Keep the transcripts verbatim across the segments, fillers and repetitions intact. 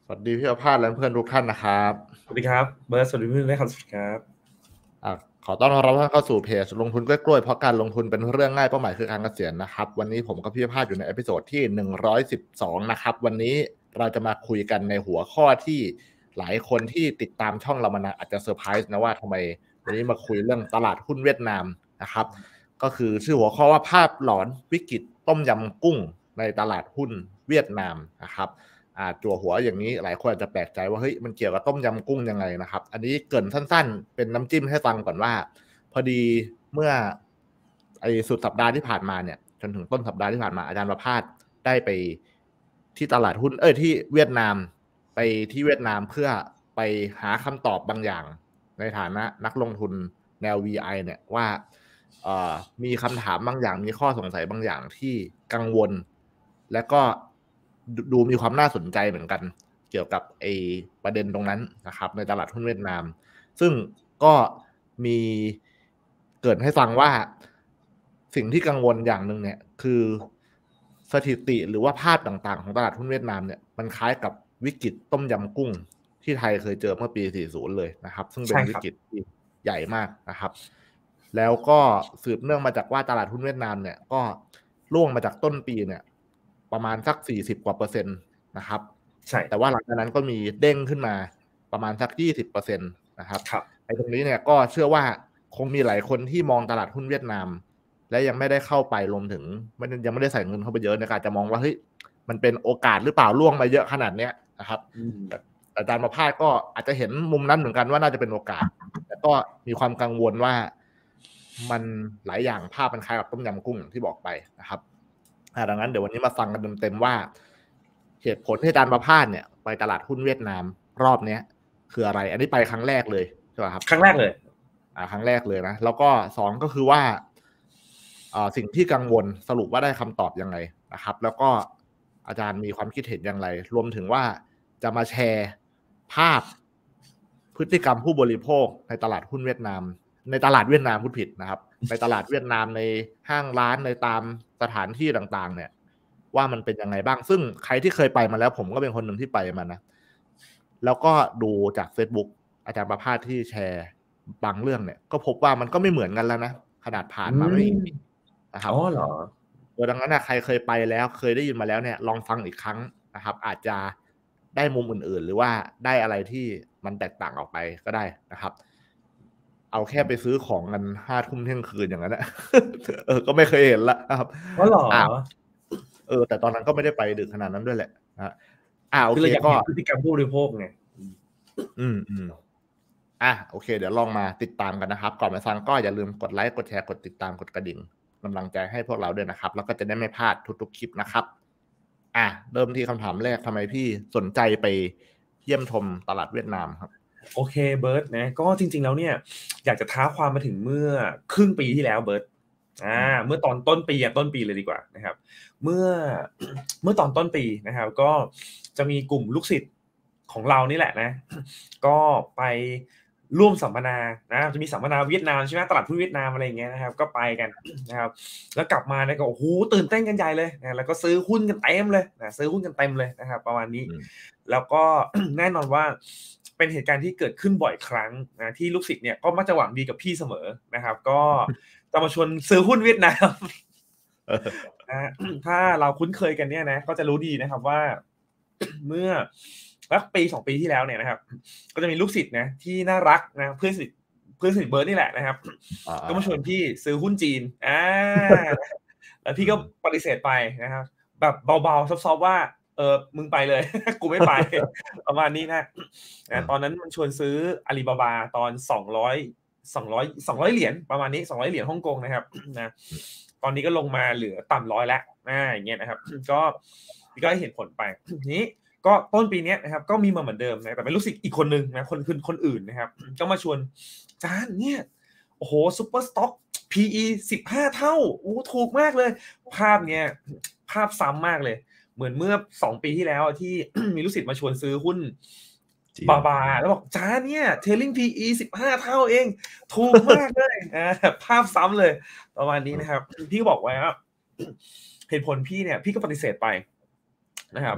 สวัสดีพี่ประภาสและเพื่อนทุกท่านนะครับสวัสดีครับเบิร์ดสวัสดีเพื่อนด้วยครับสวัสดีครับอ่ะขอต้อนรับท่านเข้าสู่เพจลงทุนกล้วยๆเพราะการลงทุนเป็นเรื่องง่ายเป้าหมายคือการเกษียณนะครับวันนี้ผมกับพี่ประภาสอยู่ในเอพิโซดที่หนึ่งร้อยสิบสองนะครับวันนี้เราจะมาคุยกันในหัวข้อที่หลายคนที่ติดตามช่องเรามานานอาจจะเซอร์ไพรส์นะว่าทำไมวันนี้มาคุยเรื่องตลาดหุ้นเวียดนามนะครับก็คือชื่อหัวข้อว่าภาพหลอนวิกฤตต้มยำกุ้งในตลาดหุ้นเวียดนามนะครับอ่าจั่วหัวอย่างนี้หลายคนอาจจะแปลกใจว่าเฮ้ยมันเกี่ยวกับต้มยำกุ้งยังไงนะครับอันนี้เกริ่นสั้นๆเป็นน้ำจิ้มให้ฟังก่อนว่าพอดีเมื่อไอ้สุดสัปดาห์ที่ผ่านมาเนี่ยจนถึงต้นสัปดาห์ที่ผ่านมาอาจารย์ประภาสได้ไปที่ตลาดหุ้นเอ้ยที่เวียดนามไปที่เวียดนามเพื่อไปหาคำตอบบางอย่างในฐานะนักลงทุนแนว วี ไอ เนี่ยว่าเอ่อมีคำถามบางอย่างมีข้อสงสัยบางอย่างที่กังวลและก็ดูมีความน่าสนใจเหมือนกันเกี่ยวกับไอ้ประเด็นตรงนั้นนะครับในตลาดหุ้นเวียดนามซึ่งก็มีเกิดให้ฟังว่าสิ่งที่กังวลอย่างหนึ่งเนี่ยคือสถิติหรือว่าภาพต่างๆของตลาดหุ้นเวียดนามเนี่ยมันคล้ายกับวิกฤตต้มยำกุ้งที่ไทยเคยเจอเมื่อปีสี่สิบเลยนะครับซึ่งเป็นวิกฤตที่ใหญ่มากนะครับแล้วก็สืบเนื่องมาจากว่าตลาดหุ้นเวียดนามเนี่ยก็ร่วงมาจากต้นปีเนี่ยประมาณสักสี่สิบกว่าเปอร์เซ็นต์นะครับใช่แต่ว่าหลังจากนั้นก็มีเด้งขึ้นมาประมาณสักยี่สิบเปอร์เซ็นต์นะครับครับไอ้ตรงนี้เนี่ยก็เชื่อว่าคงมีหลายคนที่มองตลาดหุ้นเวียดนามและยังไม่ได้เข้าไปรวมถึงไม่ยังไม่ได้ใส่เงินเข้าไปเยอะในการจะมองว่าเฮ้ยมันเป็นโอกาสหรือเปล่าล่วงมาเยอะขนาดเนี้ยนะครับแต่อาจารย์ประภาสก็อาจจะเห็นมุมนั้นเหมือนกันว่าน่าจะเป็นโอกาสแต่ก็มีความกังวลว่ามันหลายอย่างภาพมันคล้ายกับต้มยำกุ้งที่บอกไปนะครับดังนั้นเดี๋ยววันนี้มาฟังกันเต็มๆว่าเหตุผลที่อาจารย์ประภาสเนี่ยไปตลาดหุ้นเวียดนามรอบนี้คืออะไรอันนี้ไปครั้งแรกเลยใช่ป่ะครับครั้งแรกเลยอ่าครั้งแรกเลยนะแล้วก็สองก็คือว่าอ่าสิ่งที่กังวลสรุปว่าได้คำตอบยังไงนะครับแล้วก็อาจารย์มีความคิดเห็นอย่างไรรวมถึงว่าจะมาแชร์ภาพพฤติกรรมผู้บริโภคในตลาดหุ้นเวียดนามในตลาดเวียดนามพูดผิดนะครับในตลาดเวียดนามในห้างร้านในตามสถานที่ต่างๆเนี่ยว่ามันเป็นยังไงบ้างซึ่งใครที่เคยไปมาแล้วผมก็เป็นคนหนึ่งที่ไปมานะแล้วก็ดูจาก Facebook อาจารย์ประภาสที่แชร์บางเรื่องเนี่ยก็พบว่ามันก็ไม่เหมือนกันแล้วนะขนาดผ่านมาไม่กี่ปีนะครับอ๋อเหรอโดยดังนั้นนะใครเคยไปแล้วเคยได้ยินมาแล้วเนี่ยลองฟังอีกครั้งนะครับอาจจะได้มุมอื่นๆหรือว่าได้อะไรที่มันแตกต่างออกไปก็ได้นะครับเอาแค่ไปซื้อของกันห้าทุ่มเที่ยงคืนอย่างนั้นนะเออก็ไม่เคยเห็นละครับอ๋อเหรออ่าเออแต่ตอนนั้นก็ไม่ได้ไปดึกขนาดนั้นด้วยแหละนะอ่าโอคือเคเราอยากก็เห็นพฤติกรรมผู้บริโภคไงอืมอืม อ่ะโอเคเดี๋ยวลองมาติดตามกันนะครับก่อนไปฟังก็อย่าลืมกดไลค์กดแชร์กดติดตามกดกระดิ่งกำลังใจให้พวกเราด้วยนะครับแล้วก็จะได้ไม่พลาดทุกๆคลิปนะครับอ่ะเริ่มที่คำถามแรกทำไมพี่สนใจไปเยี่ยมชมตลาดเวียดนามครับโอเคเบิร์ดนะก็จริงๆแล้วเนี่ยอยากจะท้าความมาถึงเมื่อครึ่งปีที่แล้วเบิร์ดอ่าเมื่อตอนต้นปีอ่ะต้นปีเลยดีกว่านะครับเมื่อเมื่อตอนต้นปีนะครับก็จะมีกลุ่มลูกศิษย์ของเรานี่แหละนะก็ไปร่วมสัมมนานะจะมีสัมมนาเวียดนามใช่ไหมตลาดหุ้นเวียดนามอะไรอย่างเงี้ยนะครับก็ไปกันนะครับแล้วกลับมาเนี่ยก็โอ้โหตื่นเต้นกันใหญ่เลยนะแล้วก็ซื้อหุ้นกันเต็มเลยนะซื้อหุ้นกันเต็มเลยนะครับประมาณนี้แล้วก็ แน่นอนว่าเป็นเหตุการณ์ที่เกิดขึ้นบ่อยครั้งนะที่ลูกศิษย์เนี่ยก็มักจะหวังดีกับพี่เสมอนะครับก็จะมาชวนซื้อหุ้นเวียดนามนะถ้าเราคุ้นเคยกันเนี่ยนะก็จะรู้ดีนะครับว่าเมื่อสักปีสองปีที่แล้วเนี่ยนะครับก็จะมีลูกศิษย์นะที่น่ารักนะเพื่อนสนิทเพื่อนสนิทเบิร์ดนี่แหละนะครับก็มาชวนพี่ซื้อหุ้นจีนอ่าแล้วพี่ก็ปฏิเสธไปนะครับแบบเบาๆซอฟๆว่าเออมึงไปเลย กูไม่ไป ประมาณนี้นะนะตอนนั้นมันชวนซื้ออาลีบาบาตอนสองร้อยสองร้อยสองร้อยเหรียญประมาณนี้สองร้อยเหรียญฮ่องกงนะครับนะตอนนี้ก็ลงมาเหลือต่ำร้อยแล้วอ่าอย่างเงี้ยนะครับก็ก็เห็นผลไปนี้ก็ต้นปีนี้นะครับก็มีมาเหมือนเดิมนะแต่เป็นลูกศิษย์อีกคนนึงนะคนคือคนอื่นนะครับก็มาชวนจานเนี่ยโอ้โหซุปเปอร์สต็อก พี อี สิบห้าเท่าโอ้ถูกมากเลยภาพเนี้ยภาพซ้ำมากเลยเหมือนเมื่อสองปีที่แล้วที่ มีลูกศิษย์มาชวนซื้อหุ้นบาบาแล้วบอกจ้าเนี่ยเทลลิ่ง พี อี สิบห้าเท่าเองถูกมากเลยอ่าภาพซ้ำเลยประมาณนี้นะครับพี่ก็บอกไว้ว่าเหตุผลพี่เนี่ยพี่ก็ปฏิเสธไปนะครับ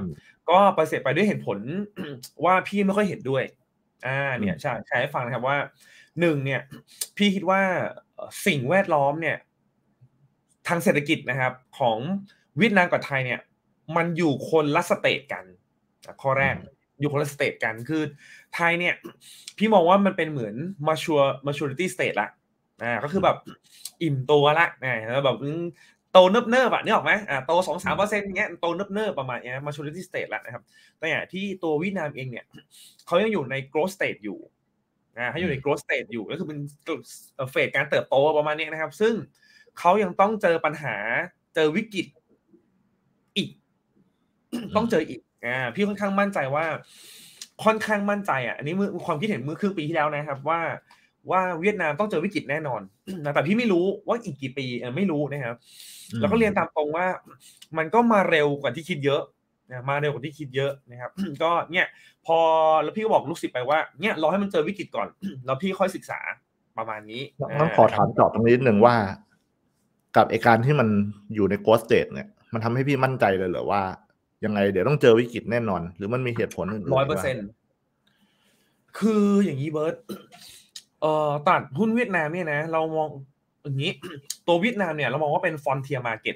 ก็ปฏิเสธไปด้วยเหตุผล ว่าพี่ไม่ค่อยเห็นด้วยอ่าเนี่ยใช่ใช้ให้ฟังนะครับว่าหนึ่งเนี่ยพี่คิดว่าสิ่งแวดล้อมเนี่ยทางเศรษฐกิจนะครับของเวียดนามกับไทยเนี่ยมันอยู่คนละสเตจกันข้อแรกอยู่คนละสเตจกันคือไทยเนี่ยพี่มองว่ามันเป็นเหมือน mature maturity state ละอ่าก็คือแบบอิ่มตัวละนะแล้วแบบโตเนิบๆอ่ะนึกออกไหมอ่าโต สองถึงสามเปอร์เซ็นต์ อย่างเงี้ยโตเนิบๆประมาณเนี้ย maturity state ละนะครับแต่อย่างที่ตัวเวียดนามเองเนี่ยเขายังอยู่ใน growth state อยู่อ่าเขาอยู่ใน growth state อยู่ก็คือเป็นเฟสการเติบโตประมาณนี้นะครับซึ่งเขายังต้องเจอปัญหาเจอวิกฤตอีกต้องเจออีกอ่าพี่ค่อนข้างมั่นใจว่าค่อนข้างมั่นใจอ่ะอันนี้มือความคิดเห็นเมื่อครึ่งปีที่แล้วนะครับว่าว่าเวียดนามต้องเจอวิกฤตแน่นอนแต่พี่ไม่รู้ว่าอีกกี่ปีไม่รู้นะครับแล้วก็เรียนตามตรงว่ามันก็มาเร็วกว่าที่คิดเยอะนะมาเร็วกว่าที่คิดเยอะนะครับก็เนี่ยพอแล้วพี่ก็บอกลูกศิษย์ไปว่าเนี่ยรอให้มันเจอวิกฤตก่อนแล้วพี่ค่อยศึกษาประมาณนี้ต้องขอถามเจาะตรงนี้นิดนึงว่ากับไอการที่มันอยู่ใน growth state เนี่ยมันทำให้พี่มั่นใจเลยเหรอว่ายังไงเดี๋ยวต้องเจอวิกฤตแน่นอนหรือมันมีเหตุผลอื่นๆร้อยเปอร์เซ็นต์คืออย่างนี้เบิร์ตเอ่อตลาดหุ้นเวียดนามเนี่ยนะเรามองอย่างนี้ตัวเวียดนามเนี่ยเรามองว่าเป็น frontier market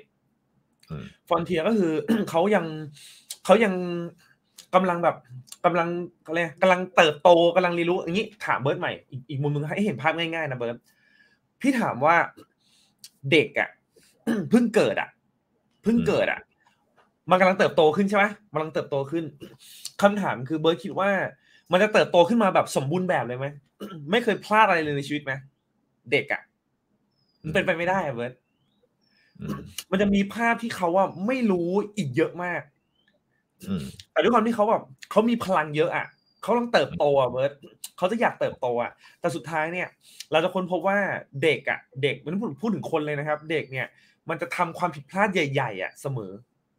frontier ก็คือ เขายังเขายังกำลังแบบกำลังอะไรกำลังเติบโตกำลังเรียนรู้อย่างนี้ถามเบิร์ตใหม่อีกอีกมุมนึงให้เห็นภาพง่ายๆนะเบิร์ตพี่ถามว่าเด็กอ่ะ เพิ่งเกิดอ่ะเพิ่งเกิดอ่ะมันกำลังเติบโตขึ้นใช่ไหมมันกำลังเติบโตขึ้นคำถามคือเบิร์ตคิดว่ามันจะเติบโตขึ้นมาแบบสมบูรณ์แบบเลยไหม ไม่เคยพลาดอะไรเลยในชีวิตไหมเด็กอ่ะมันเป็นไปไม่ได้อะเบิร์ตมันจะมีภาพที่เขาว่าไม่รู้อีกเยอะมากแต่ด้วยความที่เขาแบบเขามีพลังเยอะอ่ะเขาต้องเติบโตอ่ะเบิร์ตเขาจะอยากเติบโตอ่ะแต่สุดท้ายเนี่ยเราจะค้นพบว่าเด็กอ่ะเด็กมันพูดพูดถึงคนเลยนะครับเด็กเนี่ยมันจะทำความผิดพลาดใหญ่ๆอ่ะเสมอ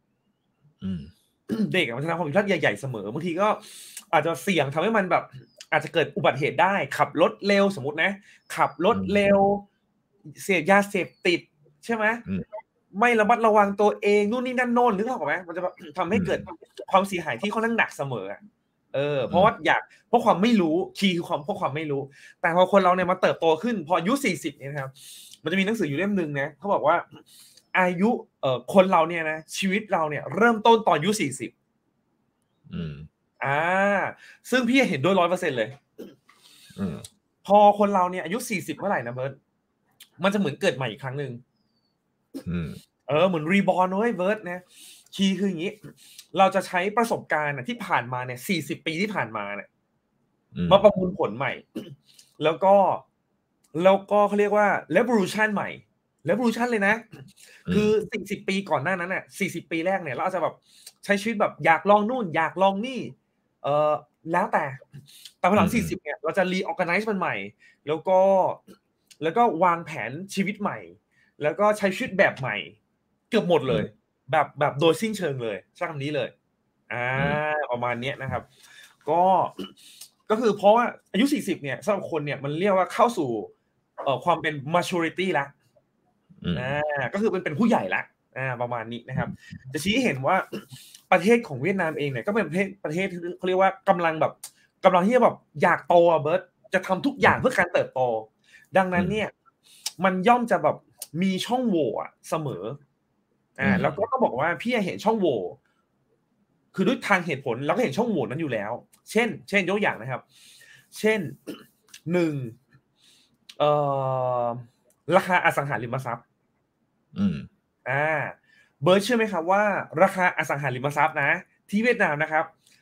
เด็กมันจะทำความผิดพลาดใหญ่ๆเสมอบางทีก็อาจจะเสี่ยงทำให้มันแบบอาจจะเกิดอุบัติเหตุได้ขับรถเร็วสมมตินะขับรถเร็วเสพยาเสพติดใช่ไหมไม่ระมัดระวังตัวเองนู่นนี่นั่นโน่นนึกออกไหมมันจะแบบทำให้เกิดความเสียหายที่ค่อนข้างหนักเสมอเออเพราะว่าอยากเพราะความไม่รู้คีย์คือความเพราะความไม่รู้แต่พอคนเราเนี่ยมาเติบโตขึ้นพออายุสี่สิบเนี่ยนะครับมันจะมีหนังสืออยู่เล่มนึงนะเขาบอกว่าอายุเอ่อคนเราเนี่ยนะชีวิตเราเนี่ยเริ่มต้นตอนอายุสี่สิบอืมอ่าซึ่งพี่เห็นด้วย ร้อยเปอร์เซ็นต์ เลยอืมพอคนเราเนี่ยอายุสี่สิบเมื่อไหร่นะเบิร์ตมันจะเหมือนเกิดใหม่อีกครั้งนึงอืมเออเหมือนรีบอร์นเว้ยเบิร์ตนะคีย์คืออย่างนี้เราจะใช้ประสบการณ์ที่ผ่านมาเนี่ยสี่สิบปีที่ผ่านมาเนี่ยมาประมวลผลใหม่แล้วก็แล้วก็เขาเรียกว่า revolution ใหม่ revolution เลยนะคือสี่สิบปีก่อนหน้านั้นน่ะสี่สิบปีแรกเนี่ยเราอาจจะแบบใช้ชีวิตแบบอยากลองนู่นอยากลองนี่เออแล้วแต่แต่พอหลังสี่สิบเนี่ยเราจะ reorganize มันใหม่แล้วก็แล้วก็วางแผนชีวิตใหม่แล้วก็ใช้ชีวิตแบบใหม่เกือบหมดเลยแบบแบบโดยสิ้นเชิงเลยใช้คำนี้เลยอ่าประมาณนี้นะครับก็ก็คือเพราะว่าอายุสี่สิบเนี่ยสำหรับคนเนี่ยมันเรียกว่าเข้าสู่เอ่อความเป็น maturity ละอ่าก็คือเป็นเป็นผู้ใหญ่ละอ่าประมาณนี้นะครับจะชี้ให้เห็นว่าประเทศของเวียดนามเองเนี่ยก็เป็นประเทศประเทศเขาเรียกว่ากำลังแบบกำลังที่จะแบบอยากโตอ่ะเบิร์ตจะทำทุกอย่างเพื่อการเติบโตดังนั้นเนี่ยมันย่อมจะแบบมีช่องโหว่เสมออ่าแล้วก็ต้องบอกว่าพี่เห็นช่องโหว่คือด้วยทางเหตุผลเราก็เห็นช่องโหว่นั้นอยู่แล้วเช่นเช่นยกอย่างนะครับเช่นหนึ่งเอ่อราคาอสังหาริมทรัพย์อืมอ่าเบิร์ดเชื่อไหมครับว่าราคาอสังหาริมทรัพย์นะที่เวียดนามนะครับ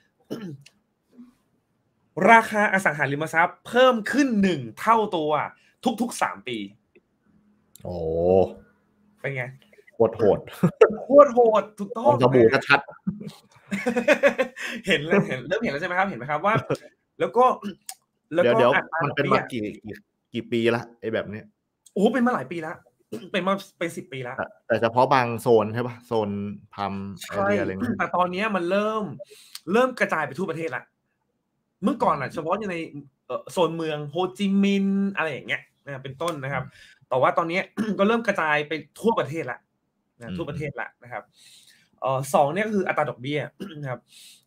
ราคาอสังหาริมทรัพย์เพิ่มขึ้นหนึ่งเท่าตัวทุกๆสามปีโอ้เป็นไงโคตรโหดโคตรโหดถูกต้องสบู่ชัดเห็นแล้วเห็นเริ่มเห็นแล้วใช่ไหมครับเห็นไหมครับว่าแล้วก็แล้วก็มันเป็นมากี่กี่ปีละไอ้แบบนี้โอ้เป็นมาหลายปีแล้วเป็นมาเป็นสิบปีแล้วแต่เฉพาะบางโซนใช่ป่ะโซนพัมแอเรียอะไรเงี้ยแต่ตอนนี้มันเริ่มเริ่มกระจายไปทั่วประเทศละเมื่อก่อนอ่ะเฉพาะในโซนเมืองโฮจิมินห์อะไรอย่างเงี้ยเป็นต้นนะครับแต่ว่าตอนนี้ก็เริ่มกระจายไปทั่วประเทศละนะทั่วประเทศละนะครับเอ่อสองเนี่ยก็คืออัตราดอกเบี้ยนะครับ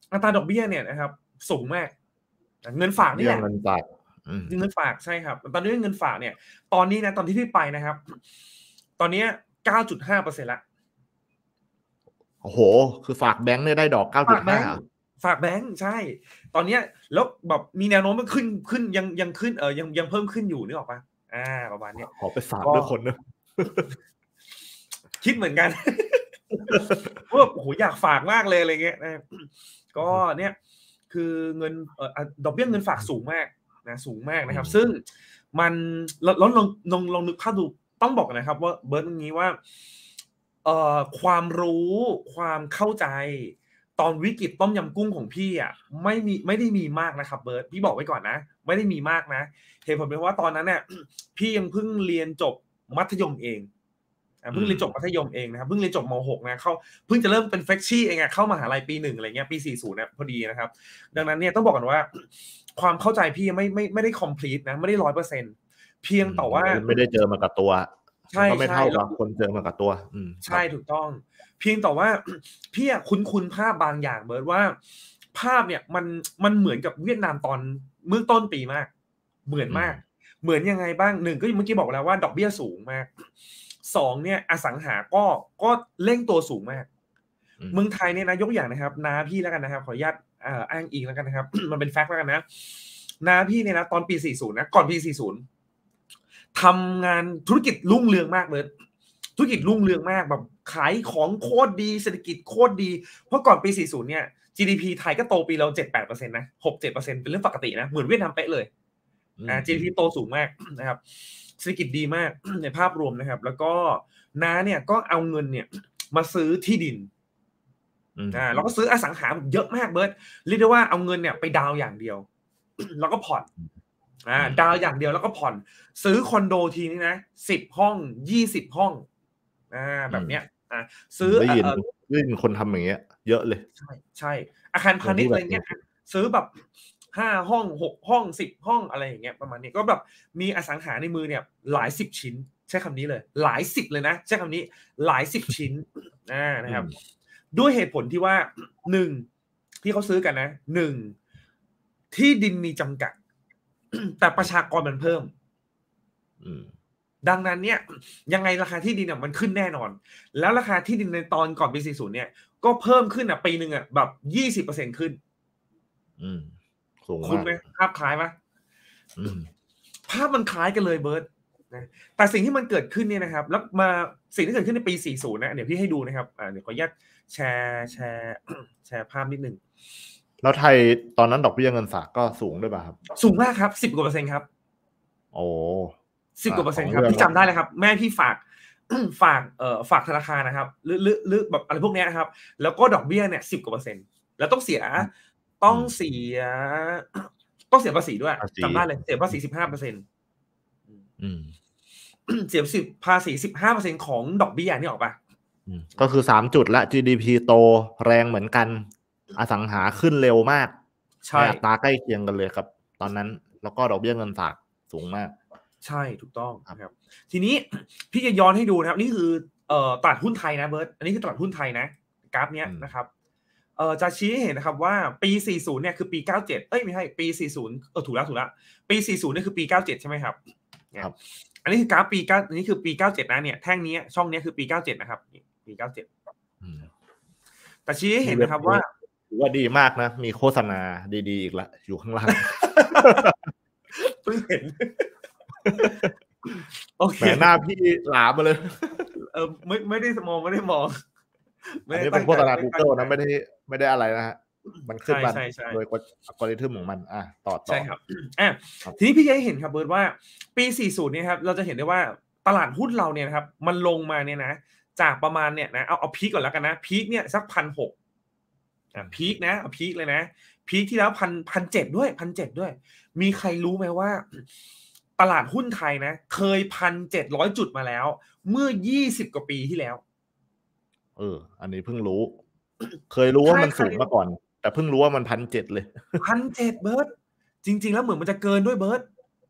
อัตราดอกเบี้ยเนี่ยนะครับสูงมากเงินฝากนี่แหละเงินฝากเงินฝากใช่ครับตอนนี้เงินฝากเนี่ยตอนนี้นะตอนที่พี่ไปนะครับตอนนี้ เก้าจุดห้าเปอร์เซ็นต์ ละโอ้โหคือฝากแบงค์เนี่ยได้ดอก เก้าจุฝาดกแบห้างค์ฝากแบงค์ใช่ตอนนี้แล้วแบบมีแนวโน้มมันขึ้นขึ้นยังยังขึ้นเออยังยังเพิ่มขึ้นอยู่นึกออกป่ะอ่าประมาณนี้ขอไปฝากด้วยคนนึงคิดเหมือนกันว่าโอ้โหอยากฝากมากเลยอะไรเงี้ยนะก็เนี่ยคือเงินเอ่อดอกเบี้ยเงินฝากสูงมากนะสูงมากนะครับซึ่งมันแล้วลองลองลองนึกภาพดูต้องบอกนะครับว่าเบิร์ตอย่างนี้ว่าเอ่อความรู้ความเข้าใจตอนวิกฤตต้มยำกุ้งของพี่อ่ะไม่มีไม่ได้มีมากนะครับเบิร์ตพี่บอกไว้ก่อนนะไม่ได้มีมากนะเหตุผลเป็นว่าตอนนั้นเนี่ยพี่ยังเพิ่งเรียนจบมัธยมเองเพิ่งเรียนจบมัธยมเองนะครับเพิ่งเรียนจบม หก นะเข้าเพิ่งจะเริ่มเป็นเฟรชชี่เองอะเข้ามหาลัยปีหนึ่งอะไรเงี้ยปีสี่สิบนะพอดีนะครับดังนั้นเนี่ยต้องบอกกันว่าความเข้าใจพี่ไม่ไม่ไม่ได้ complete นะไม่ได้ ร้อยเปอร์เซ็นต์ เพียงแต่ว่าไม่ได้เจอมากับตัวใช่ก็ไม่เท่ากับคนเจอมากับตัวใช่ถูกต้องเพียงแต่ว่าพี่คุ้นๆภาพบางอย่างเบิร์ดว่าภาพเนี่ยมันมันเหมือนกับเวียดนามตอนเมื่อต้นปีมากเหมือนมากเหมือนยังไงบ้างหนึ่งก็เมื่อกี้บอกแล้วว่าดอกเบี้ยสูงมากสองเนี่ยอสังหาก็ก็เร่งตัวสูงมากเมืองไทยเนี่ยนะยกอย่างนะครับน้าพี่แล้วกันนะครับขออนุญาตอ้างอิงแล้วกันนะครับ มันเป็นแฟกต์แล้วกันนะน้าพี่เนี่ยนะตอนปีสี่สิบนะก่อนปีสี่สิบทำงานธุรกิจรุ่งเรืองมากเลยธุรกิจรุ่งเรืองมากแบบขายของโคตรดีเศรษฐกิจโคตรดีเพราะก่อนปีสี่สิบเนี่ย จี ดี พี ไทยก็โตปีเรา เจ็ดถึงแปดเปอร์เซ็นต์ นะ หกถึงเจ็ดเปอร์เซ็นต์ เป็นเรื่องปกตินะเหมือนเวียดนามเป๊ะเลยอ่า จี ดี พี โตสูงมากนะครับเศรษฐกิจดีมากในภาพรวมนะครับแล้วก็น้าเนี่ยก็เอาเงินเนี่ยมาซื้อที่ดินอ่าแล้วก็ซื้ออสังหาเยอะมากเบิร์ตเรียกได้ว่าเอาเงินเนี่ยไปดาวอย่างเดียวแล้วก็ผ่อนอ่าดาวอย่างเดียวแล้วก็ผ่อนซื้อคอนโดทีนี้นะสิบห้องยี่สิบห้องอ่าแบบเนี้ยอ่าซื้อได้ยินได้ยินคนทำอย่างเงี้ยเยอะเลยใช่ใช่อาคารพาณิชย์อะไรเงี้ยซื้อแบบห้าห้องหกห้องสิบห้องอะไรอย่างเงี้ยประมาณนี้ก็แบบมีอสังหาในมือเนี่ยหลายสิบชิ้นใช้คำนี้เลยหลายสิบเลยนะใช้คำนี้หลายสิบชิ้นอ่านะครับด้วยเหตุผลที่ว่าหนึ่งที่เขาซื้อกันนะหนึ่งที่ดินมีจำกัดแต่ประชากรมันเพิ่มดังนั้นเนี่ยยังไงราคาที่ดินเนี่ยมันขึ้นแน่นอนแล้วราคาที่ดินในตอนก่อนปีสี่สิบเนี่ยก็เพิ่มขึ้นอ่ะปีนึงอ่ะแบบ ยี่สิบเปอร์เซ็นต์ ขึ้นอืมสูงมากคุณมั้ยภาพคล้ายมั้ยอืมภาพมันคล้ายกันเลยเบิร์ตนะแต่สิ่งที่มันเกิดขึ้นเนี่ยนะครับแล้วมาสิ่งที่เกิดขึ้นในปีสี่สิบนะเดี๋ยวพี่ให้ดูนะครับอ่าเดี๋ยวขออนุญาตแชร์แชร์แชร์ภาพนิดนึงแล้วไทยตอนนั้นดอกเบี้ยเงินฝากก็สูงด้วยป่ะครับสูงมากครับสิบกว่าเปอร์เซ็นต์ครับโอ้สิบกว่าเปอร์เซ็นต์ครับพี่จำได้เลยครับแม่พี่ฝากฝากเอ่อฝากธนาคารนะครับหรือหรือแบบอะไรพวกนี้นะครับแล้วก็ดอกเบี้ยเนี่ยสิบกว่าเปอร์เซ็นต์แล้วต้องเสียต้องเสียต้องเสียภาษีด้วยจำได้เลยเสียภาษี สิบห้าเปอร์เซ็นต์อืมเสียสิบภาษี สิบห้าเปอร์เซ็นต์ ของดอกเบี้ยนี่ออกป่ะก็คือสามจุดละ จี ดี พี โตแรงเหมือนกันอสังหาขึ้นเร็วมากใช่อัตราใกล้เคียงกันเลยครับตอนนั้นแล้วก็ดอกเบี้ยเงินฝากสูงมากใช่ถูกต้องครับทีนี้พี่จะย้อนให้ดูนะครับนี่คือเอ่อตลาดหุ้นไทยนะเบิร์ตอันนี้คือตลาดหุ้นไทยนะกราฟเนี้ยนะครับเอ่อจะชี้ให้เห็นนะครับว่าปีสี่สิบเนี่ยคือปีเก้าสิบเจ็ดเอ้ยไม่ใช่ปีสี่สิบเออถูกแล้วถูกแล้วปีสี่สิบเนี่ยคือปีเก้าสิบเจ็ดใช่มั้ยครับครับอันนี้คือกราฟปีเก้าอันนี้คือปีเก้าสิบเจ็ดนะเนี่ยแท่งนี้ช่องนี้คือปีเก้าสิบเจ็ดนะครับปีเก้าสิบเจ็ดอืมแต่ชี้ให้เห็นนะครับว่าถือว่าดีมากนะมีโฆษณาดีๆอีกละอยู่ข้างล่างเพิ่งเห็นโอเคหน้าพี่หลามาเลยเออไม่ไม่ได้มองไม่ได้มองอันนี้เป็นโฆษณา Google นะไม่ได้ไม่ได้อะไรนะฮะมันขึ้นมาโดยอัลกอริทึมของมันอ่ะต่อต่อใช่ครับอ่ะทีนี้พี่จะเห็นครับเบิร์ตว่าปีสี่สิบเนี่ยครับเราจะเห็นได้ว่าตลาดหุ้นเราเนี่ยนะครับมันลงมาเนี่ยนะจากประมาณเนี่ยนะเอาเอาพีคก่อนแล้วกันนะพีคเนี่ยสัก หนึ่งพันหกร้อย อ่ะพีคนะเอาพีคเลยนะพีคที่แล้ว หนึ่งพันเจ็ดร้อย ด้วย หนึ่งพันเจ็ดร้อย ด้วยมีใครรู้ไหมว่าตลาดหุ้นไทยนะเคย หนึ่งพันเจ็ดร้อย จุดมาแล้วเมื่อยี่สิบกว่าปีที่แล้วเอออันนี้เพิ่งรู้เคยรู้ว่ามันสูงมาก่อนแต่เพิ่งรู้ว่ามัน หนึ่งพันเจ็ดร้อย เลยหนึ่งพันเจ็ดร้อย เบิร์ตจริงๆแล้วเหมือนมันจะเกินด้วยเบิร์ต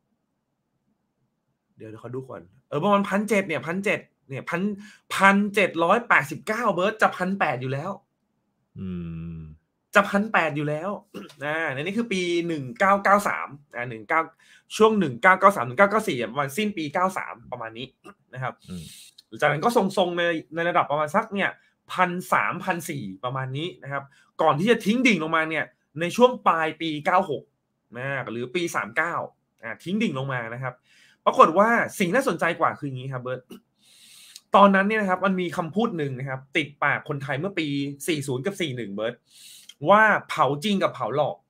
เดี๋ยวเดี๋ยวขอดูก่อนเออประมาณ หนึ่งพันเจ็ดร้อย เนี่ย หนึ่งพันเจ็ดร้อย เนี่ย หนึ่งพันเจ็ดร้อยแปดสิบเก้า เบิร์ตจะ หนึ่งพันแปดร้อย อยู่แล้วอืมจะ หนึ่งพันแปดร้อย อยู่แล้วอ่านี่คือปีหนึ่งพันเก้าร้อยเก้าสิบสามอ่า19ช่วงหนึ่งพันเก้าร้อยเก้าสิบสาม หนึ่งพันเก้าร้อยเก้าสิบสี่ประมาณสิ้นปีเก้าสิบสามประมาณนี้นะครับจากนั้นก็ทรงๆในในระดับประมาณสักเนี่ย หนึ่งพันสามร้อย หนึ่งพันสี่ร้อย ประมาณนี้นะครับก่อนที่จะทิ้งดิ่งลงมาเนี่ยในช่วงปลายปีเก้าสิบหกนะหรือปีสามสิบเก้าอ่าทิ้งดิ่งลงมานะครับปรากฏว่าสิ่งน่าสนใจกว่าคืออย่างนี้ครับเบิร์ตตอนนั้นเนี่ยนะครับมันมีคำพูดหนึ่งนะครับติดปากคนไทยเมื่อปีสี่สิบกับสี่สิบเอ็ดเบิร์ตว่าเผาจริงกับเผาหลอก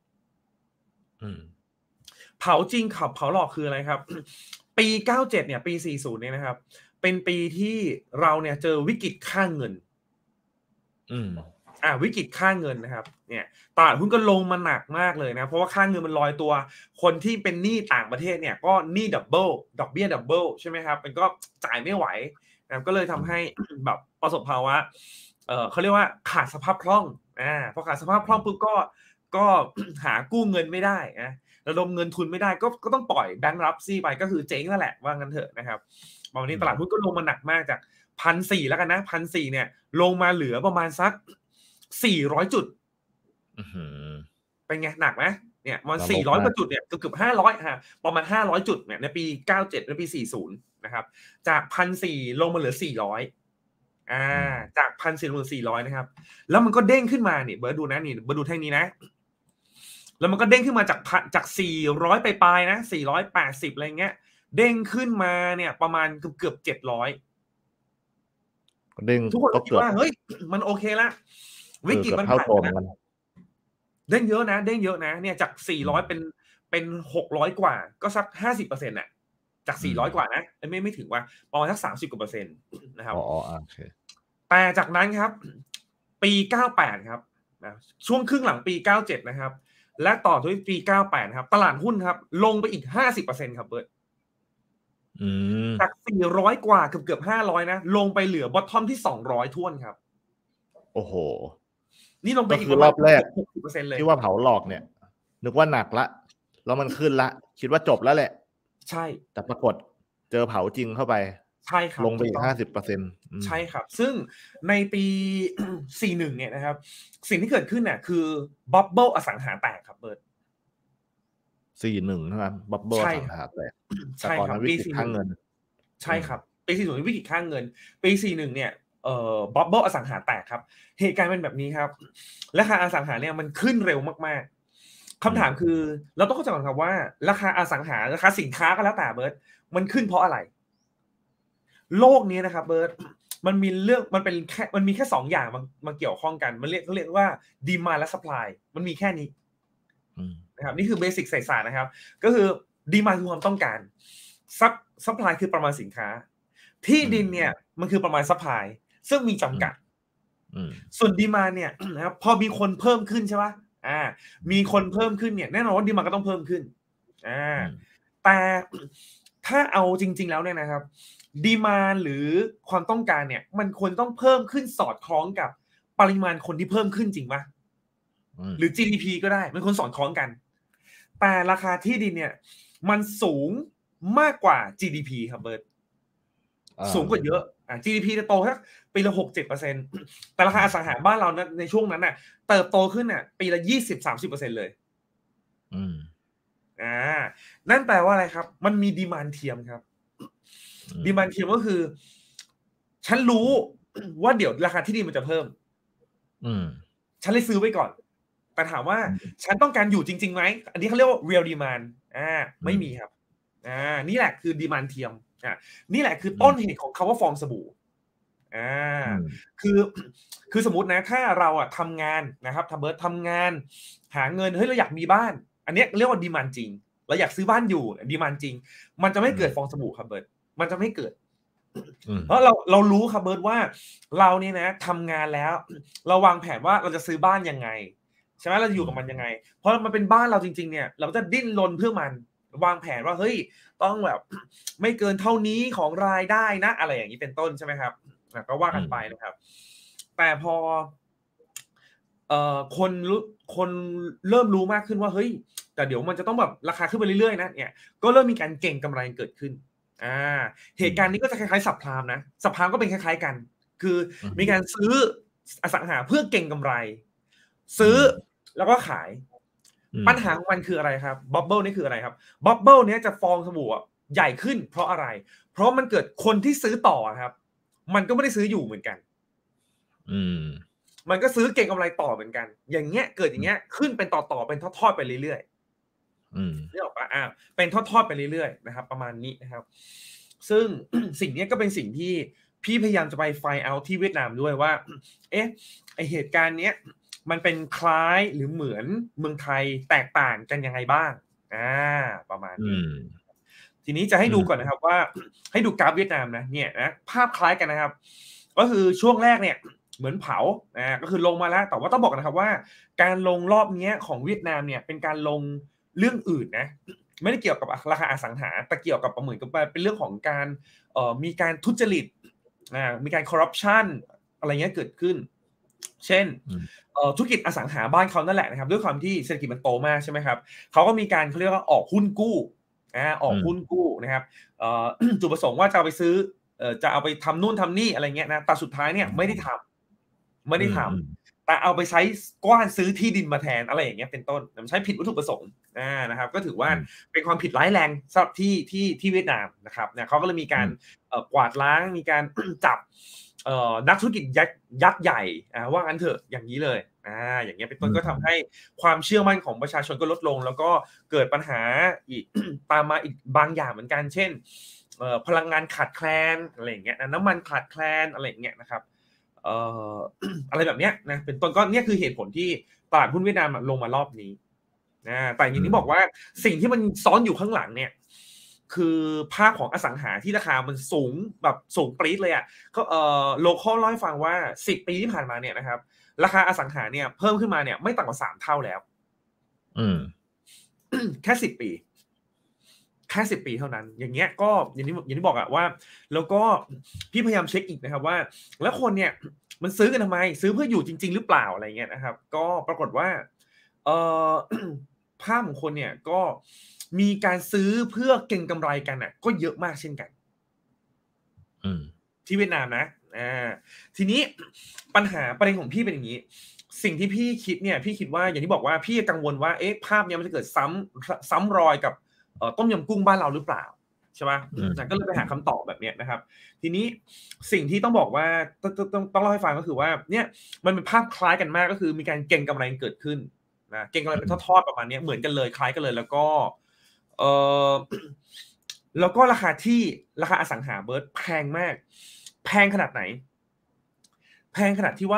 เผาจริงกับเผาหลอกคืออะไรครับปีเก้าสิบเจ็ดเนี่ยปีสี่สิบเนี่ยนะครับเป็นปีที่เราเนี่ยเจอวิกฤตค่าเงินอืมอ่าวิกฤตค่าเงินนะครับเนี่ยตลาดหุ้นก็ลงมาหนักมากเลยนะเพราะว่าค่าเงินมันลอยตัวคนที่เป็นหนี้ต่างประเทศเนี่ยก็หนี้ดับเบิลดอกเบี้ยดับเบิลใช่ไหมครับมันก็จ่ายไม่ไหวนะก็เลยทำให้แบบประสบภาวะเออเขาเรียกว่าขาดสภาพคล่องอ่าพอขาดสภาพคล่องปุ๊บก็ก็หากู้เงินไม่ได้นะระดมเงินทุนไม่ได้ก็ก็ต้องปล่อยแบงก์รับซี่ไปก็คือเจ๊งนั่นแหละว่างั้นเถอะนะครับวันนี้ตลาดหุ้นก็ลงมาหนักมากจากพันสี่แล้วกันนะพันสี่เนี่ยลงมาเหลือประมาณสักสี่ร้อยจุดเป็นไงหนักไหมเนี่ยมันสี่ร้อยกว่าจุดเนี่ยเกือบๆห้าร้อยฮะประมาณห้าร้อยจุดเนี่ยในปีเก้าสิบเจ็ดในปีสี่สิบนะครับจาก หนึ่งพันสี่ร้อย ลงมาเหลือสี่ร้อยอ่าจาก หนึ่งพันสี่ร้อย ลงมาสี่ร้อยนะครับแล้วมันก็เด้งขึ้นมานี่เบิร์ดดูนะนี่เบิร์ดดูแท่งนี้นะแล้วมันก็เด้งขึ้นมาจากจากสี่ร้อยไปปลายนะสี่ร้อยแปดสิบอะไรเงี้ยเด้งขึ้นมาเนี่ยประมาณเกือบๆเจ็ดร้อยเด้งทุกคนคิดว่าเฮ้ยมันโอเคละวิกฤตมันผ่านนะเด้งเยอะนะเด้งเยอะนะเนี่ยจากสี่ร้อยเป็นเป็นหกร้อยกว่าก็สัก ห้าสิบเปอร์เซ็นต์ น่ะจากสี่ร้อยกว่านะไม่ไม่ถึงว่าประมาณสักสามสิบกว่าเปอร์เซ็นต์นะครับอ๋อโอเคแต่จากนั้นครับปีเก้าสิบแปดครับช่วงครึ่งหลังปีเก้าสิบเจ็ดนะครับและต่อด้วยปีเก้าสิบแปดครับตลาดหุ้นครับลงไปอีก ห้าสิบเปอร์เซ็นต์ ครับเบิร์ตจากสี่ร้อยกว่าเกือบๆห้าร้อยนะลงไปเหลือบอททอมที่สองร้อยถ้วนครับโอ้โหนี่ลงไปอีกรอบแรกหกสิบเปอร์เซ็นต์ เลยที่ว่าเผาหลอกเนี่ยนึกว่าหนักละแล้วมันขึ้นละคิดว่าจบแล้วแหละใช่แต่ปรากฏเจอเผาจริงเข้าไปใช่ครับลงไปอีก ห้าสิบเปอร์เซ็นต์ใช่ครับซึ่งในปีสี่สิบเอ็ดเนี่ยนะครับสิ่งที่เกิดขึ้นน่ะคือบับเบิ้ลอสังหาแตกครับเบิร์ตสี่สิบเอ็ดใช่มั้ยบับเบิ้ลอสังหาแตกใช่ครับวิกฤตค่าเงินใช่ครับปีสี่สิบวิกฤตค่าเงินปีสี่สิบเอ็ดเนี่ยเอ่อบับเบิ้ลอสังหาแตกครับเหตุการณ์เป็นแบบนี้ครับราคาอสังหาเนี่ยมันขึ้นเร็วมากๆคำถามคือเราต้องเข้าใจก่อนครับว่าราคาอสังหาราคาสินค้าก็แล้วแต่เบิร์ตมันขึ้นเพราะอะไรโลกนี้นะครับเบิร์ตมันมีเรื่องมันเป็นแค่มันมีแค่สองอย่างมามาเกี่ยวข้องกันมันเรียกเขาเรียกว่าดีมานด์และซัพพลายมันมีแค่นี้นะครับนี่คือเบสิกเศรษฐศาสตร์นะครับก็คือดีมานด์คือความต้องการซัพซัพพลายคือประมาณสินค้าที่ดินเนี่ยมันคือประมาณซัพพลายซึ่งมีจำกัดส่วนดีมานด์เนี่ยนะครับพอมีคนเพิ่มขึ้นใช่ป่ะอ่ามีคนเพิ่มขึ้นเนี่ยแน่นอนว่าดีมานด์ก็ต้องเพิ่มขึ้นอ่าแต่ถ้าเอาจริงๆแล้วเนี่ยนะครับดีมานด์หรือความต้องการเนี่ยมันควรต้องเพิ่มขึ้นสอดคล้องกับปริมาณคนที่เพิ่มขึ้นจริงป่ะหรือ จี ดี พี ก็ได้มันควรสอดคล้องกันแต่ราคาที่ดินเนี่ยมันสูงมากกว่า จี ดี พี ครับเบิร์ตสูงกว่าเยอะอ่า จี ดี พี จะโตแค่ปีละ หกถึงเจ็ดเปอร์เซ็นต์ แต่ราคาอสังหาบ้านเราในช่วงนั้นน่ะเติบโตขึ้นน่ะปีละ ยี่สิบถึงสามสิบเปอร์เซ็นต์ เลยอืมอ่านั่นแปลว่าอะไรครับมันมีดีมานด์เทียมครับดีมานด์เทียมก็คือฉันรู้ว่าเดี๋ยวราคาที่ดินมันจะเพิ่มอืมฉันเลยซื้อไว้ก่อนแต่ถามว่าฉันต้องการอยู่จริงๆไหมอันนี้เขาเรียกว่า real demand อ่าไม่มีครับอ่านี่แหละคือดีมานด์เทียมอ่านี่แหละคือต้นเหตุของคำว่าฟองสบู่อ่าคือคือสมมตินะถ้าเราอ่ะทำงานนะครับทำเบิร์ดทำงานหาเงินเฮ้ยเราอยากมีบ้านอันนี้เรียกว่าดีมานด์จริงเราอยากซื้อบ้านอยู่ดีมานด์จริงมันจะไม่เกิดฟองสบู่ครับเบิร์ดมันจะไม่เกิดเพราะเราเรารู้ครับเบิร์ดว่าเราเนี่ยนะทำงานแล้วเราวางแผนว่าเราจะซื้อบ้านยังไงใช่ไหมเราจะอยู่กับมันยังไงเพราะมันเป็นบ้านเราจริงๆเนี่ยเราจะดิ้นรนเพื่อมันวางแผนว่าเฮ้ยต้องแบบไม่เกินเท่านี้ของรายได้นะอะไรอย่างนี้เป็นต้นใช่ไหมครับก็ว่ากันไปนะครับแต่พอเอ่อคนรู้คนเริ่มรู้มากขึ้นว่าเฮ้ยแต่เดี๋ยวมันจะต้องแบบราคาขึ้นไปเรื่อยๆนะเนี่ยก็เริ่มมีการเก็งกำไรเกิดขึ้นอ่าเหตุการณ์นี้ก็จะคล้ายๆสับพรามนะสับพรามก็เป็นคล้ายๆกันคือมีการซื้ออสังหาเพื่อเก็งกำไรซื้อแล้วก็ขายปัญหาของมันคืออะไรครับบับเบิ้ลนี่คืออะไรครับบับเบิ้ลเนี้ยจะฟองสบู่ใหญ่ขึ้นเพราะอะไรเพราะมันเกิดคนที่ซื้อต่อครับมันก็ไม่ได้ซื้ออยู่เหมือนกันอืมมันก็ซื้อเก็งกำไรต่อเหมือนกันอย่างเงี้ยเกิดอย่างเงี้ยขึ้นเป็นต่อๆเป็นทอดๆไปเรื่อยๆอืมนี่ออกป่ะอ่าเป็นทอดๆไปเรื่อยๆนะครับประมาณนี้นะครับซึ่ง สิ่งนี้ก็เป็นสิ่งที่พี่พยายามจะไปไฟล์เอาที่เวียดนามด้วยว่าเอ๊ะไอเหตุการณ์เนี้ยมันเป็นคล้ายหรือเหมือนเมืองไทยแตกต่างกันยังไงบ้างอ่าประมาณนี้ทีนี้จะให้ดูก่อนนะครับว่าให้ดูกราฟเวียดนามนะเนี่ยนะภาพคล้ายกันนะครับก็คือช่วงแรกเนี่ยเหมือนเผาอ่าก็คือลงมาแล้วแต่ว่าต้องบอกนะครับว่าการลงรอบนี้ของเวียดนามเนี่ยเป็นการลงเรื่องอื่นนะไม่ได้เกี่ยวกับราคาอสังหาแต่เกี่ยวกับเหมือนกับเป็นเรื่องของการเอ่อมีการทุจริตอ่ามีการคอร์รัปชันอะไรเงี้ยเกิดขึ้นเช่นธุรกิจอสังหาบ้านเขานั่นแหละนะครับด้วยความที่เศรษฐกิจมันโตมากใช่ไหมครับเขาก็มีการเขาเรียกว่าออกหุ้นกู้อ่าออกหุ้นกู้นะครับจุดประสงค์ว่าจะเอาไปซื้อจะเอาไปทำนู่นทำนี่อะไรเงี้ยนะแต่สุดท้ายเนี่ยไม่ได้ทำไม่ได้ทำแต่เอาไปใช้กว้านซื้อที่ดินมาแทนอะไรอย่างเงี้ยเป็นต้นมันใช้ผิดวัตถุประสงค์นะครับก็ถือว่าเป็นความผิดร้ายแรงสำหรับที่ที่ที่เวียดนามนะครับเนี่ยเขาก็เลยมีการกวาดล้างมีการจับนักธุรกิจยักษ์ยักษ์ใหญ่ว่างั้นเถอะอย่างนี้เลยอ่าอย่างเงี้ยเป็นต้นก็ทำให้ความเชื่อมั่นของประชาชนก็ลดลงแล้วก็เกิดปัญหาอีก ตามมาอีกบางอย่างเหมือนกันเช่นพลังงานขาดแคลนอะไรอย่างเงี้ยน้ำมันขาดแคลนอะไรอย่างเงี้ยนะครับเอ่อ อะไรแบบเนี้ยนะเป็นต้นก็เนี่ยคือเหตุผลที่ตลาดหุ้นเวียดนามลงมารอบนี้นะแต่อย่างที่บอกว่าสิ่งที่มันซ้อนอยู่ข้างหลังเนี่ยคือภาพของอสังหาที่ราคามันสูงแบบสูงปรี๊ดเลยอ่ะก็เอ่อโลคอลเล่าให้ฟังว่าสิบปีที่ผ่านมาเนี่ยนะครับราคาอสังหาเนี่ยเพิ่มขึ้นมาเนี่ยไม่ต่ำกว่าสามเท่าแล้วอืมแค่สิบปีแค่สิบปีเท่านั้นอย่างเงี้ยก็อย่างที่อย่างที่บอกอะว่าแล้วก็พี่พยายามเช็คอีกนะครับว่าแล้วคนเนี่ยมันซื้อกันทำไมซื้อเพื่ออยู่จริงๆหรือเปล่าอะไรเงี้ยนะครับก็ปรากฏว่าเอ่อ ภาพของคนเนี่ยก็มีการซื้อเพื่อเก็งกำไรกันน่ะก็เยอะมากเช่นกันที่เวียดนามนะอ่าทีนี้ปัญหาประเด็นของพี่เป็นอย่างนี้สิ่งที่พี่คิดเนี่ยพี่คิดว่าอย่างที่บอกว่าพี่กังวลว่าเอ๊ะภาพนี้มันจะเกิดซ้ำซ้ำรอยกับต้มยำกุ้งบ้านเราหรือเปล่าใช่ไหมก็เลยไปหาคำตอบแบบนี้นะครับทีนี้สิ่งที่ต้องบอกว่าต้องต้องต้องเล่าให้ฟังก็คือว่าเนี่ยมันเป็นภาพคล้ายกันมากก็คือมีการเก็งกำไรเกิดขึ้นนะเก็งกำไรเป็นทอดๆประมาณนี้เหมือนกันเลยคล้ายกันเลยแล้วก็เออแล้วก็ราคาที่ราคาอสังหาเบิร์ดแพงมากแพงขนาดไหนแพงขนาดที่ว่า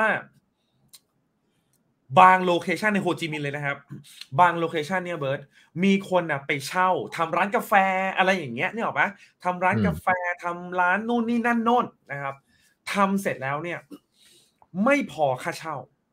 บางโลเคชันในโฮจิมินห์เลยนะครับบางโลเคชันเนี่ยเบิร์ดมีคนนะไปเช่าทำร้านกาแฟอะไรอย่างเงี้ยนี่หรอปะทำร้านกาแฟทำร้านนู่นนี่นั่นโน่นนะครับทำเสร็จแล้วเนี่ยไม่พอค่าเช่า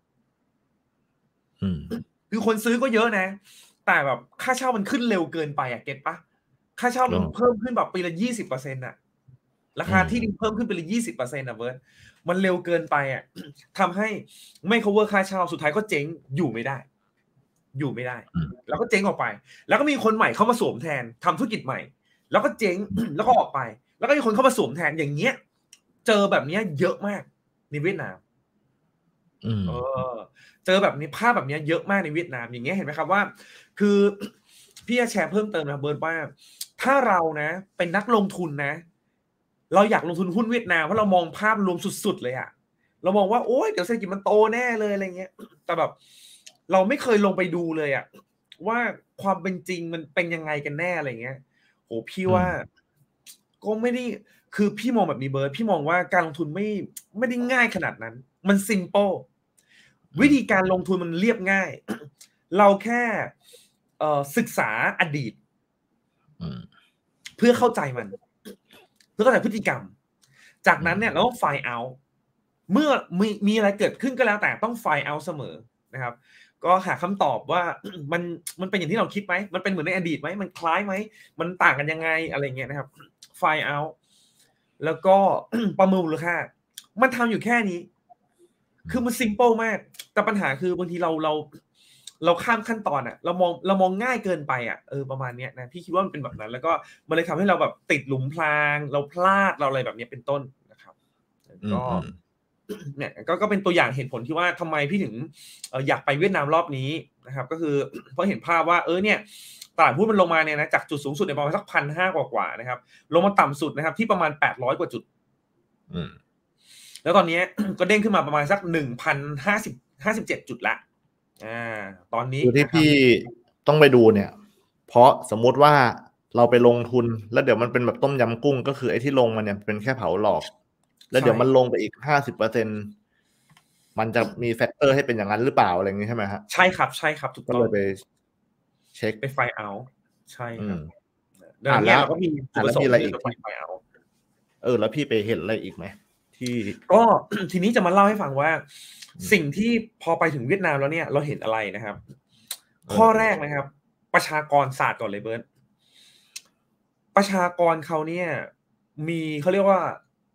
คือคนซื้อก็เยอะนะแต่แบบค่าเช่ามันขึ้นเร็วเกินไปอ่ะเก็ตปะค่าเช่ามันเพิ่มขึ้นแบบปีละยี่สิบเปอร์เซ็นต์อ่ะราคาที่ดินเพิ่มขึ้นปีละยี่สิบเปอร์เซ็นต์อ่ะเบิร์ดมันเร็วเกินไปอ่ะทำให้ไม่ cover ค่าเช่าสุดท้ายก็เจ๊งอยู่ไม่ได้อยู่ไม่ได้แล้วก็เจ๊งออกไปแล้วก็มีคนใหม่เข้ามาสวมแทนทำธุรกิจใหม่แล้วก็เจ๊งแล้วก็ออกไปแล้วก็มีคนเข้ามาสวมแทนอย่างเงี้ยเจอแบบนี้เยอะมากในเวียดนามเออเจอแบบนี้ภาพแบบนี้เยอะมากในเวียดนามอย่างเงี้ยเห็นไหมครับว่าคือพี่จะแชร์เพิ่มเติมนะเบิร์ดว่าถ้าเรานะเป็นนักลงทุนนะเราอยากลงทุนหุ้นเวียดนามเพราะเรามองภาพรวมสุดๆเลยอะเรามองว่าโอ๊ยเดี๋ยวเศรษฐกิจมันโตแน่เลยอะไรเงี้ยแต่แบบเราไม่เคยลงไปดูเลยอะว่าความเป็นจริงมันเป็นยังไงกันแน่อะไรเงี้ยโหพี่ว่าก็ไม่ได้คือพี่มองแบบนี้เบิร์ดพี่มองว่าการลงทุนไม่ไม่ได้ง่ายขนาดนั้นมันซิมเปิลวิธีการลงทุนมันเรียบง่ายเราแค่ศึกษาอดีตเพื่อเข้าใจมันเพื่อเข้าใจพฤติกรรมจากนั้นเนี่ยเราต้องไฟล์เอาเมื่อมีมีอะไรเกิดขึ้นก็แล้วแต่ต้องไฟล์เอาเสมอนะครับก็หาคำตอบว่ามันมันเป็นอย่างที่เราคิดไหมมันเป็นเหมือนในอดีตไหมมันคล้ายไหมมันต่างกันยังไงอะไรเงี้ยนะครับไฟล์เอาแล้วก็ประเมินมูลค่ามันทำอยู่แค่นี้คือมันซิมเปิลมากแต่ปัญหาคือบางทีเราเราเราข้ามขั้นตอนอ่ะเรามองเรามองง่ายเกินไปอ่ะเออประมาณเนี้ยนะพี่คิดว่ามันเป็นแบบนั้นแล้วก็มันเลยทำให้เราแบบติดหลุมพรางเราพลาดเราอะไรแบบนี้เป็นต้นนะครับก็เนี่ยก็ก็เป็นตัวอย่างเหตุผลที่ว่าทำไมพี่ถึงอยากไปเวียดนามรอบนี้นะครับก็คือเพราะเห็นภาพว่าเออเนี่ยตลาดหุ้นมันลงมาเนี่ยนะจากจุดสูงสุดเนี่ยประมาณสัก หนึ่งพันห้าร้อย กว่าๆนะครับลงมาต่ำสุดนะครับที่ประมาณแปดร้อยกว่าจุดอืมแล้วตอนนี้ ก็เด้งขึ้นมาประมาณสัก หนึ่งพันห้าสิบ ห้าสิบเจ็ด จุดละอ่าตอนนี้คือที่นะครับพี่ต้องไปดูเนี่ย เพราะสมมุติว่าเราไปลงทุนแล้วเดี๋ยวมันเป็นแบบต้มยำกุ้งก็คือไอ้ที่ลงมาเนี่ยเป็นแค่เผาหลอกแล้วเดี๋ยวมันลงไปอีก ห้าสิบเปอร์เซ็นต์ มันจะมีแฟกเตอร์ให้เป็นอย่างนั้นหรือเปล่าอะไรอย่างงี้ใช่ไหมฮะใช่ครับใช่ครับถูกก็ต้เลองยไปเช็คไปไฟล์เอาท์ใช่อืมครับดังอ่านั้นเนี่ยแล้วเราก็มีจุอ่าแล้วมีดประสงค์อะไรอีกที่ที่จะไปไฟล์เอาท์เออแล้วพี่ไปเห็นอะไรอีกไหมที่ก็ ทีนี้จะมาเล่าให้ฟังว่าสิ่งที่พอไปถึงเวียดนามแล้วเนี่ยเราเห็นอะไรนะครับ ข้อแรกนะครับ ประชากรศาสตร์ก่อนเลยเบิร์ตประชากรเขาเนี่ยมีเขาเรียกว่า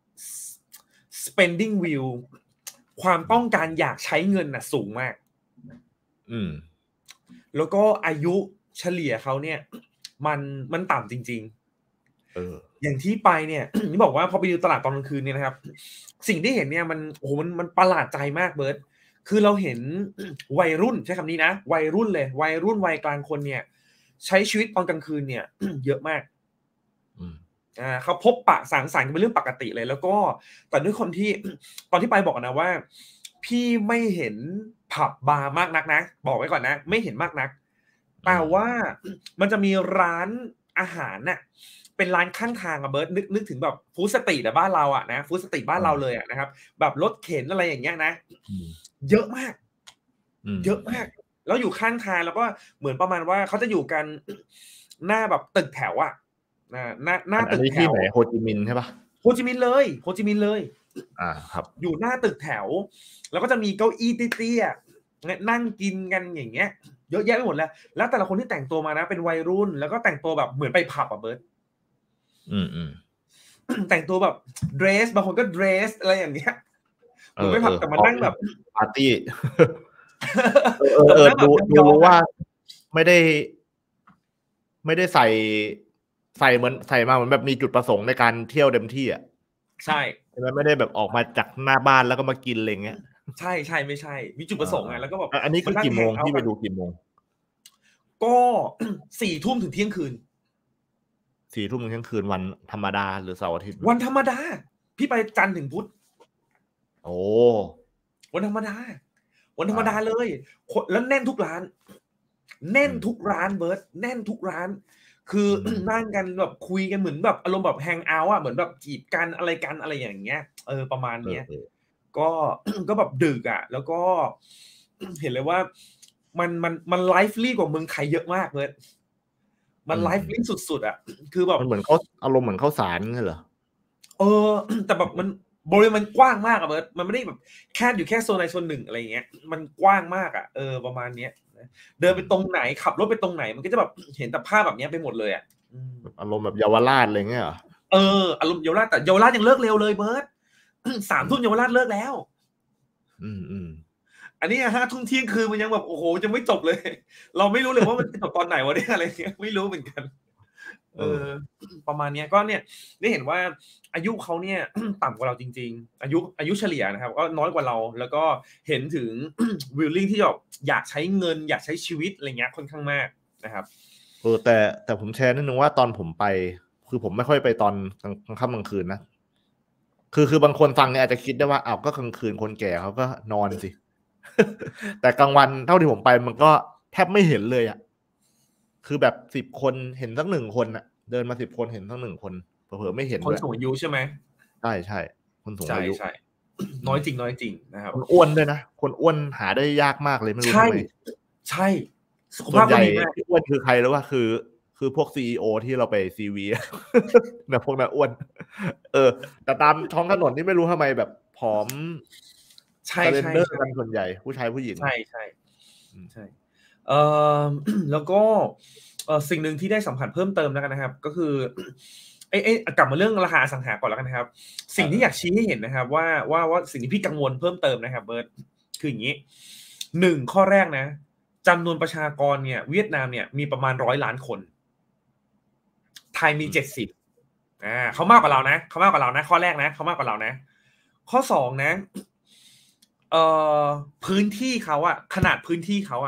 spending will ความต้องการอยากใช้เงินน่ะสูงมากอืมแล้วก็อายุเฉลี่ยเขาเนี่ย มันมันต่ำจริง ๆเอออย่างที่ไปเนี่ย นี่บอกว่าพอไปดูตลาดตอนกลางคืนเนี่ยนะครับ สิ่งที่เห็นเนี่ยมันโอ้โหมันมันประหลาดใจมากเบิร์ตคือเราเห็น วัยรุ่นใช้คำนี้นะวัยรุ่นเลยวัยรุ่นวัยกลางคนเนี่ยใช้ชีวิตตอนกลางคืนเนี่ย เยอะมากอ่าเขาพบปะสังสรรค์กันเป็นเรื่องปกติเลย แล้วก็แต่ด้วยคนที่ ตอนที่ไปบอกนะว่า พี่ไม่เห็นผับบาร์มากนักนะบอกไว้ก่อนนะ ไม่เห็นมากนักแต่ว่ามันจะมีร้านอาหารน่ะเป็นร้านข้างทางอะเบิร์ตนึกนึกถึงแบบฟู้ดสตรีทอะบ้านเราอะนะฟู้ดสตรีทบ้านเราเลยอะนะครับแบบรถเข็นอะไรอย่างเงี้ยนะเยอะมากเยอะมากแล้วอยู่ข้างทางแล้วก็เหมือนประมาณว่าเขาจะอยู่กันหน้าแบบตึกแถวอะนะหน้าหน้าตึกแถวที่ไหนโฮจิมินห์ใช่ปะโฮจิมินห์เลยโฮจิมินห์เลยอ่าครับอยู่หน้าตึกแถวแล้วก็จะมีเก้าอี้เตี้ยๆนั่งกินกันอย่างเงี้ยเยอะแยะไปหมดแล้วแล้วแต่ละคนที่แต่งตัวมานะเป็นวัยรุ่นแล้วก็แต่งตัวแบบเหมือนไปผับอ่ะเบิร์ตอืมอืมแต่งตัวแบบเดรสบางคนก็เดรสอะไรอย่างเงี้ยเหมือนไปผับแต่มานั่งแบบปาร์ตี้เออเออดูดูรู้ว่าไม่ได้ ไม่ได้ใส่ใส่เหมือนใส่มาเหมือนแบบมีจุดประสงค์ในการเที่ยวเต็มที่อ่ะใช่แล้วไม่ได้แบบออกมาจากหน้าบ้านแล้วก็มากินอะไรเงี้ยใช่ใช่ไม่ใช่มีจุดประสงค์ไงแล้วก็แบบอันนี้คือกี่โมงที่ไปดูกี่โมงก็สี่ทุ่มถึงเที่ยงคืนสี่ทุ่มถึงเที่ยงคืนวันธรรมดาหรือเสาร์อาทิตย์วันธรรมดาพี่ไปจันทร์ถึงพุธโอ้วันธรรมดาวันธรรมดาเลยแล้วแน่นทุกร้านแน่นทุกร้านเบิร์ตแน่นทุกร้านคือนั่งกันแบบคุยกันเหมือนแบบอารมณ์แบบแฮงเอาท์อ่ะเหมือนแบบจีบกันอะไรกันอะไรอย่างเงี้ยเออประมาณเนี้ยก็ก็แบบดึกอ่ะแล้วก็เห็นเลยว่ามันมันมันไลฟ์ลี่กว่าเมืองไทยเยอะมากเบิร์ตมันไลฟ์ลี่สุดๆอ่ะคือแบบมันเหมือนเขาอารมณ์เหมือนข้าวสารงี้เหรอเออแต่แบบมันบริเวณมันกว้างมากอะเบิร์ตมันไม่ได้แบบแค่อยู่แค่โซนใดโซนหนึ่งอะไรเงี้ยมันกว้างมากอ่ะเออประมาณเนี้ยเดินไปตรงไหนขับรถไปตรงไหนมันก็จะแบบเห็นแต่ภาพแบบนี้ไปหมดเลยอ่ะอารมณ์แบบเยาวราชอะไรเงี้ยเหรอเอออารมณ์เยาวราชแต่เยาวราชยังเลิกเร็วเลยเบิร์ตสามทุ่มเยาวราชเลิกแล้วอืมอืมอันนี้ห้าทุ่มเที่ยงคืนมันยังแบบโอ้โหจะไม่จบเลยเราไม่รู้เลยว่ามันจะจบตอนไหนวะเนี่ยอะไรเงี้ยไม่รู้เหมือนกันเออประมาณนี้ก็เนี่ยได้เห็นว่าอายุเขาเนี่ยต่ำกว่าเราจริงๆอายุอายุเฉลี่ยนะครับก็น้อยกว่าเราแล้วก็เห็นถึง willing ที่จะอยากใช้เงินอยากใช้ชีวิตอะไรเงี้ยค่อนข้างมากนะครับเออแต่แต่ผมแชร์นิดนึงว่าตอนผมไปคือผมไม่ค่อยไปตอนกลางค่ำกลางคืนนะคือคือบางคนฟังเนี่ยอาจจะคิดได้ว่าอ้าวก็กลางคืนคนแก่เขาก็นอนสิ แต่กลางวันเท่าที่ผมไปมันก็แทบไม่เห็นเลยอ่ะคือแบบสิบคนเห็นสักหนึ่งคนอ่ะเดินมาสิบคนเห็นสักหนึ่งคนเผลอๆไม่เห็นคนสูงอายุใช่ไหมใช่ใช่คนสูงอายุใช่น้อยจริงน้อยจริงนะครับคนอ้วนด้วยนะคนอ้วนหาได้ยากมากเลยไม่รู้ทำไมใช่สุขภาพก็ดีมากที่อ้วนคือใครแล้วว่าคือคือพวก ซี อี โอ ที่เราไป ซี วี นะพวกนั้นอ้วนเออแต่ตามท้องถนนนี่ไม่รู้ทำไมแบบผอมใช่เทรนใช่เนอร์กันส่วนใหญ่ผู้ชายผู้หญิงใช่ใช่ใช่เอ่อแล้วก็เอ่อสิ่งหนึ่งที่ได้สัมผัสเพิ่มเติมแล้วกันนะครับก็คือไอ้ไอ้กลับมาเรื่องราคาอสังหาก่อนแล้วกันนะครับสิ่งที่อยากชี้ให้เห็นนะครับว่าว่าว่าสิ่งที่พี่กังวลเพิ่มเติมนะครับเบิร์ตคืออย่างนี้หนึ่งข้อแรกนะจำนวนประชากรเนี่ยเวียดนามเนี่ยมีประมาณร้อยล้านคนไทยมีเจ็ดสิบอ่าเขามากกว่าเรานะเขามากกว่าเรานะข้อแรกนะเขามากกว่าเรานะข้อสองนะเอ่อพื้นที่เขาอะขนาดพื้นที่เขาอะ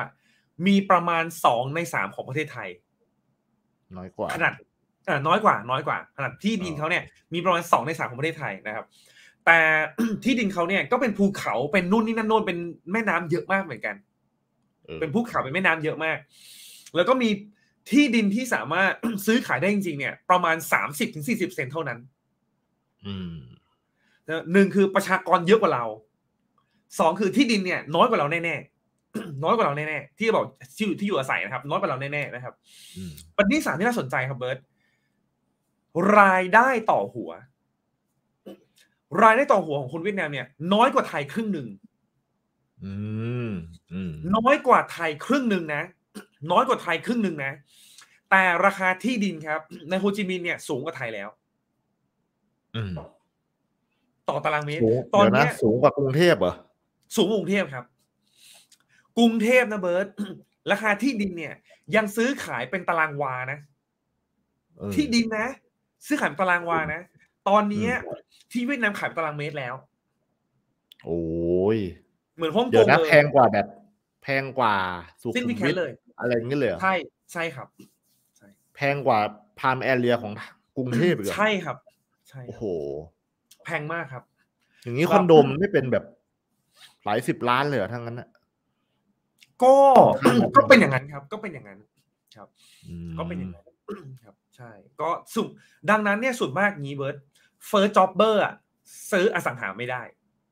มีประมาณสองในสามของประเทศไทยน้อยกว่าขนาดอ่าน้อยกว่าน้อยกว่าขนาดที่ดินเขาเนี่ยมีประมาณสองในสามของประเทศไทยนะครับแต่ ที่ดินเขาเนี่ยก็เป็นภูเขาเป็นนู่นนี่นั่นโน่นเป็นแม่น้ำเยอะมากเหมือนกันเป็นภูเขาเป็นแม่น้ำเยอะมากแล้วก็มีที่ดินที่สามารถ ซื้อขายได้จริงๆเนี่ยประมาณ สามสิบถึงสี่สิบ เซนเท่านั้นอืมหนึ่งคือประชากรเยอะกว่าเราสองคือที่ดินเนี่ยน้อยกว่าเราแน่ๆน้อยกว่าเราแน่ๆที่บอกที่อยู่ที่อยู่อาศัยนะครับน้อยกว่าเราแน่ๆนะครับประเด็นที่สามที่น่าสนใจครับเบิร์ตรายได้ต่อหัวรายได้ต่อหัวของคนเวียดนามเนี่ยน้อยกว่าไทยครึ่งหนึ่งอืมอืมน้อยกว่าไทยครึ่งหนึ่งนะน้อยกว่าไทยครึ่งหนึ่งนะแต่ราคาที่ดินครับในโฮจิมินห์เนี่ยสูงกว่าไทยแล้วอืมต่อตารางเมตรตอนนี้สูงกว่ากรุงเทพเหรอสูงกว่ากรุงเทพครับกรุงเทพนะเบิร์ตราคาที่ดินเนี่ยยังซื้อขายเป็นตารางวานะที่ดินนะซื้อขายเป็นตารางวานะตอนนี้ที่เวียดนามขายเป็นตารางเมตรแล้วโอ้ยเหมือนฮ่องกงเลยแพงกว่าแบบแพงกว่าสุขุมวิทเลยอะไรอย่างเงี้ยเลยใช่ใช่ครับใช่แพงกว่าพามแอเรียของกรุงเทพอีกเหรอใช่ครับใช่โอ้โหแพงมากครับอย่างนี้คอนโดมไม่เป็นแบบหลายสิบล้านเลยเหรอทั้งนั้นน่ะก็ก็เป็นอย่างนั้นครับก็เป็นอย่างนั้นครับก็เป็นอย่างนั้นครับใช่ก็สุดดังนั้นเนี่ยสุดมากงี้เบิร์ดเฟิร์สจ็อบเบอร์อ่ะซื้ออสังหาไม่ได้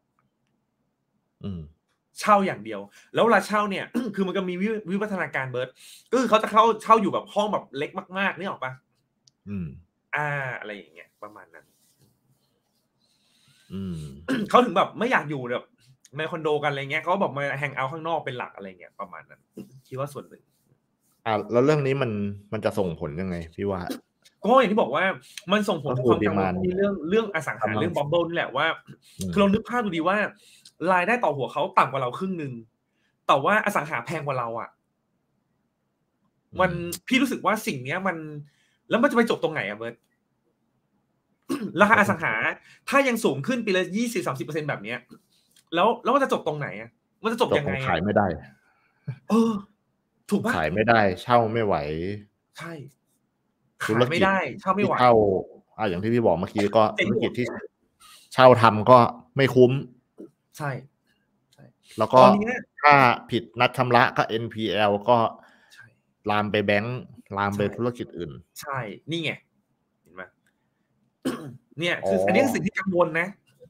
เช่าอย่างเดียวแล้วเวลาเช่าเนี่ย คือมันก็มีวิวัฒนาการเบิร์ดก็คือเขาจะเข้าเช่าอยู่แบบห้องแบบเล็กมากๆนี่ออกปะอืมอ่าอะไรอย่างเงี้ยประมาณนั้นอืมเขาถึงแบบไม่อยากอยู่แบบในคอนโดกันอะไรเงี้ยเขาบอกมาแฮงเอาท์ข้างนอกเป็นหลักอะไรเงี้ยประมาณนั้นคิดว่าส่วนหนึ่งอ่าแล้วเรื่องนี้มันมันจะส่งผลยังไงพี่ว่าก็อย่างที่บอกว่ามันส่งผลถึงความกังวลที่เรื่องเรื่องอสังหาเรื่องบับเบิ้ลนี่แหละว่าคือเรานึกภาพดูดีว่ารายได้ต่อหัวเขาต่ำกว่าเราครึ่งนึงแต่ว่าอสังหาแพงกว่าเราอ่ะมันพี่รู้สึกว่าสิ่งเนี้ยมันแล้วมันจะไปจบตรงไหนอ่ะเบิร์ตราคาอสังหาถ้ายังสูงขึ้นปีละยี่สิบสามสิบเปอร์เซ็นต์แบบเนี้ยแล้วแล้วมันจะจบตรงไหนอ่ะมันจะจบยังไงขายไม่ได้เออถูกป่ะขายไม่ได้เช่าไม่ไหวใช่ขายไม่ได้เช่าไม่ไหวเช่าอ่าอย่างที่พี่บอกเมื่อกี้ก็ธุรกิจที่เช่าทำก็ไม่คุ้มใช่แล้วก็ถ้าผิดนัดชำระก็ เอ็น พี แอล ก็ลามไปแบงค์ลามไปธุรกิจอื่นใช่นี่ไงเห็นไหมเนี่ยคืออันนี้คือสิ่งที่กังวลนะ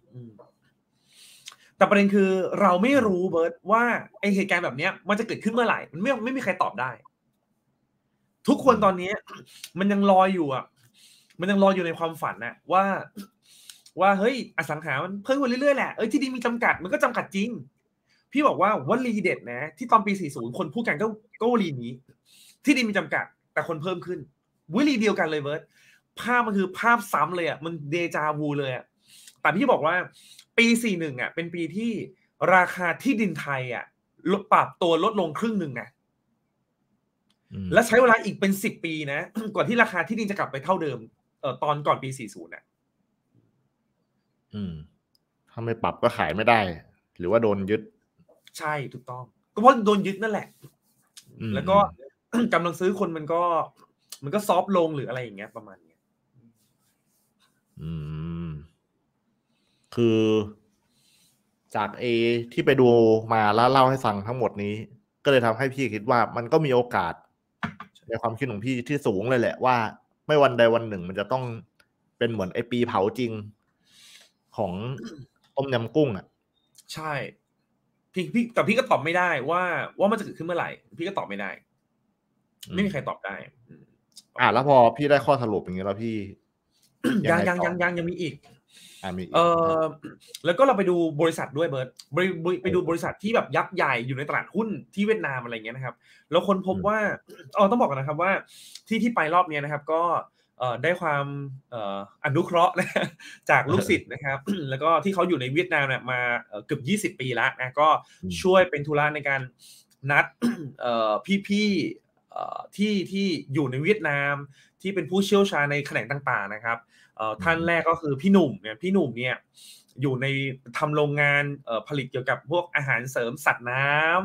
แต่ประเด็นคือเราไม่รู้เบิร์ตว่าไอเหตุการณ์แบบนี้มันจะเกิดขึ้นเมื่อไหร่มันไม่ไม่มีใครตอบได้ทุกคนตอนนี้มันยังลอยอยู่อ่ะมันยังลอยอยู่ในความฝันน่ะว่าว่าเฮ้ยอสังหามันเพิ่มขึ้นเรื่อยๆแหละเอ้ยที่ดินมีจำกัดมันก็จำกัดจริงพี่บอกว่าวลีเด็ดนะที่ตอนปีสี่สิบคนพูดกันก็ก็วลีนี้ที่ดินมีจำกัดแต่คนเพิ่มขึ้นวลีเดียวกันเลยเบิร์ตภาพมันคือภาพซ้ำเลยอ่ะมันเดจาวูเลยอ่ะแต่พี่บอกว่าปีสี่สิบเอ็ดอ่ะเป็นปีที่ราคาที่ดินไทยอ่ะลดปรับตัวลดลงครึ่งนึงนะและใช้เวลาอีกเป็นสิบปีนะกว่าที่ราคาที่ดินจะกลับไปเท่าเดิมเอ่อตอนก่อนปีสี่สิบน่ะอืมถ้าไม่ปรับก็ขายไม่ได้หรือว่าโดนยึดใช่ถูกต้องก็เพราะโดนยึดนั่นแหละแล้วก็กำลังซื้อคนมันก็มันก็ซอฟลงหรืออะไรอย่างเงี้ยประมาณนี้อืมคือจากเอที่ไปดูมาแล้วเล่าให้ฟังทั้งหมดนี้ก็เลยทำให้พี่คิดว่ามันก็มีโอกาสในความคิดของพี่ที่สูงเลยแหละว่าไม่วันใดวันหนึ่งมันจะต้องเป็นเหมือนไอปีเผาจริงของต้มยำกุ้งอ่ะใช่พี่พี่แต่พี่ก็ตอบไม่ได้ว่าว่ามันจะเกิดขึ้นเมื่อไหร่พี่ก็ตอบไม่ได้ไม่มีใครตอบได้อ่าแล้วพอพี่ได้ข้อสรุปอย่างนี้แล้วพี่ยังยังยังยังยังมีอีกอ่ามีเออแล้วก็เราไปดูบริษัทด้วยเบิร์ตไปดูบริษัทที่แบบยักษ์ใหญ่อยู่ในตลาดหุ้นที่เวียดนามอะไรเงี้ยนะครับแล้วคนพบว่าอ๋อต้องบอกกันนะครับว่าที่ที่ไปรอบนี้นะครับก็ได้ความอนุเคราะห์นะจากลูกศิษย์นะครับแล้วก็ที่เขาอยู่ในเวียดนามเนี่ยมาเกือบยี่สิบปีแล้วนะก็ช่วยเป็นธุระในการนัดพี่ๆที่ที่อยู่ในเวียดนามที่เป็นผู้เชี่ยวชาญในแขนงต่างๆนะครับท่านแรกก็คือพี่หนุ่มเนี่ยพี่หนุ่มเนี่ยอยู่ในทำโรงงานผลิตเกี่ยวกับพวกอาหารเสริมสัตว์น้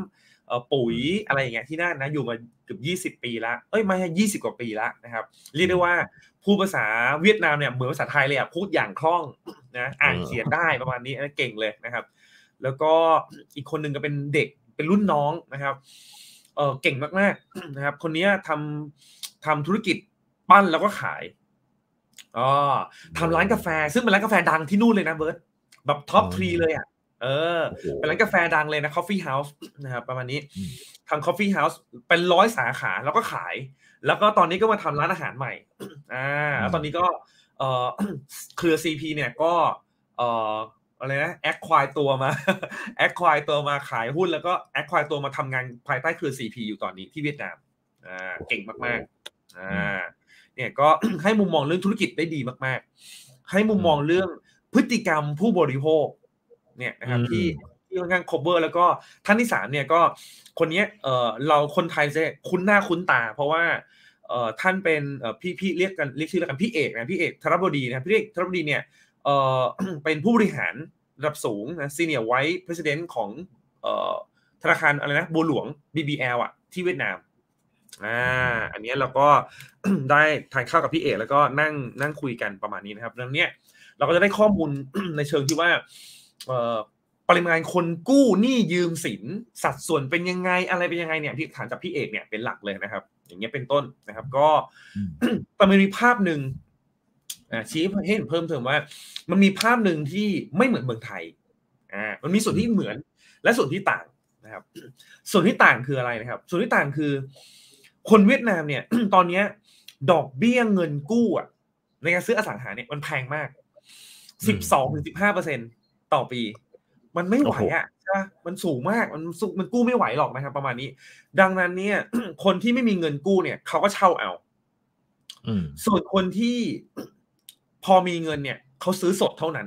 เอ่อปุ๋ยอะไรอย่างเงี้ยที่นั่นนะอยู่มาเกือบยี่สิบปีแล้วเอ้ยไม่ใช่ยี่สิบกว่าปีแล้วนะครับเรียกได้ว่าพูดภาษาเวียดนามเนี่ยเหมือนภาษาไทยเลยอ่ะพูดอย่างคล่องนะอ่านเขียนได้ประมาณนี้เก่งเลยนะครับแล้วก็อีกคนนึงก็เป็นเด็กเป็นรุ่นน้องนะครับเออเก่งมากๆนะครับคนนี้ทำทำธุรกิจปั้นแล้วก็ขายอ๋อทำร้านกาแฟซึ่งเป็นร้านกาแฟดังที่นู่นเลยนะเบิร์ตแบบท็อปทรีเลยอ่ะเออเป็นร้านกาแฟดังเลยนะ Coffee House นะครับประมาณนี้ทำ Coffee House เป็นร้อยสาขาแล้วก็ขายแล้วก็ตอนนี้ก็มาทำร้านอาหารใหม่อ่าแล้วตอนนี้ก็เอ่อเครือ ซี พี เนี่ยก็เอ่ออะไรนะแอคควายตัวมาแอคควายตัวมาขายหุ้นแล้วก็แอคควายตัวมาทำงานภายใต้เครือ ซี พี อยู่ตอนนี้ที่เวียดนามอ่าเก่งมากๆอ่าเนี่ยก็ ให้มุมมองเรื่องธุรกิจได้ดีมากๆให้มุมมองเรื่องพฤติกรรมผู้บริโภคเนี่ยนะครับที่ที่ค่อนข้าง cover แล้วก็ท่านที่สามเนี่ยก็คนนี้เอ่อเราคนไทยจะคุ้นหน้าคุ้นตาเพราะว่าเอ่อท่านเป็นเอ่อพี่พี่เรียกกันเรียกชื่อแล้วกันพี่เอกนะพี่เอกธนบดีนะพี่เอกธนบดีเนี่ยเอ่อ เป็นผู้บริหารระดับสูงนะ Senior Vice President ของเอ่อธนาคารอะไรนะบัวหลวง บี บี แอล อ่ะที่เวียดนามอ่าอันนี้เราก็ ได้ทานข้าวกับพี่เอกแล้วก็นั่งนั่งคุยกันประมาณนี้นะครับดังนั้นเนี่ยเราก็จะได้ข้อมูล ในเชิงที่ว่าเอ่อปริมาณคนกู้หนี้ยืมสินสัดส่วนเป็นยังไงอะไรเป็นยังไงเนี่ยพี่ถามจากพี่เอกเนี่ยเป็นหลักเลยนะครับอย่างเงี้ยเป็นต้นนะครับก็ แต่มันมีภาพหนึ่งชี้ให้เห็นเพิ่มเติมว่ามันมีภาพหนึ่งที่ไม่เหมือนเมืองไทยอ่ามันมีส่วนที่เหมือนและส่วนที่ต่างนะครับส่วนที่ต่างคืออะไรนะครับส่วนที่ต่างคือคนเวียดนามเนี่ย ตอนนี้ดอกเบี้ยเงินกู้อ่ะในการซื้ออสังหาเนี่ยมันแพงมาก สิบสองถึงสิบห้าเปอร์เซ็นต์ ต่อปีมันไม่ไหวอ่ะใช่ป่ะมันสูงมากมันมันกู้ไม่ไหวหรอกนะครับประมาณนี้ดังนั้นเนี่ย คนที่ไม่มีเงินกู้เนี่ยเขาก็เช่าเอาส่วนคนที่พอมีเงินเนี่ยเขาซื้อสดเท่านั้น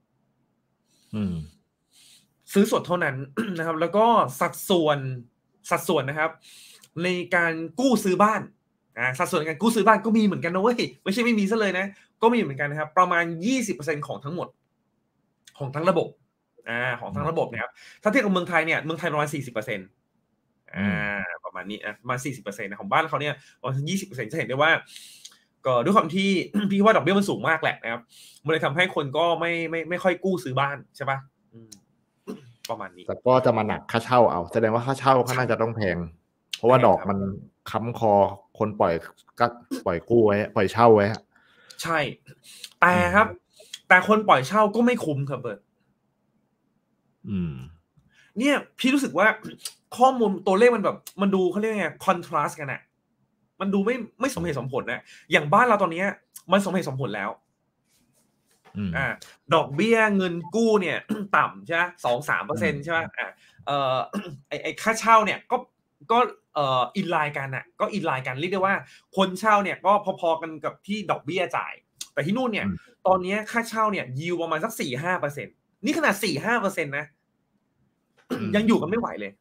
ซื้อสดเท่านั้น นะครับแล้วก็สัดส่วนสัดส่วนนะครับในการกู้ซื้อบ้านอ่าสัดส่วนในการกู้ซื้อบ้านก็มีเหมือนกันนะเว้ยไม่ใช่ไม่มีซะเลยนะก็มีเหมือนกันนะครับประมาณ ยี่สิบเปอร์เซ็นต์ ของทั้งหมดของทั้งระบบอ่าของทั้งระบบนะครับถ้าเทียบกับเมืองไทยเนี่ยเมืองไทยประมาณ สี่สิบเปอร์เซ็นต์ อ่าประมาณนี้นะประมาณ สี่สิบเปอร์เซ็นต์ นะของบ้านเขาเนี่ยประมาณ ยี่สิบเปอร์เซ็นต์ จะเห็นได้ว่าก็ด้วยความที่ พี่ว่าดอกเบี้ยมันสูงมากแหละนะครับมันเลยทำให้คนก็ไม่ไม่ไม่ค่อยกู้ซื้อบ้านใช่ป่ะประมาณนี้แต่ก็จะมาหนักค่าเช่าเอาแสดงว่าค่าเช่าก็น่าจะต้องแพงเพราะว่าดอกมันค้ำคอคนปล่อยก็ปล่อยกู้ไว้ปล่อยเช่าไว้ใช่แต่ครับแต่คนปล่อยเช่าก็ไม่คุ้มครับเบิร์ดอืมเนี่ยพี่รู้สึกว่าข้อมูลตัวเลขมันแบบมันดูเขาเรียกไงคอนทราสต์กันอะมันดูไม่ไม่สมเหตุสมผลนะอย่างบ้านเราตอนนี้มันสมเหตุสมผลแล้วอ่าดอกเบี้ยเงินกู้เนี่ย ต่ำใช่ไหมสองสามเปอร์เซ็นต์ใช่ไหมอ่าเอ่อไอไอค่าเช่าเนี่ยก็ก็เอ่ออินไลน์กันอ่ะก็อินไลน์กันเรียกได้ว่าคนเช่าเนี่ยก็พอๆกันกับที่ดอกเบี้ยจ่ายแต่ที่นู่นเนี่ยตอนนี้ค่าเช่าเนี่ยยิวประมาณสักสี่ห้าเปอร์เซ็นต์นี่ขนาดสี่ห้าเปอร์เซ็นต์นะยังอยู่กันไม่ไหวเลย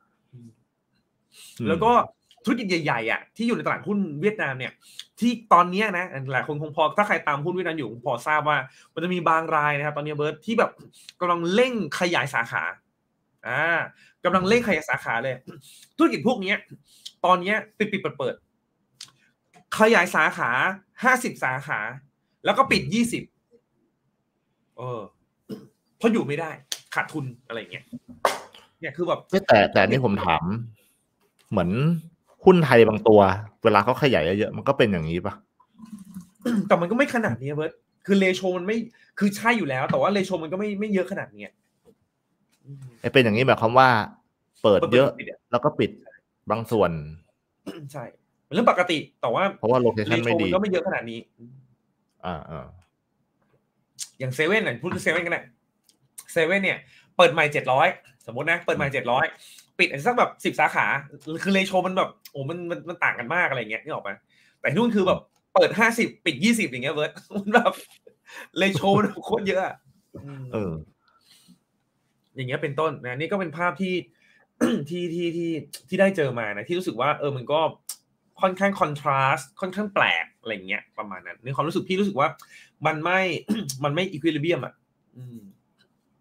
แล้วก็ธุรกิจใหญ่ๆอ่ะที่อยู่ในตลาดหุ้นเวียดนามเนี่ยที่ตอนนี้นะหลายคนคงพอถ้าใครตามหุ้นเวียดนามอยู่พอทราบว่ามันจะมีบางรายนะครับตอนนี้เบิร์ตที่แบบกำลังเร่งขยายสาขาอ่ากำลังเร่งขยายสาขาเลยธุรกิจพวกนี้ตอนนี้ปิดปิดเปิดเปิดขยายสาขาห้าสิบสาขาแล้วก็ปิดยี่สิบเออเพราะอยู่ไม่ได้ขาดทุนอะไรอย่างเงี้ยเนี่ยคือแบบแต่แต่นี่ผมถามเหมือนหุ้นไทยบางตัวเวลาเขาขยายเยอะๆมันก็เป็นอย่างนี้ป่ะแต่มันก็ไม่ขนาดนี้เบิร์ตคือเรโชมันไม่คือใช่อยู่แล้วแต่ว่าเรโชมันก็ไม่ไม่เยอะขนาดนี้ไอ้เป็นอย่างนี้หมายความว่าเปิดเยอะแล้วก็ปิดบางส่วนใช่เป็นเรื่องปกติแต่ว่าเพราะว่าโลเคชั่นไม่ดีมันก็ไม่เยอะขนาดนี้อ่าอ่าอย่างเซเว่นเนี่ยพูดถึงเซเว่นกันนะเซเว่นเนี่ยเปิดใหม่เจ็ดร้อยสมมตินะเปิดใหม่เจ็ดร้อยปิดสักแบบสิบสาขาคือเรโชมันแบบโอ้มันมันมันต่างกันมากอะไรเงี้ยนี่ออกมาแต่นู่นคือแบบเปิดห้าสิบปิดยี่สิบอย่างเงี้ยเวิร์ดมันแบบเรโชมันโคตรเยอะเอออย่างเงี้ยเป็นต้นนะนี่ก็เป็นภาพที่ ที่ที่ที่ที่ได้เจอมานะที่รู้สึกว่าเออมันก็ค่อนข้างคอนทราสต์ค่อนข้างแปลกอะไรเงี้ยประมาณนั้นในความรู้สึกพี่รู้สึกว่ามันไม่ มันไม่อีควิลิเบียมอ่ะ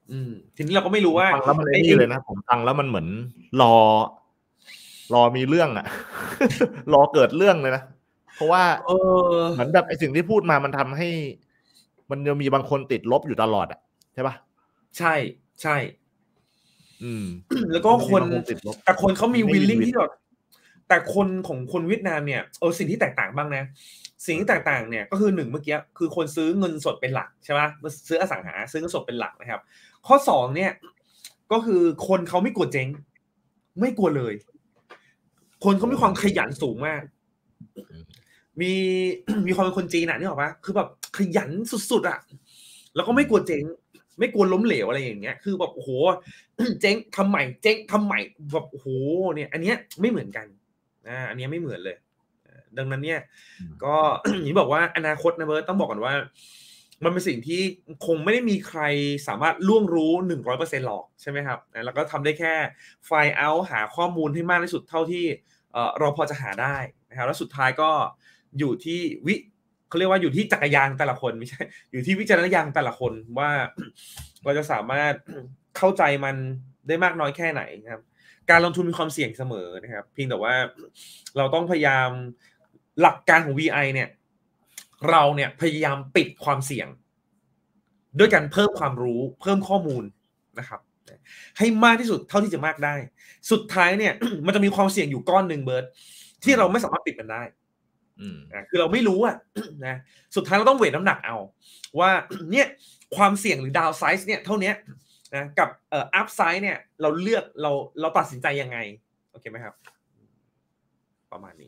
อืมทีนี้เราก็ไม่รู้ว่าฟังแล้วมันไอ้นี่เลยนะผมฟังแล้วมันเหมือนรอรอมีเรื่องอ่ะ รอเกิดเรื่องเลยนะเพราะว่าเหมือนแบบไอ้สิ่งที่พูดมามันทำให้มันยังมีบางคนติดลบอยู่ตลอดอ่ะใช่ป่ะใช่ใช่อืมแล้วก็คนติดลบแต่คนเขามีวิลลิ่งที่แบบแต่คนของคนเวียดนามเนี่ยเออสิ่งที่แตกต่างบ้างนะสิ่งที่แตกต่างเนี่ยก็คือหนึ่งเมื่อกี้คือคนซื้อเงินสดเป็นหลักใช่ไหมซื้ออสังหาซื้อเงินสดเป็นหลักนะครับข้อสองเนี่ยก็คือคนเขาไม่กลัวเจ๊งไม่กลัวเลยคนเขามีความขยันสูงมากมีมีความเป็นคนจีนอ่ะนี่หรอปะคือแบบขยันสุดๆอ่ะแล้วก็ไม่กลัวเจ๊งไม่กลัวล้มเหลวอะไรอย่างเงี้ยคือแบบโอ้โหเจ๊งทำใหม่เจ๊งทำใหม่แบบโอ้โหเนี่ยอันเนี้ยไม่เหมือนกันอ่าอันเนี้ยไม่เหมือนเลยดังนั้นเนี่ยก็อย่างที่บอกว่าอนาคตนะเบิร์ตต้องบอกก่อนว่ามันเป็นสิ่งที่คงไม่ได้มีใครสามารถล่วงรู้ หนึ่งร้อยเปอร์เซ็นต์ หรอกใช่ไหมครับแล้วก็ทำได้แค่ไฟล์เอาท์หาข้อมูลให้มากที่สุดเท่าที่เราพอจะหาได้นะครับแล้วสุดท้ายก็อยู่ที่วิเขาเรียกว่าอยู่ที่จักรยานแต่ละคนไม่ใช่อยู่ที่วิจารณญาณแต่ละคนว่าเราจะสามารถเข้าใจมันได้มากน้อยแค่ไหนครับการลงทุนมีความเสี่ยงเสมอนะครับเพียงแต่ว่าเราต้องพยายามหลักการของ วี ไอ เนี่ยเราเนี่ยพยายามปิดความเสี่ยงด้วยการเพิ่มความรู้เพิ่มข้อมูลนะครับให้มากที่สุดเท่าที่จะมากได้สุดท้ายเนี่ยมันจะมีความเสี่ยงอยู่ก้อนหนึ่งเบิร์ตที่เราไม่สามารถปิดมันได้คือเราไม่รู้อ่ะนะสุดท้ายเราต้องเวทน้ำหนักเอาว่าเนี่ยความเสี่ยงหรือดาวไซส์เนี่ยเท่านี้นะกับเอ่ออัพไซส์เนี่ยเราเลือกเราเราตัดสินใจยังไงโอเคไหมครับประมาณนี้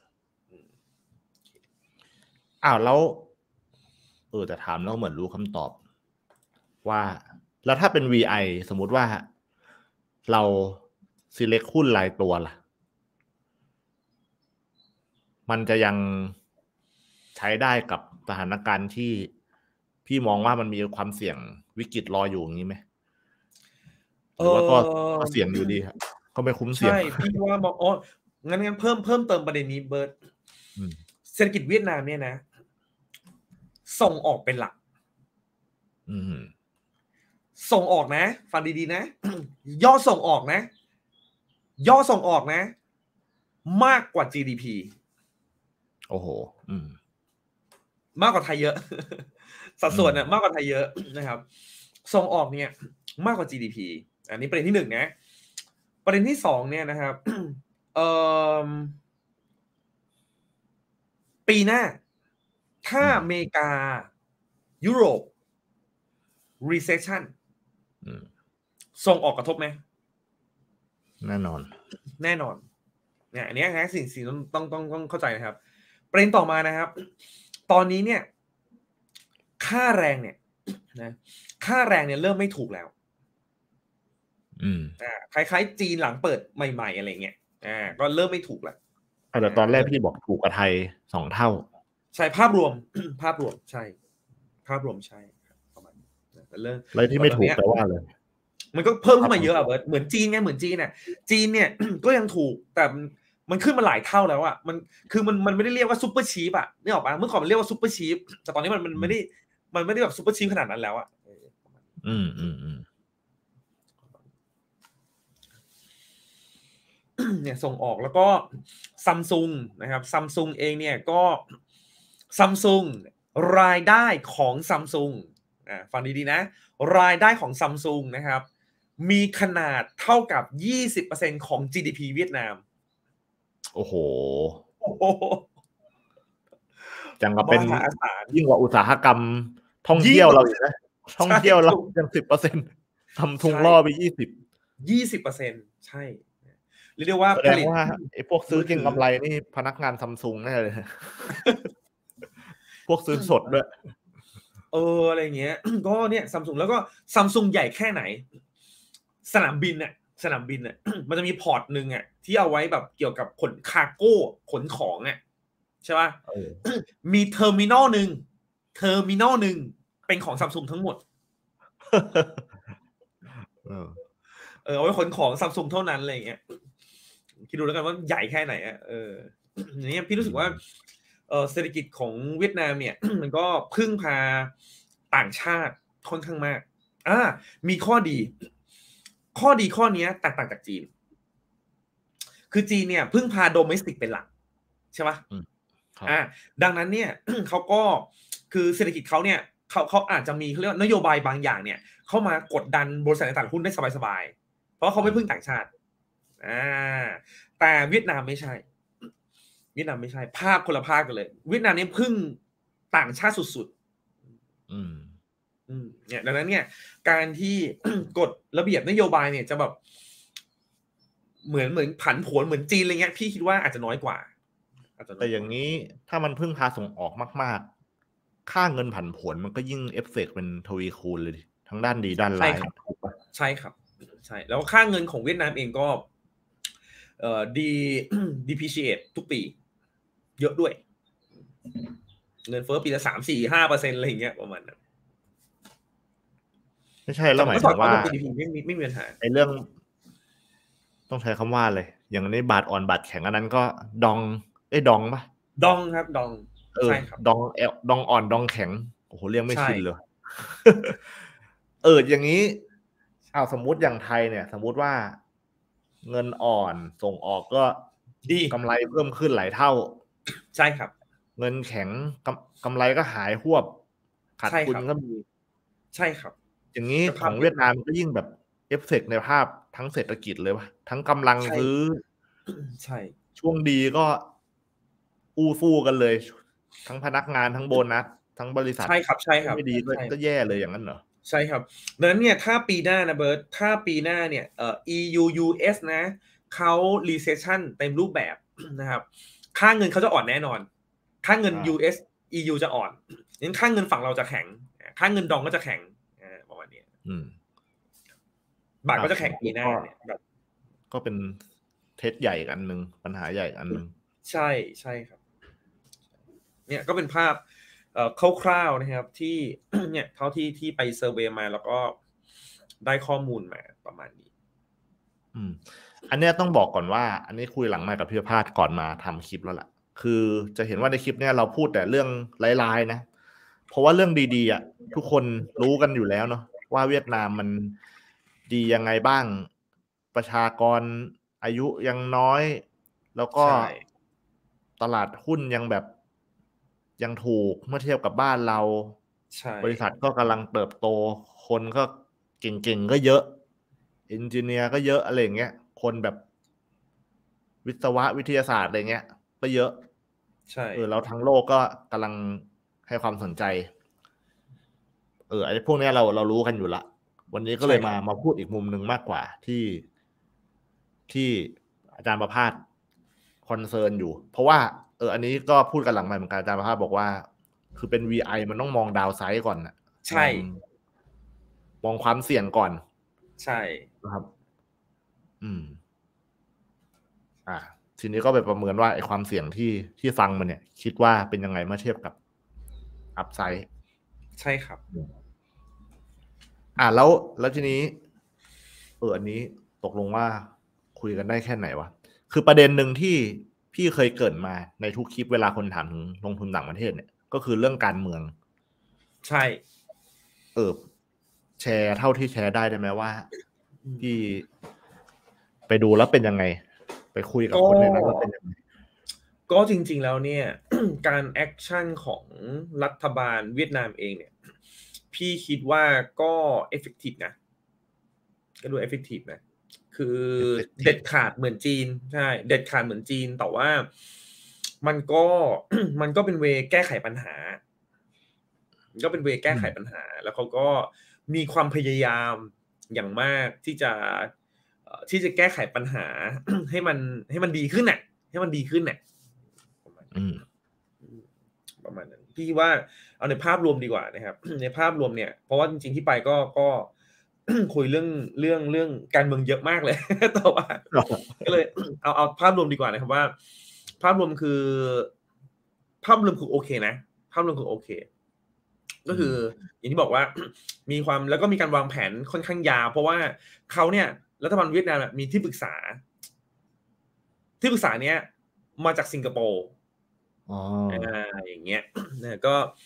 อ้าวแล้วเออแต่ถามแล้วเหมือนรู้คำตอบว่าแล้วถ้าเป็น วี ไอ สมมุติว่าเรา select หุ้นรายตัวล่ะมันจะยังใช้ได้กับสถานการณ์ที่พี่มองว่ามันมีความเสี่ยงวิกฤตรออยู่อย่างนี้ไหมหรือว่าก็ก็เสี่ยงอยู่ดีครับก็ไม่คุ้มเสี่ยงใช่พี่ว่ามองอ๋องั้นงั้นเพิ่มเพิ่มเติมประเด็นนี้เบิร์ตเศรษฐกิจเวียดนามเนี่ยนะส่งออกเป็นหลักส่งออกนะฟังดีๆนะยอดส่งออกนะยอดส่งออกนะมากกว่า จี ดี พีโอ้โหมากกว่าไทยเยอะสัดส่วนน่ะมากกว่าไทยเยอะนะครับส่งออกเนี่ยมากกว่า จี ดี พี อันนี้ประเด็นที่หนึ่งนะประเด็นที่สองเนี่ยนะครับเอ่อปีหน้าถ้าอเมริกายุโรป recession ส่งออกกระทบไหมแน่นอนแน่นอนเนี่ยอันนี้นะสิ่งสิ่งต้องต้องต้องเข้าใจนะครับประเด็นต่อมานะครับตอนนี้เนี่ยค่าแรงเนี่ยนะค่าแรงเนี่ยเริ่มไม่ถูกแล้วอืมอ่าคล้ายๆจีนหลังเปิดใหม่ๆอะไรเงี้ยอ่าก็เริ่มไม่ถูกแล้วแต่ตอนแรกพี่บอกถูกกว่าไทยสองเท่าใช่ภาพรวมภาพรวมใช่ภาพรวมใช่ประมาณแต่เริ่มอะไรที่ไม่ถูกแต่ว่าเลยมันก็เพิ่มขึ้นมาเยอะอ่ะเบิร์ดเหมือนจีนไงเหมือนจีนเนี่ยจีนเนี่ยก็ยังถูกแต่มันขึ้นมาหลายเท่าแล้วอ่ะมันคือมันมันไม่ได้เรียกว่าซุปเปอร์ชีพอ่ะนึกออกป่ะเมื่อก่อนมันเรียกว่าซุปเปอร์ชีพแต่ตอนนี้มันมันไม่ได้มันไม่ได้แบบซุปเปอร์ชีพขนาดนั้นแล้วอ่ะอืมอืมอืมเนี่ยส่งออกแล้วก็ซัมซุงนะครับซัมซุงเองเนี่ยก็ซัมซุงรายได้ของซัมซุงอ่าฟังดีๆนะรายได้ของซัมซุงนะครับมีขนาดเท่ากับ ยี่สิบเปอร์เซ็นต์ ของ จี ดี พี เวียดนามโอ้โหโอ้โหจังก็เป็นยิ่งกว่าอุตสาหกรรมท่องเที่ยวเราอีกนะท่องเที่ยวเรายัง สิบเปอร์เซ็นต์ ซัมซุงล่อไปยี่สิบยี่สิบเปอร์เซ็นต์ ใช่เรียกว่าผลิตว่าไอ้พวกซื้อเก็งกำไรนี่พนักงานซัมซุงแน่เลยพวกซื้อสดด้วยเอออะไรเงี้ยก็เนี่ยซัมซุงแล้วก็ซัมซุงใหญ่แค่ไหนสนามบินเนี่ยสนามบินเนี่ยมันจะมีพอร์ตนึงอ่ะที่เอาไว้แบบเกี่ยวกับขนคาร์โก้ขนของอ่ะใช่ป่ะมีเทอร์มินอลนึงเทอร์มินอลนึงเป็นของซัมซุงทั้งหมดเออเออเอาไว้ขนของซัมซุงเท่านั้นอะไรเงี้ยคิดดูแล้วกันว่าใหญ่แค่ไหนอ่ะเอออย่างเงี้ยพี่รู้สึกว่าเออเศรษฐกิจของเวียดนามเนี่ยมันก็พึ่งพาต่างชาติค่อนข้างมากออ่ามีข้อดีข้อดีข้อนี้แตกต่างจากจีนคือจีนเนี่ยพึ่งพาโดเมสติกเป็นหลักใช่ปะอ่าดังนั้นเนี่ย เขาก็คือเศรษฐกิจเขาเนี่ยเขาเขาอาจจะมีเขาเรียกว่านโยบายบางอย่างเนี่ยเข้ามากดดันบริษัทต่างๆหุ้นได้สบายๆเพราะเขาไม่พึ่งต่างชาติอ่าแต่เวียดนามไม่ใช่เวียดนามไม่ใช่ภาคคนละภาคกันเลยเวียดนามเนี่ยพึ่งต่างชาติสุดๆอืมอืมเนี่ยดังนั้นเนี่ยการที่ กฎระเบียบนโยบายเนี่ยจะแบบเหมือนเหมือนผันผวนเหมือนจีนอะไรเงี้ยพี่คิดว่าอาจจะน้อยกว่าแต่อย่างนี้ถ้ามันพึ่งพาส่งออกมากๆค่าเงินผันผวนมันก็ยิ่งเอฟเฟกต์เป็นทวีคูณเลยทั้งด้านดีด้านร้ายใช่ครับใช่แล้วค่าเงินของเวียดนามเองก็เอ่อดี depreciate ทุกปีเยอะด้วยเงินเฟ้อปีละสามสี่ห้าเปอร์เซ็นต์อะไรอย่างเงี้ยประมาณนั้นไม่ใช่แล้วหมายถึงว่าไม่มีไม่มีปัญหาไอ้เรื่องต้องใช้คำว่าเลยอย่างนี้บาทอ่อนบาทแข็งอันนั้นก็ดองเอ้ยดองปะดองครับดองใช่ครับดองแอลดองอ่อนดองแข็งโอ้โหเรียกไม่ชินเลยเอออย่างนี้เอาสมมุติอย่างไทยเนี่ยสมมุติว่าเงินอ่อนส่งออกก็ดีกำไรเพิ่มขึ้นหลายเท่าใช่ครับเงินแข็งกำกำไรก็หายหวบขาดทุนก็มีใช่ครับอย่างนี้ของเวียดนามก็ยิ่งแบบเอฟเฟกต์ในภาพทั้งเศรษฐกิจเลยวะทั้งกำลังซื้อใช่ช่วงดีก็อู้ฟู่กันเลยทั้งพนักงานทั้งโบนัสทั้งบริษัทใช่ครับใช่ครับไม่ดีก็แย่เลยอย่างนั้นเหรอใช่ครับดังนั้นเนี่ยถ้าปีหน้านะเบิร์ตถ้าปีหน้าเนี่ยเอ่อ อี ยู ยู เอส นะเขา recession เต็มรูปแบบนะครับค่าเงินเขาจะอ่อนแน่นอนค่าเงิน ยู เอส อี ยู จะอ่อนงั้นค่าเงินฝั่งเราจะแข็งค่าเงินดองก็จะแข็งประมาณนี้บาทก็จะแข็งปีหน้าเนี่ยก็เป็นเทสใหญ่อันนึงปัญหาใหญ่อันนึงใช่ใช่ครับเนี่ยก็เป็นภาพเอ่อคร่าวๆนะครับที่เนี่ยเท่าที่ที่ไปเซอร์เวย์มาแล้วก็ได้ข้อมูลมาประมาณนี้อืมอันนี้ต้องบอกก่อนว่าอันนี้คุยหลังไมค์กับพี่พาดก่อนมาทำคลิปแล้วล่ะคือจะเห็นว่าในคลิปเนี้ยเราพูดแต่เรื่องร้ายๆนะเพราะว่าเรื่องดีๆอ่ะทุกคนรู้กันอยู่แล้วเนาะว่าเวียดนามมันดียังไงบ้างประชากรอายุยังน้อยแล้วก็ตลาดหุ้นยังแบบยังถูกเมื่อเทียบกับบ้านเราบริษัทก็กำลังเติบโตคนก็เก่งๆก็เยอะเอนจิเนียร์ก็เยอะอะไรอย่างเงี้ยคนแบบวิศวะวิทยาศาสตร์อะไรเงี้ยก็เยอะใช่เออแล้วทั้งโลกก็กำลังให้ความสนใจเออไอ้พวกนี้เราเรารู้กันอยู่ละวันนี้ก็เลยมามาพูดอีกมุมหนึ่งมากกว่าที่ที่อาจารย์ประภาสคอนเซิร์นอยู่เพราะว่าเอออันนี้ก็พูดกันหลังใหม่เหมือนกันอาจารย์ประภาสบอกว่าคือเป็น วี ไอ มันต้องมองดาวไซด์ก่อนนะใช่มองความเสี่ยงก่อนใช่นะครับอืมอ่าทีนี้ก็ไปประเมินว่าไอ้ความเสี่ยงที่ที่ฟังมันเนี่ยคิดว่าเป็นยังไงเมื่อเทียบกับอัพไซด์ใช่ครับอ่าแล้วแล้วทีนี้เอออันนี้ตกลงว่าคุยกันได้แค่ไหนวะคือประเด็นหนึ่งที่พี่เคยเกริ่นมาในทุกคลิปเวลาคนถามถึงลงทุนต่างประเทศเนี่ยก็คือเรื่องการเมืองใช่เออแชร์เท่าที่แชร์ได้ได้ไหมว่าพี่ไปดูแล้วเป็นยังไงไปคุยกับคนในนั้นแล้วเป็นยังไงก็จริงๆแล้วเนี่ย การแอคชั่นของรัฐบาลเวียดนามเองเนี่ยพี่คิดว่าก็เอฟเฟกตีฟนะก็ดูเอฟเฟกตีฟนะคือเด็ดขาดเหมือนจีนใช่เด็ดขาดเหมือนจีนแต่ว่ามันก็ มันก็เป็นเวแก้ไขปัญหาก็เป็นเวแก้ไขปัญหาแล้วเขาก็มีความพยายามอย่างมากที่จะที่จะแก้ไขปัญหา ให้มันให้มันดีขึ้นน่ะให้มันดีขึ้นน่ะประมาณนั้นพี่ว่าเอาในภาพรวมดีกว่านะครับ ในภาพรวมเนี่ยเพราะว่าจริงๆที่ไปก็ก็ คุยเรื่องเรื่องเรื่องการเมืองเยอะมากเลย แต่ว่าก็เลยเอาเอาภาพรวมดีกว่านะครับว่าภาพรวมคือภาพรวมคือโอเคนะภาพรวมคือโอเคก็คืออย่างที่บอกว่า มีความแล้วก็มีการวางแผนค่อนข้างยาวเพราะว่าเขาเนี่ยรัฐบาลเวียดนามมีที่ปรึกษาที่ปรึกษาเนี้ยมาจากสิงคโปร์อ๋ออย่างเงี้ยนะก็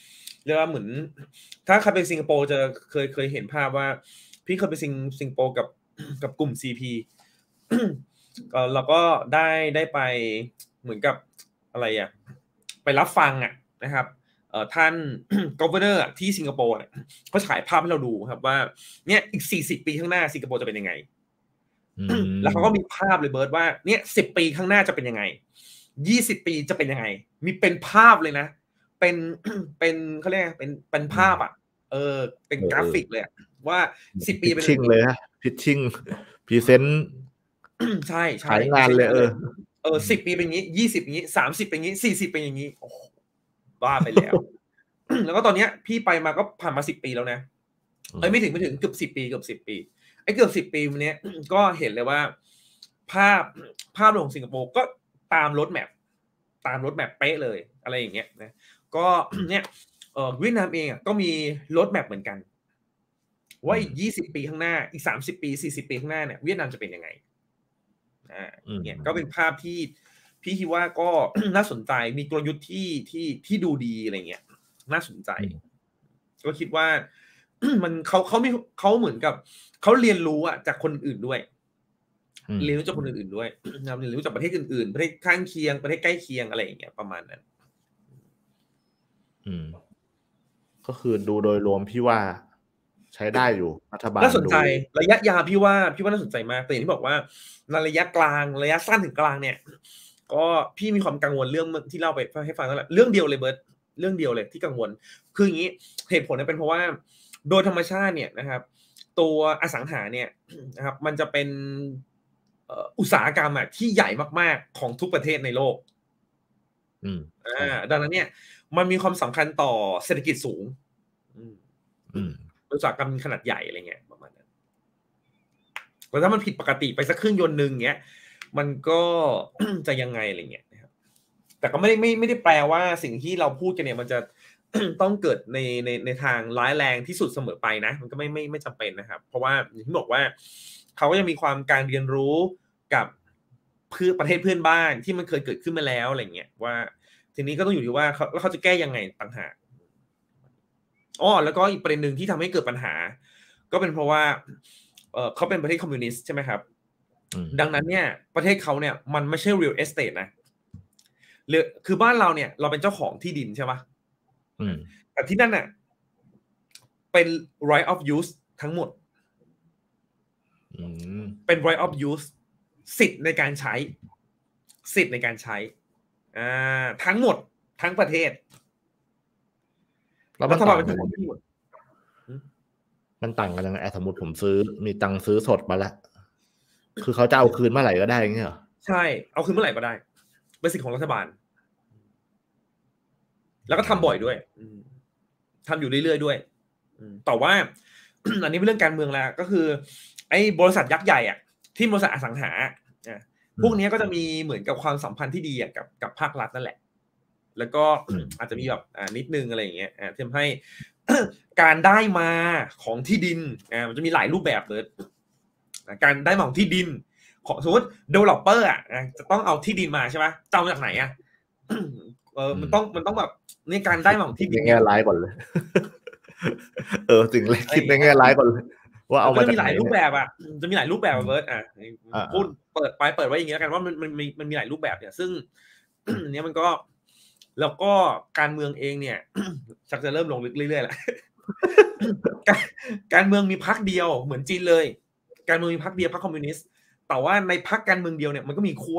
เรียกว่าเหมือนถ้าใครไปสิงคโปร์จะเคยเคยเห็นภาพว่าพี่เคยไปสิงสิงคโปร์กับกับกลุ่ม ซี พี เอ่อเราก็ได้ได้ไปเหมือนกับอะไรอ่ะไปรับฟังอ่ะนะครับเอ่อท่าน governor อ่ะที่สิงคโปร์เนี่ยเขาฉายภาพให้เราดูครับว่าเนี่ยอีกสี่สิบปีข้างหน้าสิงคโปร์จะเป็นยังไงแล้วเขาก็มีภาพเลยเบิร์ดว่าเนี่ยสิบปีข้างหน้าจะเป็นยังไงยี่สิบปีจะเป็นยังไงมีเป็นภาพเลยนะเป็นเป็นเขาเรียกเป็นเป็นภาพอ่ะเออเป็นกราฟิกเลยว่าสิบปีเป็นยังไงเลยฮะพิชชิ่งพรีเซนต์ใช่ใช่ขายงานเลยเออเออสิบปีเป็นอย่างนี้ยี่สิบอย่างนี้สามสิบเป็นอย่างนี้สี่สิบเป็นอย่างนี้โอ้บ้าไปแล้ว แล้วก็ตอนเนี้ยพี่ไปมาก็ผ่านมาสิบปีแล้วนะเอ้ยไม่ถึงไม่ถึงเกือบสิบปีเกือบสิบปีไอ้เกือบสิบปีวันนี้ก็เห็นเลยว่าภาพภาพของสิงคโปร์ก็ตามรถแมพตามรถแมพเป๊ะเลยอะไรอย่างเงี้ยนะก็เนี่ยเออเวียดนามเองอ่ะก็มีรถแมพเหมือนกันว่าอีกยี่สิบปีข้างหน้าอีกสามสิบปีสี่สิบปีข้างหน้าเนี่ยเวียดนามจะเป็นยังไงอ่าเนี่ยก็เป็นภาพที่พี่คิดว่าก็ น่าสนใจมีกลยุทธ์ที่ที่ที่ดูดีอะไรเงี้ยน่าสนใจก็คิดว่า มันเขาเขาไม่เขาเหมือนกับเขาเรียนรู้อะจากคนอื่นด้วยเรียนรู้จากคนอื่นด้วยนะเรียนรู้จากประเทศอื่นๆประเทศข้างเคียงประเทศใกล้เคียงอะไรอย่างเงี้ยประมาณนั้นอืมก็คือดูโดยรวมพี่ว่าใช้ได้อยู่รัฐบาลน่าสนใจระยะยาวพี่ว่าพี่ว่าน่าสนใจมากแต่อย่างที่บอกว่าในระยะกลางระยะสั้นถึงกลางเนี่ยก็พี่มีความกังวลเรื่องที่เล่าไปให้ฟังนั่นแหละเรื่องเดียวเลยเบิร์ตเรื่องเดียวเลยที่กังวลคืออย่างนี้เหตุผลเนี่ยเป็นเพราะว่าโดยธรรมชาติเนี่ยนะครับตัวอสังหาเนี่ยนะครับมันจะเป็นอุตสาหกรรมอ่ะที่ใหญ่มากๆของทุกประเทศในโลกอืมอ่าดังนั้นเนี่ยมันมีความสำคัญต่อเศรษฐกิจสูงอืมอุตสาหกรรมขนาดใหญ่อะไรเงี้ยประมาณนั้นแต่ถ้ามันผิดปกติไปสักเครื่องยนต์นึงเงี้ยมันก็จะยังไงอะไรเงี้ยนะครับแต่ก็ไม่ได้ไม่ไม่ได้แปลว่าสิ่งที่เราพูดกันเนี่ยมันจะต้องเกิดในในในทางร้ายแรงที่สุดเสมอไปนะมันก็ไม่ไม่ไม่จำเป็นนะครับเพราะว่าอย่างที่บอกว่าเขาก็ยังมีความการเรียนรู้กับเพื่อประเทศเพื่อนบ้านที่มันเคยเกิดขึ้นมาแล้วอะไรเงี้ยว่าทีนี้ก็ต้องอยู่ที่ว่าเขาแล้วเขาจะแก้ยังไงต่างหากอ๋อแล้วก็อีกประเด็นหนึ่งที่ทำให้เกิดปัญหาก็เป็นเพราะว่าเออเขาเป็นประเทศคอมมิวนิสต์ใช่ไหมครับดังนั้นเนี่ยประเทศเขาเนี่ยมันไม่ใช่ real estate นะหรือคือบ้านเราเนี่ยเราเป็นเจ้าของที่ดินใช่ปะแต่ที่นั่นน่ะเป็น right of use ทั้งหมดเป็น right of use สิทธิ์ในการใช้สิทธิ์ในการใช้อ่าทั้งหมดทั้งประเทศรัฐบาลเป็นเจ้าของที่หมดมันต่างกันยังไงสมมติผมซื้อมีตังค์ซื้อสดมาแล้วคือเขาจะเอาคืนเมื่อไหร่ก็ได้อย่างเงี้ยเหรอใช่เอาคืนเมื่อไหร่ก็ได้เป็นสิทธิ์ของรัฐบาลแล้วก็ทำบ่อยด้วยทำอยู่เรื่อยๆด้วยแต่ว่าอันนี้เป็นเรื่องการเมืองแล้วก็คือไอ้บริษัทยักษ์ใหญ่อ่ะที่บริษัทอสังหาพวกนี้ก็จะมีเหมือนกับความสัมพันธ์ที่ดีกับกับภาครัฐนั่นแหละแล้วก็อาจจะมีแบบนิดนึงอะไรอย่างเงี้ยทำให้การได้มาของที่ดินมันจะมีหลายรูปแบบเลยการได้มาของที่ดินของสมมติ developer อ่ะจะต้องเอาที่ดินมาใช่ไหมจะเอาจากไหนอ่ะเออมันต้องมันต้องแบบนี่การได้มาของที่ดินแง่ร้ายก่อนเลยเออสิ่งแรกคิดในแง่ร้ายก่อนเลยว่าเอามาจากไหนจะมีหลายรูปแบบอ่ะจะมีหลายรูปแบบเบิร์ดอ่ะพูดเปิดไปเปิดไว้อย่างเงี้ยกันว่ามันมันมีมันมีหลายรูปแบบเนี่ยซึ่งเนี้ยมันก็แล้วก็การเมืองเองเนี่ยชักจะเริ่มลงลึกเรื่อยๆแหละการเมืองมีพรรคเดียวเหมือนจีนเลยการเมืองมีพรรคเดียวพรรคคอมมิวนิสต์แต่ว่าในพรรคการเมืองเดียวเนี่ยมันก็มีขั้ว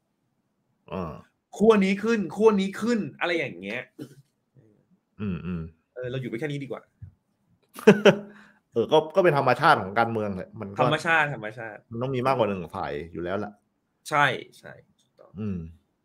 ขั้วนี้ขึ้นขั้วนี้ขึ้นอะไรอย่างเงี้ยอืมอืมเออเราอยู่ไปแค่นี้ดีกว่าเออก็ก็เป็นธรรมชาติของการเมืองแหละมันธรรมชาติธรรมชาติมันต้องมีมากกว่าหนึ่งฝ่ายอยู่แล้วล่ะใช่ใช่อืม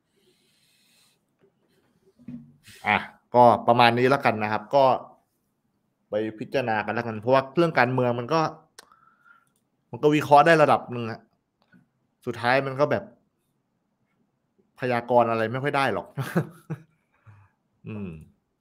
อ่ะก็ประมาณนี้แล้วกันนะครับก็ไปพิจารณากันแล้วกันเพราะว่าเรื่องการเมืองมันก็มันก็วิเคราะห์ได้ระดับหนึ่งอะสุดท้ายมันก็แบบพยากรณ์อะไรไม่ค่อยได้หรอกอืม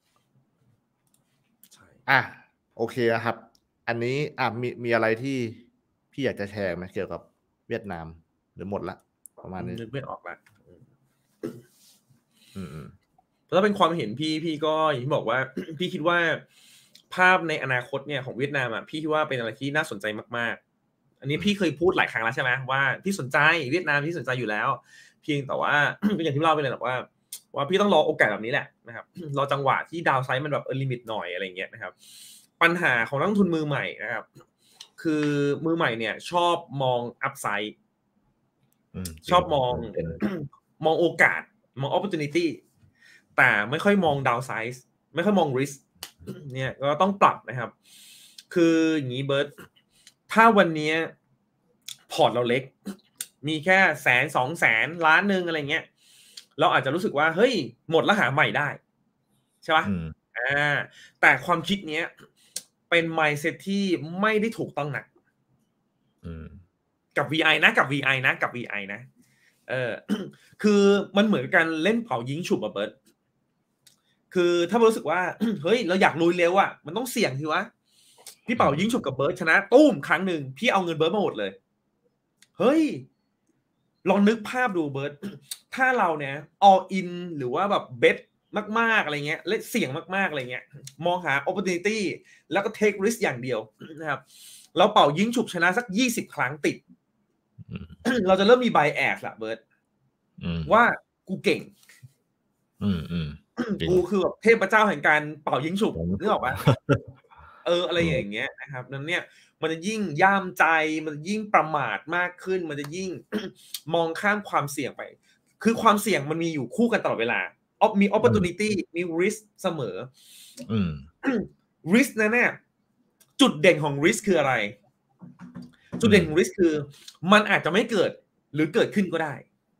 อ่ะโอเคครับอันนี้อ่ะมีมีอะไรที่พี่อยากจะแชร์ไหมเกี่ยวกับเวียดนามหรือหมดละประมาณนี้นึกไม่ออกละอืมพถ้าเป็นความเห็นพี่พี่ก็อย่างที่บอกว่า พี่คิดว่าภาพในอนาคตเนี่ยของเวียดนามอ่ะพี่คิดว่าเป็นอะไรที่น่าสนใจมากๆอันนี้พี่เคยพูดหลายครั้งแล้วใช่ไหมว่าพี่สนใจเวียดนามพี่สนใจอยู่แล้วเพียงแต่ว่า ก็อย่างที่เล่าไปเลยแหละว่าว่าพี่ต้องรอโอกาสแบบนี้แหละนะครับ รอจังหวะที่ดาวไซด์มันแบบเออลิมิตหน่อยอะไรเงี้ยนะครับปัญหาของนักลงทุนมือใหม่นะครับคือมือใหม่เนี่ยชอบมองอัพไซด์ชอบมอง มองโอกาสมอง opportunity แต่ไม่ค่อยมอง downside ไม่ค่อยมอง risk เนี่ยก็ต้องปรับนะครับคืออย่างนี้เบิร์ตถ้าวันนี้พอร์ตเราเล็กมีแค่แสนสองแสนล้านหนึ่งอะไรเงี้ยเราอาจจะรู้สึกว่าเฮ้ยหมดแล้วหาใหม่ได้ใช่ปะอ่าแต่ความคิดเนี้ยเป็น mindset ที่ไม่ได้ถูกต้องนะกับ วี ไอ นะกับ วี ไอ นะกับ วี ไอ นะเออคือมันเหมือนกันเล่นเป่ายิงฉุบอะเบิร์ตคือถ้ารู้สึกว่าเฮ้ยเราอยากลุยเร็วอะมันต้องเสี่ยงสิวะพี่เป่ายิงฉุบกับเบิร์ตชนะตุ้มครั้งหนึ่งพี่เอาเงินเบิร์ตมาหมดเลยเฮ้ยลองนึกภาพดูเบิร์ตถ้าเราเนี่ย all in หรือว่าแบบเบทมากๆอะไรเงี้ยเล่นเสี่ยงมากๆอะไรเงี้ยมองหา opportunity แล้วก็ take risk อย่างเดียวนะครับเราเป่ายิงฉุบชนะสักยี่สิบครั้งติดเราจะเริ่มมี bias ละเบิร์ตว่ากูเก่งกูคือแบบเทพเจ้าแห่งการเป่ายิงฉุบนึกออกปะเอออะไรอย่างเงี้ยนะครับนั้นเนี่ยมันจะยิ่งย่ามใจมันยิ่งประมาทมากขึ้นมันจะยิ่ง มองข้ามความเสี่ยงไปคือความเสี่ยงมันมีอยู่คู่กันตลอดเวลามี opportunity มี risk เสมอ risk นั่นเนี่ยจุดเด่นของ risk คืออะไรจุดเด่นของ risk คือมันอาจจะไม่เกิดหรือเกิดขึ้นก็ได้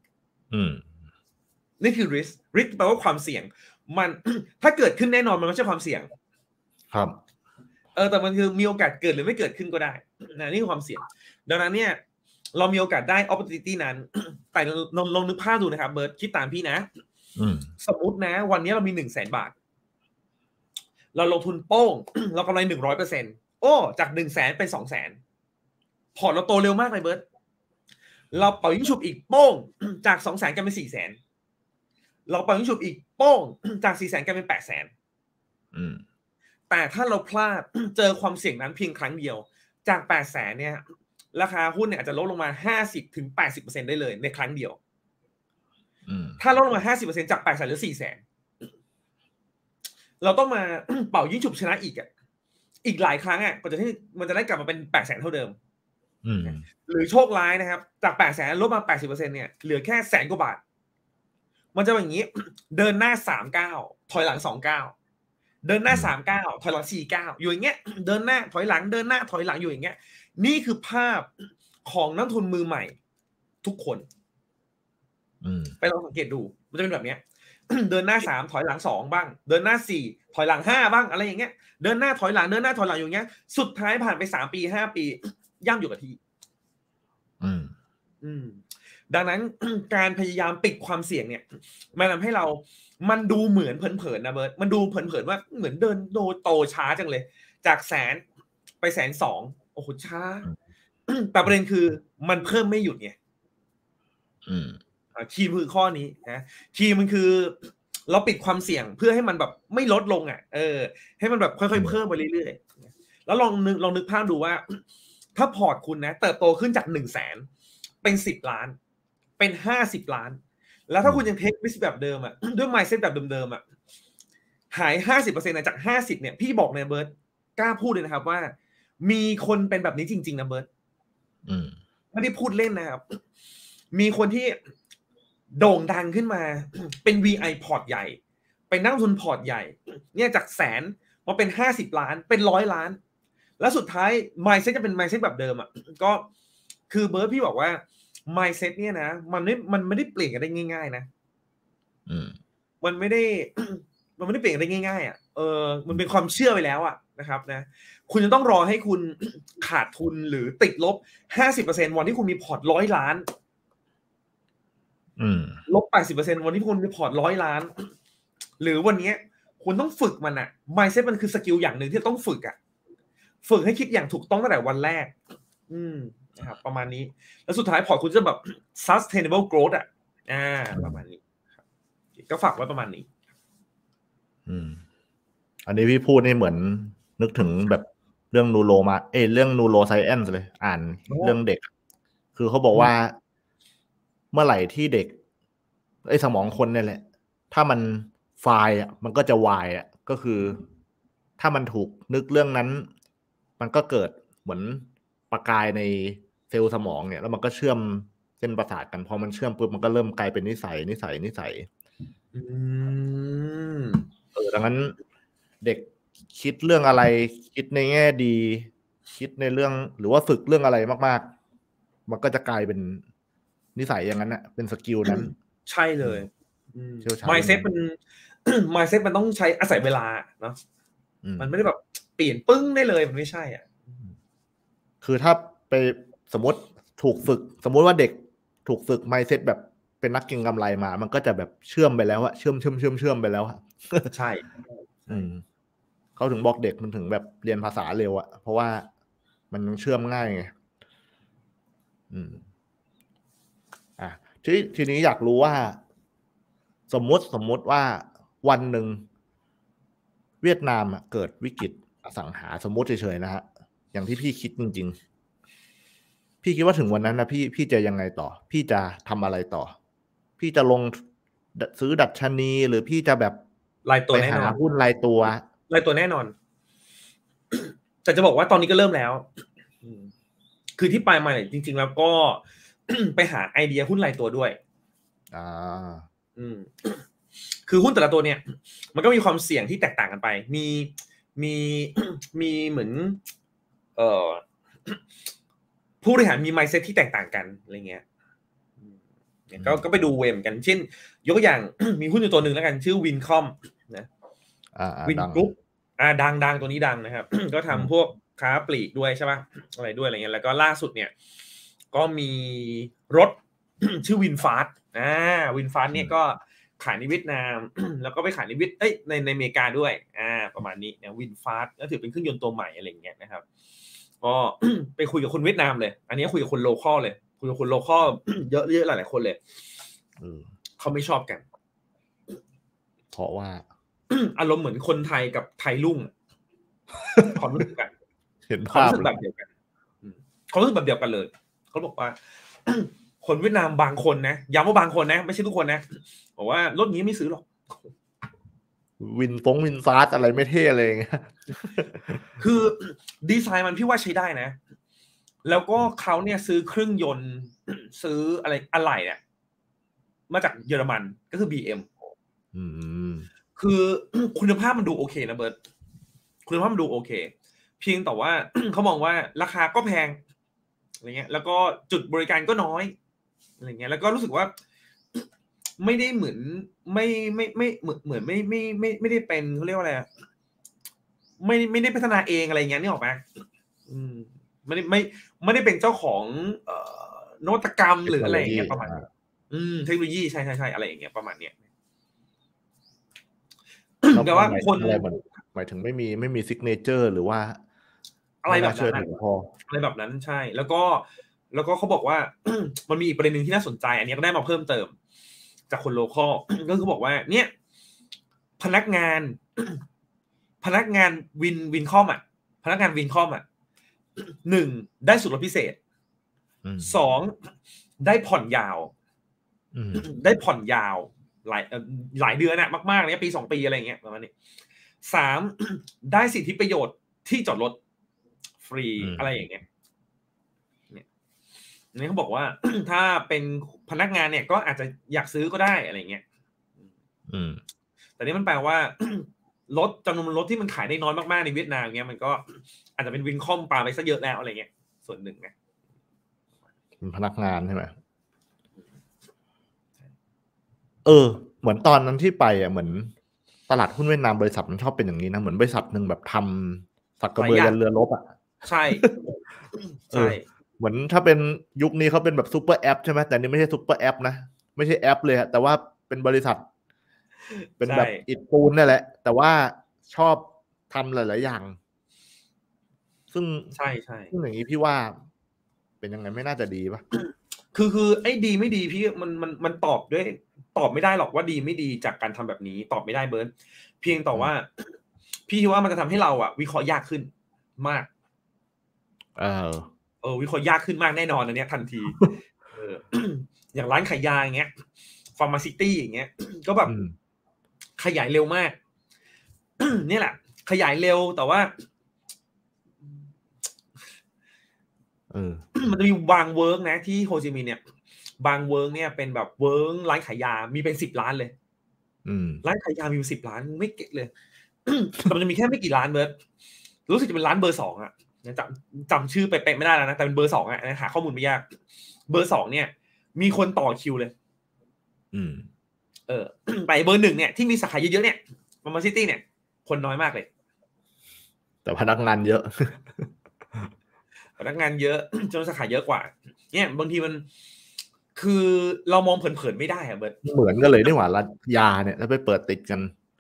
นี่คือ risk risk แปลว่าความเสี่ยงมัน ถ้าเกิดขึ้นแน่นอนมันไม่ใช่ความเสี่ยงครับเออแต่มันคือมีโอกาสเกิดหรือไม่เกิดขึ้นก็ได้นะนี่คือความเสี่ยงดังนั้นเนี่ยเรามีโอกาสได้ opportunity นั้น แต่ลองลองนึกภาพดูนะครับเบิร์ตคิดตามพี่นะสมมุตินะวันนี้เรามีหนึ่งแสนบาทเราลงทุนโป้ง เรากำไรหนึ่งร้อยเปอร์เซ็นต์โอ้จากหนึ่งแสนเป็นสองแสนพอร์ตเราโตเร็วมากเลยเบิร์ตเราเป่ายิงฉุบอีกโป้ง จากสองแสนกลายเป็นสี่แสนเราเป่ายิงฉุบอีกโป้ง จากสี่แสนกลายเป็นแปดแสนแต่ถ้าเราพลาด เจอความเสี่ยงนั้นเพียงครั้งเดียวจากแปดแสนเนี่ยราคาหุ้นเนี่ยอาจจะลดลงมา ห้าสิบถึงแปดสิบเปอร์เซ็นต์ ได้เลยในครั้งเดียวถ้าลดลงมา ห้าสิบเปอร์เซ็นต์ จากแปดแสนเหลือสี่แสนเราต้องมา เป่ายิงฉุบชนะอีกอ่ะอีกหลายครั้งอ่ะก็จะที่มันจะได้กลับมาเป็นแปดแสนเท่าเดิมหรือโชคร้ายนะครับจากแปดแสนลดมา แปดสิบเปอร์เซ็นต์ เนี่ยเหลือแค่แสนกว่าบาทมันจะเป็นอย่างนี้ เดินหน้าสามสิบเก้าถอยหลังสองสิบเก้าเดินหน้าสามสิบเก้าถอยหลังสี่สิบเก้าอยู่อย่างเงี้ยเดินหน้าถอยหลังเดินหน้าถอยหลังอยู่อย่างเงี้ยนี่คือภาพของนักทุนมือใหม่ทุกคนไปลองสังเกตดูมันจะเป็นแบบเนี้ย เดินหน้าสามถอยหลังสองบ้างเดินหน้าสี่ถอยหลังห้าบ้างอะไรอย่างเงี้ยเดินหน้าถอยหลังเดินหน้าถอยหลังอยู่อย่างเงี้ยสุดท้ายผ่านไปสามปีห้าปีย่ำอยู่กับที่อืมอืมดังนั้น การพยายามปิดความเสี่ยงเนี่ยมันทำให้เรามันดูเหมือนเผินๆนะเบิร์ตมันดูเผินๆว่าเหมือนเดินโดโตช้าจังเลยจากแสนไปแสนสองโอ้โหช้า แต่ประเด็นคือมันเพิ่มไม่หยุดไงคีย์คือข้อนี้นะคีย์มันคือเราปิดความเสี่ยงเพื่อให้มันแบบไม่ลดลงอ่ะเออให้มันแบบค่อยๆเพิ่มไปเรื่อยๆแล้วลองนึกลองนึกภาพดูว่าถ้าพอร์ตคุณนะเติบโตขึ้นจากหนึ่งแสนเป็นสิบล้านเป็นห้าสิบล้านแล้วถ้าคุณยังเทคริสแบบเดิมอ่ะด้วย mindset แบบเดิมๆอ่ะหาย ห้าสิบเปอร์เซ็นต์ จากห้าสิบเนี่ยพี่บอกเนี่ยเบิร์ตกล้าพูดเลยนะครับว่ามีคนเป็นแบบนี้จริงๆนะเบิร์ตไม่ได้พูดเล่นนะครับมีคนที่โด่งดังขึ้นมาเป็น วี ไอ พอร์ตใหญ่ไปนั่งทุนพอร์ตใหญ่เนี่ยจากแสนมาเป็นห้าสิบล้านเป็นร้อยล้านแล้วสุดท้าย mindset จะเป็น mindset แบบเดิมอ่ะก็คือเบิร์ตพี่บอกว่า mindset เนี่ยนะมันไม่มันไม่ได้เปลี่ยนกันได้ง่ายๆนะมันไม่ได้ มันไม่ได้เปลี่ยนกันได้ง่ายๆอ่ะเออมันเป็นความเชื่อไปแล้วอ่ะนะครับนะคุณจะต้องรอให้คุณ ขาดทุนหรือติดลบ ห้าสิบเปอร์เซ็นต์ วันที่คุณมีพอร์ตร้อยล้านลบ แปดสิบเปอร์เซ็นต์ วันที่คุณมีพอร์ตร้อยล้านหรือวันนี้คุณต้องฝึกมันอ่ะ mindset มันคือสกิลอย่างหนึ่งที่ต้องฝึกอ่ะฝึกให้คิดอย่างถูกต้องตั้งแต่วันแรกอืมนะครับประมาณนี้แล้วสุดท้ายพอร์ตคุณจะแบบ sustainable growth อ่ะอ่าประมาณนี้ก็ฝากไว้ประมาณนี้อืมอันนี้พี่พูดนี่เหมือนนึกถึงแบบเรื่องนูโรมาเอ้ยเรื่องนูโรไซแอนซ์เลยอ่านเรื่องเด็กคือเขาบอกว่าเมื่อไหร่ที่เด็กไอ้สมองคนเนี่ยแหละถ้ามันไฟล์อ่ะมันก็จะวายอ่ะก็คือถ้ามันถูกนึกเรื่องนั้นมันก็เกิดเหมือนประกายในเซลล์สมองเนี่ยแล้วมันก็เชื่อมเส้นประสาทกันพอมันเชื่อมปุ๊บมันก็เริ่มกลายเป็นนิสัยนิสัยนิสัยอืมเออดังนั้นเด็กคิดเรื่องอะไรคิดในแง่ดี คิดในเรื่องหรือว่าฝึกเรื่องอะไรมากๆ มันก็จะกลายเป็นนิสัยอย่างนั้นนะเป็นสกิลนั้นใช่เลยเชี่ยวชาญ mindset มัน mindset มันต้องใช้อาศัยเวลาเนาะมันไม่ได้แบบเปลี่ยนปึ้งได้เลยมันไม่ใช่อ่ะคือถ้าไปสมมติถูกฝึก สมมติว่าเด็กถูกฝึก mindset แบบเป็นนักเก็งกำไรมา มันก็จะแบบเชื่อมไปแล้วอะเชื่อมเชื่อมเชื่อมเชื่อมไปแล้วอะใช่อืมเขาถึงบอกเด็กมันถึงแบบเรียนภาษาเร็วอะเพราะว่ามันเชื่อมง่ายไงอืมอ่ะทีทีนี้อยากรู้ว่า สมมติสมมติว่าวันหนึ่งเวียดนามอะเกิดวิกฤตอสังหาสมมติเฉยๆนะฮะอย่างที่พี่คิดจริงๆพี่คิดว่าถึงวันนั้นนะพี่พี่จะยังไงต่อ พี่จะทำอะไรต่อ พี่จะลงซื้อดัชนีหรือพี่จะแบบรายตัวไปแน่หานอนหุ้นรายตัวรายตัวแน่นอน แต่จะบอกว่าตอนนี้ก็เริ่มแล้วอืมคือที่ไปมาเนี่ยจริง ๆ แล้วก็ ไปหาไอเดียหุ้นรายตัวด้วยอ่าอืม คือหุ้นแต่ละตัวเนี่ย มันก็มีความเสี่ยงที่แตกต่างกันไป มีมี มีเหมือน เอ่อ ผู้บริหารมี mindset ที่แตกต่างกันอะไรเงี้ยอืมเนี่ยก็ก็ไปดูเวเหมอนกัน เช่น ยกตัวอย่าง มีหุ้นอยู่ตัวหนึ่งแล้วกันชื่อ Wincom นะอ่าอ่าวินดังกรุ๊ปอ่าดังดังตัวนี้ดังนะครับ ก็อืมทำพวกค้าปลีกด้วยใช่ป่ะอะไรด้วยอะไรเงี้ยแล้วก็ล่าสุดเนี่ย ก็มีรถ ชื่อวินฟาสอ่าวินฟาสเนี่ยก็ขายในเวียดนาม แล้วก็ไปขายในเวียดเอ้ยในในอเมริกาด้วยอ่าประมาณนี้เนี่ยวินฟาสก็ถือเป็นเครื่องยนต์ตัวใหม่อะไรอย่างเงี้ยนะครับก็ ไปคุยกับคนเวียดนามเลย อันนี้คุยกับคนโลคอลเลยคุยกับคนโลคอล เยอะเยอะหลายๆคนเลยอืมเขาไม่ชอบกันเพราะว่าอารมณ์เหมือนคนไทยกับไทยรุ่งความรู้สึกกันเห็นความภาพรู้สึกเลแบบยเดียวกันอืมความรู้สึกแบบเดียวกันเลยเขาบอกว่า คนเวียดนามบางคนนะย้ำว่าบางคนนะไม่ใช่ทุกคนนะบอกว่ารถนี้ไม่ซื้อหรอกวินฟงวินฟาสอะไรไม่เท่เลยอย่างเงี้ยคือดีไซน์มันพี่ว่าใช้ได้นะ แล้วก็เขาเนี่ยซื้อเครื่องยนต์ ซื้ออะไรอะไรเนี่ยมาจากเยอรมันก็คือ บี เอ็มอืมคือ คุณภาพมันดูโอเคนะเบิร์ตคุณภาพมันดูโอเค เพียงแต่ว่า เขามองว่าราคาก็แพงอะไรเงี้ยแล้วก็จุดบริการก็น้อยอะไรเงี้ยแล้วก็รู้สึกว่า ไม่ได้เหมือนไม่ไม่ไม่เหมือนเหมือนไม่ไม่ไม่ไม่ได้เป็นเขาเรียกว่าอะไรไม่ไม่ได้พัฒนาเองอะไรเงี้ยนี่ออกไหมอืมไม่ได้ไม่ไม่ได้เป็นเจ้าของเอ่อนวัตกรรมหรืออะไรอย่างเงี้ยประมาณนี้อืมเทคโนโลยีใช่ใช่ใช่อะไรอย่างเงี้ยประมาณเนี้ยแต่ว่าคนอะไรเหมือนหมายถึงไม่มีไม่มีซิกเนเจอร์หรือว่าอะไรแบบนั้นพออะไรแบบนั้นใช่ แล้วก็แล้วก็เขาบอกว่า มันมีอีกประเด็นหนึ่งที่น่าสนใจ อันนี้ก็ได้มาเพิ่มเติม จากคนโลคอล ก็คือบอกว่า เนี่ย พนักงาน พนักงานวินวินคอมอ่ะพนักงานวินคอมอ่ะหนึ่งได้ส่วนลดพิเศษสองได้ผ่อนยาวได้ผ่อนยาวหลายหลายเดือนอะมากๆเนี่ยปีสองปีอะไรเงี้ยประมาณนี้สามได้สิทธิประโยชน์ที่จอดรถฟรีอะไรอย่างเงี้ยเนี่ยนี่เขาบอกว่า ถ้าเป็นพนักงานเนี่ยก็อาจจะอยากซื้อก็ได้อะไรเงี้ยอืมแต่นี่มันแปลว่า รถจำนวนรถที่มันขายได้น้อยมากๆในเวียดนามเงี้ยมันก็อาจจะเป็นวินคอมปาไปซะเยอะแล้วอะไรเงี้ยส่วนหนึ่งนะเป็นพนักงานใช่ไหมเออเหมือนตอนนั้นที่ไปอ่ะเหมือนตลาดหุ้นเวียดนามบริษัทมันชอบเป็นอย่างนี้นะเหมือนบริษัทหนึ่งแบบทำสักกระเบือยันเรือรบอ่ะใช่ใช่เหมือนถ้าเป็นยุคนี้เขาเป็นแบบซุปเปอร์แอปใช่ไหมแต่นี่ไม่ใช่ซุปเปอร์แอปนะไม่ใช่แอปเลยแต่ว่าเป็นบริษัทเป็นแบบอิฐปูนนี่แหละแต่ว่าชอบทำหลายๆอย่างซึ่งใช่ใช่ซึ่งอย่างนี้พี่ว่าเป็นยังไงไม่น่าจะดีป่ะคือคือไอ้ดีไม่ดีพี่มันมันมันตอบด้วยตอบไม่ได้หรอกว่าดีไม่ดีจากการทำแบบนี้ตอบไม่ได้เบิร์ดเพียงแต่ว่าพี่คิดว่ามันจะทำให้เราอ่ะวิเคราะห์ยากขึ้นมากเออเออวิเคราะห์ยากขึ้นมากแน่นอนอันเนี้ยทันทีเออ อย่างร้านขายยาอย่างเงี้ยฟาร์มาซิตี้อย่างเงี้ยก็แบบขยายเร็วมาก เนี่ยแหละขยายเร็วแต่ว่าเออมันจะมีบางเวิร์กนะที่โฮจิมินห์เนี่ยบางเวิร์กเนี่ยเป็นแบบเวิร์กร้านขายยามีเป็นสิบล้านเลยร้านขายยามีเป็นสิบล้านไม่เก็ตเลย แต่มันจะมีแค่ไม่กี่ร้านเบิร์ดรู้สึกจะเป็นร้านเบอร์สองอ่ะจำจำชื่อไปเป็นไม่ได้แล้วนะแต่เป็นเบอร์สองอ่ะหาข้อมูลไม่ยากเบอร์สองเนี่ยมีคนต่อคิวเลยอืมเออ ไปเบอร์หนึ่งเนี่ยที่มีสาขาเยอะๆเนี่ยมามาซิตี้เนี่ยคนน้อยมากเลยแต่พนักงานเยอะพนักงานเยอะจนสาขาเยอะกว่าเนี่ยบางทีมันคือเรามองเผินๆไม่ได้อะเบิร์ดเหมือนกันเลยนี่หว่าร้านยาเนี่ยแล้วไปเปิดติดกัน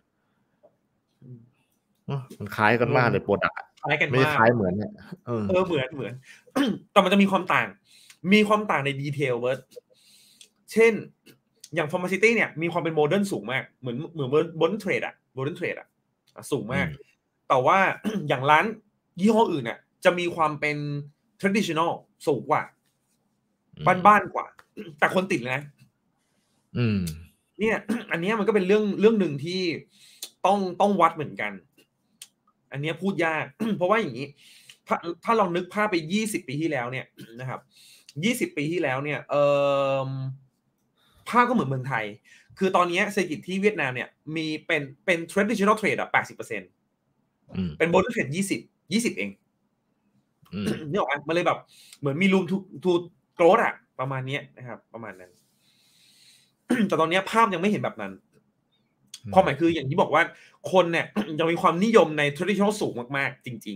มันคล้ายกันมากเลยโปรดักต์คล้ายกันมากไม่คล้ายเหมือนเนี่ยเออเออเหมือนเหมือน แต่มันจะมีความต่างมีความต่างในดีเทลเบิร์ดเช่นอย่าง Pharmacity เนี่ยมีความเป็นโมเดิร์นสูงมากเหมือนเหมือนบนเทรดอะบนเทรดอะสูงมากแต่ว่า อย่างร้านยี่ห้ออื่นเนี่ยจะมีความเป็น traditional สูงกว่าบ้านๆกว่าแต่คนติดเลยนะอืมเนี่ย อันนี้มันก็เป็นเรื่องเรื่องหนึ่งที่ต้องต้องวัดเหมือนกันอันนี้พูดยาก เพราะว่าอย่างนี้ถ้าถ้าลองนึกภาพไปยี่สิบปีที่แล้วเนี่ยนะครับยี่สิบปีที่แล้วเนี่ยเอ่อภาพก็เหมือนเมืองไทยคือตอนนี้เศรษฐกิจที่เวียดนามเนี่ยมีเป็นเป็น traditional trade อ่ะ แปดสิบเปอร์เซ็นต์ เป็น modern trade ยี่สิบ ยี่สิบเองนี่ออกมั้ยมันเลยแบบเหมือนมี room to to growth อ่ะประมาณนี้นะครับประมาณนั้น แต่ตอนนี้ภาพยังไม่เห็นแบบนั้นความหมายคืออย่างที่บอกว่าคนเนี่ยยังมีความนิยมใน traditional สูงมากๆจริง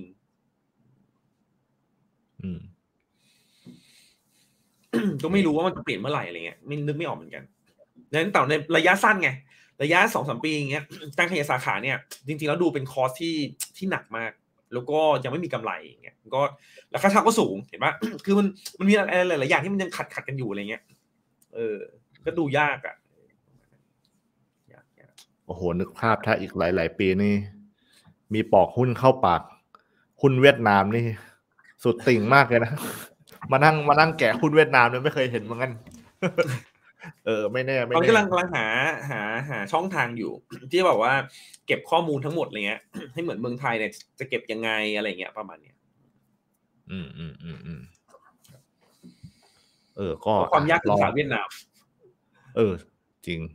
ๆก็ไม่รู้ว่ามันจะเปลี่ยนเมื่อไหร่อะไรเงี้ยไม่นึกไม่ออกเหมือนกันดังนั้นแต่ในระยะสั้นไงระยะ สองถึงสาม ปีอย่างเงี้ยการขยายสาขาเนี่ยจริงๆแล้วดูเป็นคอสที่ที่หนักมากแล้วก็ยังไม่มีกำไรอย่างเงี้ยก็ราคาเช่าก็สูงเห็นป่ะคือมันมันมีอะไรหลายๆอย่างที่มันยังขัดขัดกันอยู่อะไรเงี้ยเออก็ดูยากอ่ะโอ้โหนึกภาพถ้าอีกหลายๆปีนี่มีปอกหุ้นเข้าปากหุ้นเวียดนามนี่สุดติ่งมากเลยนะมานั่งมานั่งแกะหุ้นเวียดนามเนี่ยไม่เคยเห็นเหมือนกันเออไม่แน่ไม่แน่ตอนกำลังกำลังหาหาหาช่องทางอยู่ที่แบบว่าเก็บข้อมูลทั้งหมดอะไรเงี้ยให้เหมือนเมืองไทยเนี่ยจะเก็บยังไงอะไรเงี้ยประมาณเนี้ยอืมอืมอืมอืมเออก็ความยากคือภาษาเวียดนามเออจริง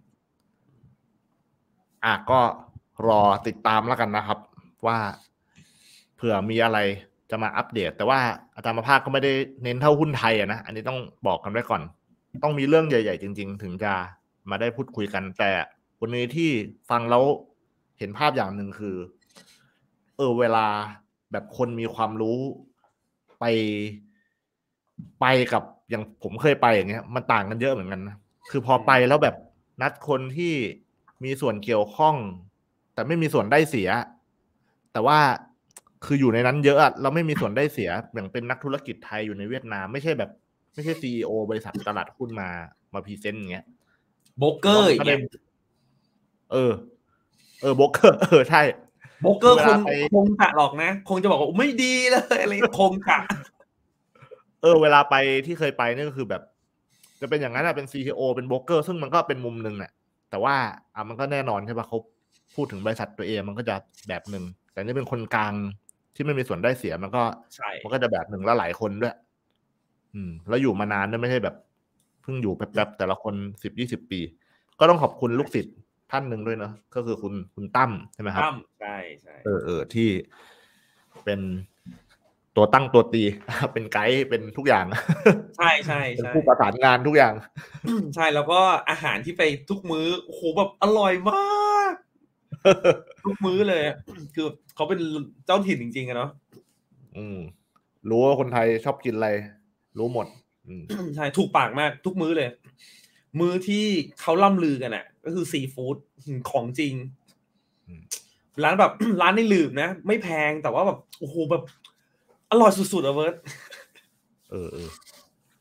อ่ะก็รอติดตามแล้วกันนะครับว่าเผื่อมีอะไรจะมาอัปเดตแต่ว่าอาจารย์มาภาคก็ไม่ได้เน้นเท่าหุ้นไทยอะนะอันนี้ต้องบอกกันไว้ก่อนต้องมีเรื่องใหญ่ๆจริงๆถึงจะมาได้พูดคุยกันแต่วันนี้ที่ฟังแล้วเห็นภาพอย่างหนึ่งคือเออเวลาแบบคนมีความรู้ไปไปกับอย่างผมเคยไปอย่างเงี้ยมันต่างกันเยอะเหมือนกันนะคือพอไปแล้วแบบนัดคนที่มีส่วนเกี่ยวข้องแต่ไม่มีส่วนได้เสียแต่ว่าคืออยู่ในนั้นเยอะอะเราไม่มีส่วนได้เสียอย่างเป็นนักธุรกิจไทยอยู่ในเวียดนามไม่ใช่แบบไม่ใช่ ซี อี โอ บริษัทตลาดหุ้นมามาพรีเซนต์อย่างเงี้ยโบรกเกอร์อย่างเงี้ยเออเออโบรกเกอร์เออใช่โบรกเกอร์คงคงจะหรอกนะคงจะบอกว่าไม่ดีเลยอะไรคงจะเออเวลาไปที่เคยไปนี่ก็คือแบบจะเป็นอย่างนั้นอะเป็น ซี ที โอ เป็นโบรกเกอร์ซึ่งมันก็เป็นมุมนึงแหละแต่ว่าอ่ะมันก็แน่นอนใช่ป่ะเขาพูดถึงบริษัทตัวเองมันก็จะแบบนึงแต่นี่เป็นคนกลางที่ไม่มีส่วนได้เสียมันก็มันก็จะแบบนึงแล้วหลายคนด้วยอืมแล้วอยู่มานานด้วยไม่ใช่แบบเพิ่งอยู่แป๊บๆแต่ละคนสิบยี่สิบปีก็ต้องขอบคุณลูกศิษย์ท่านหนึ่งด้วยเนาะก็คือคุณคุณตั้มใช่ไหมครับตั้มใช่ใช่เออเออที่เป็นตัวตั้งตัวตีเป็นไกด์เป็นทุกอย่างใช่ใช่เป็นผู้ประสานงานทุกอย่างใช่แล้วก็อาหารที่ไปทุกมื้อโอ้โหแบบอร่อยมากทุกมื้อเลยคือเขาเป็นเจ้าถิ่นจริงๆอะเนาะอืมรู้ว่าคนไทยชอบกินอะไรรู้หมดใช่ถูกปากมากทุกมื้อเลยมื้อที่เขาล่ำลือกันอ่ะก็คือซีฟู้ดของจริงร้านแบบร้านในหลืบนะไม่แพงแต่ว่าแบบโอ้โหแบบอร่อยสุดๆอ่ะเวิร์ดเออเออ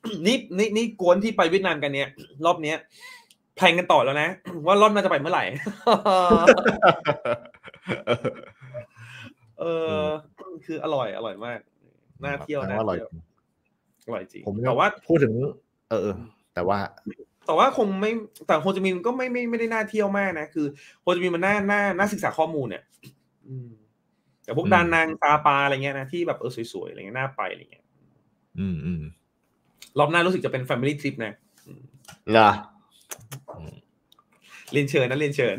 นี่นี่นี่กวนที่ไปเวียดนามกันเนี่ยรอบเนี้ยแพลนกันต่อแล้วนะว่ารอบน่าจะไปเมื่อไหร่ เออคืออร่อยอร่อยมากน่าเที่ยวน่าอร่อยเที่ยวอร่อยจริงผมแต่ว่าพูดถึง เออแต่ว่าแต่ว่าคงไม่แต่โฮจิมินห์ก็ไม่ไม่ไม่ได้น่าเที่ยวมากนะคือโฮจิมินห์มันน่าน่าน่าศึกษาข้อมูลเนี่ยอืมแต่พวกอืมดานนางตาปลาอะไรเงี้ยนะที่แบบเออสวยๆอะไรเงี้ยน่าไปอะไรเงี้ยอืมอืมรอบหน้ารู้สึกจะเป็น Family Trip นะเหรอเรียนเชิญนะเรียนเชิญ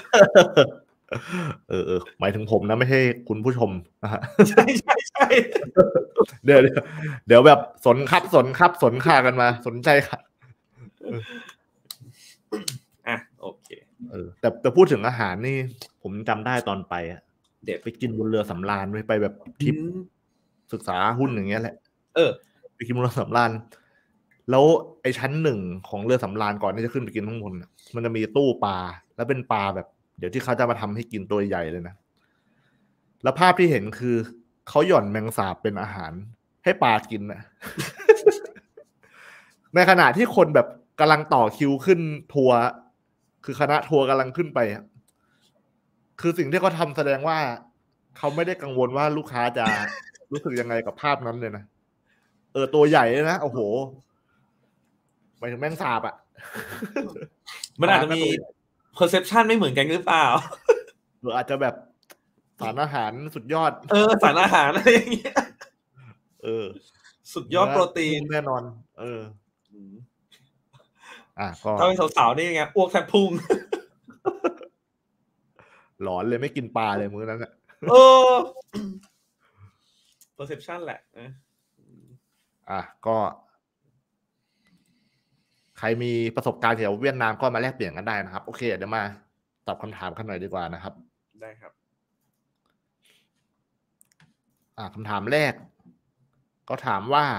เออเออหมายถึงผมนะไม่ใช่คุณผู้ชมนะฮะใช่ใช่ใช่เดี๋ยวเดี๋ยวเดี๋ยวแบบสนครับสนครับสนค่ากันมา สนใจค่ะอ่ะโอเคเออแต่แต่พูดถึงอาหารนี่ ผมจำได้ตอนไปอะเด็ดไปกินบนเรือสำราญไปไปแบบทริปอืมศึกษาหุ้นอย่างเงี้ยแหละเออไปกินบนเรือสำราญแล้วไอ้ชั้นหนึ่งของเรือสำราญก่อนที่จะขึ้นไปกินข้างบนน่ะมันจะมีตู้ปลาแล้วเป็นปลาแบบ เดี๋ยวที่เขาจะมาทำให้กินตัวใหญ่เลยนะแล้วภาพที่เห็นคือเขาหย่อนแมงสาบเป็นอาหารให้ปลากินนะ ในขณะที่คนแบบกำลังต่อคิวขึ้นทัวร์คือคณะทัวร์กำลังขึ้นไปอะคือสิ่งที่เขาทำแสดงว่าเขาไม่ได้กังวลว่าลูกค้าจะ รู้สึกยังไงกับภาพนั้นเลยนะเออตัวใหญ่เลยนะโอ้โหหมายถึงแมงสาบอ่ะมันอาจจะมี perception ไม่เหมือนกันหรือเปล่าหรืออาจจะแบบสารอาหารสุดยอดเออสารอาหารอะไรอย่างเงี้ยเออสุดยอดโปรตีนแน่นอน เออ อ่ะก็ถ้าเป็นสาวๆนี่ไงอ้วกแทบพุ่งหลอนเลยไม่กินปลาเลยมื้อนั้นอ่ะเออ perception แหละนะอ่ะก็ ใครมีประสบการณ์เกี่ยวกับเวียดนามก็มาแลกเปลี่ยนกันได้นะครับโอเคเดี๋ยวมาตอบคำถามกันหน่อยดีกว่านะครับได้ครับอ่ะคำถามแรก ก็ถามว่า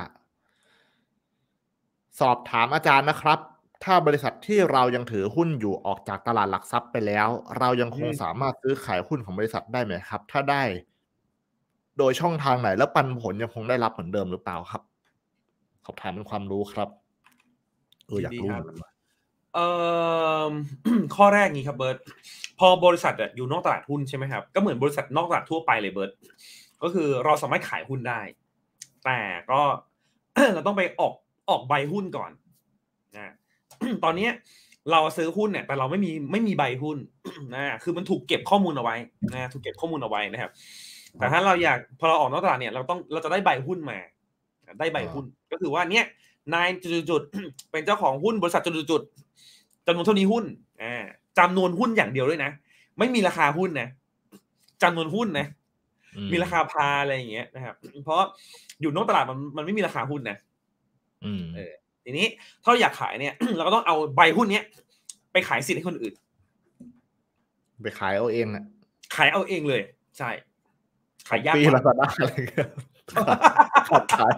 สอบถามอาจารย์นะครับ ถ้าบริษัทที่เรายังถือหุ้นอยู่ออกจากตลาดหลักทรัพย์ไปแล้ว เรายังคงอืมสามารถซื้อขายหุ้นของบริษัทได้ไหมครับ ถ้าได้ โดยช่องทางไหนแล้วปันผลยังคงได้รับเหมือนเดิมหรือเปล่าครับสอบถามเป็นความรู้ครับเอออยากรู้เหมือนกันว่าเอ่อ ข้อแรกนี้ครับเบิร์ตพอบริษัทอยู่นอกตลาดหุ้นใช่ไหมครับก็เหมือนบริษัทนอกตลาดทั่วไปเลยเบิร์ตก็คือเราสามารถขายหุ้นได้ แต่ก็ เราต้องไปออกออกใบหุ้นก่อนนะ ตอนนี้เราซื้อหุ้นเนี่ยแต่เราไม่มีไม่มีใบหุ้น นะคือมันถูกเก็บข้อมูลเอาไว้นะถูกเก็บข้อมูลเอาไว้นะครับแต่ถ้าเราอยากพอเราออกนอกตลาดเนี่ยเราต้องเราจะได้ใบหุ้นมาได้ใบหุ้นก็คือว่าเนี่ยนายจุดๆเป็นเจ้าของหุ้นบริษัทจุดๆจำนวนเท่านี้หุ้นอ่าจำนวนหุ้นอย่างเดียวด้วยนะไม่มีราคาหุ้นนะจำนวนหุ้นนะมีราคาพาอะไรอย่างเงี้ยนะครับเพราะอยู่นอกตลาดมันมันไม่มีราคาหุ้นนะเออทีนี้ถ้าเราอยากขายเนี่ย เราก็ต้องเอาใบหุ้นเนี้ยไปขายสิทธิ์ให้คนอื่นไปขายเอาเองอ่ะขายเอาเองเลยใช่ขายยากปีละก็ได้อะไรเงี้ยขาดขาย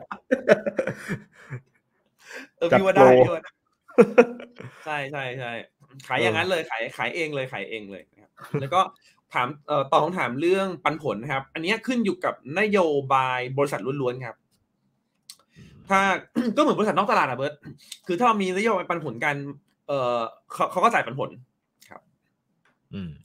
เออพี่ว่าได้พี่ว่าใช่ใช่ใช่ขายอย่างนั้นเลยขายขายเองเลยขายเองเลยนะครับแล้วก็ถามเอ่อตอบคำถามเรื่องปันผลนะครับอันนี้ขึ้นอยู่กับนโยบายบริษัทล้วนๆครับถ้า ก็เหมือนบริษัทนอกตลาดอะเบิร์ตคือถ้าเรามีนโยบายปันผลกันเออเขาเขาก็จ่ายปันผลครับอืม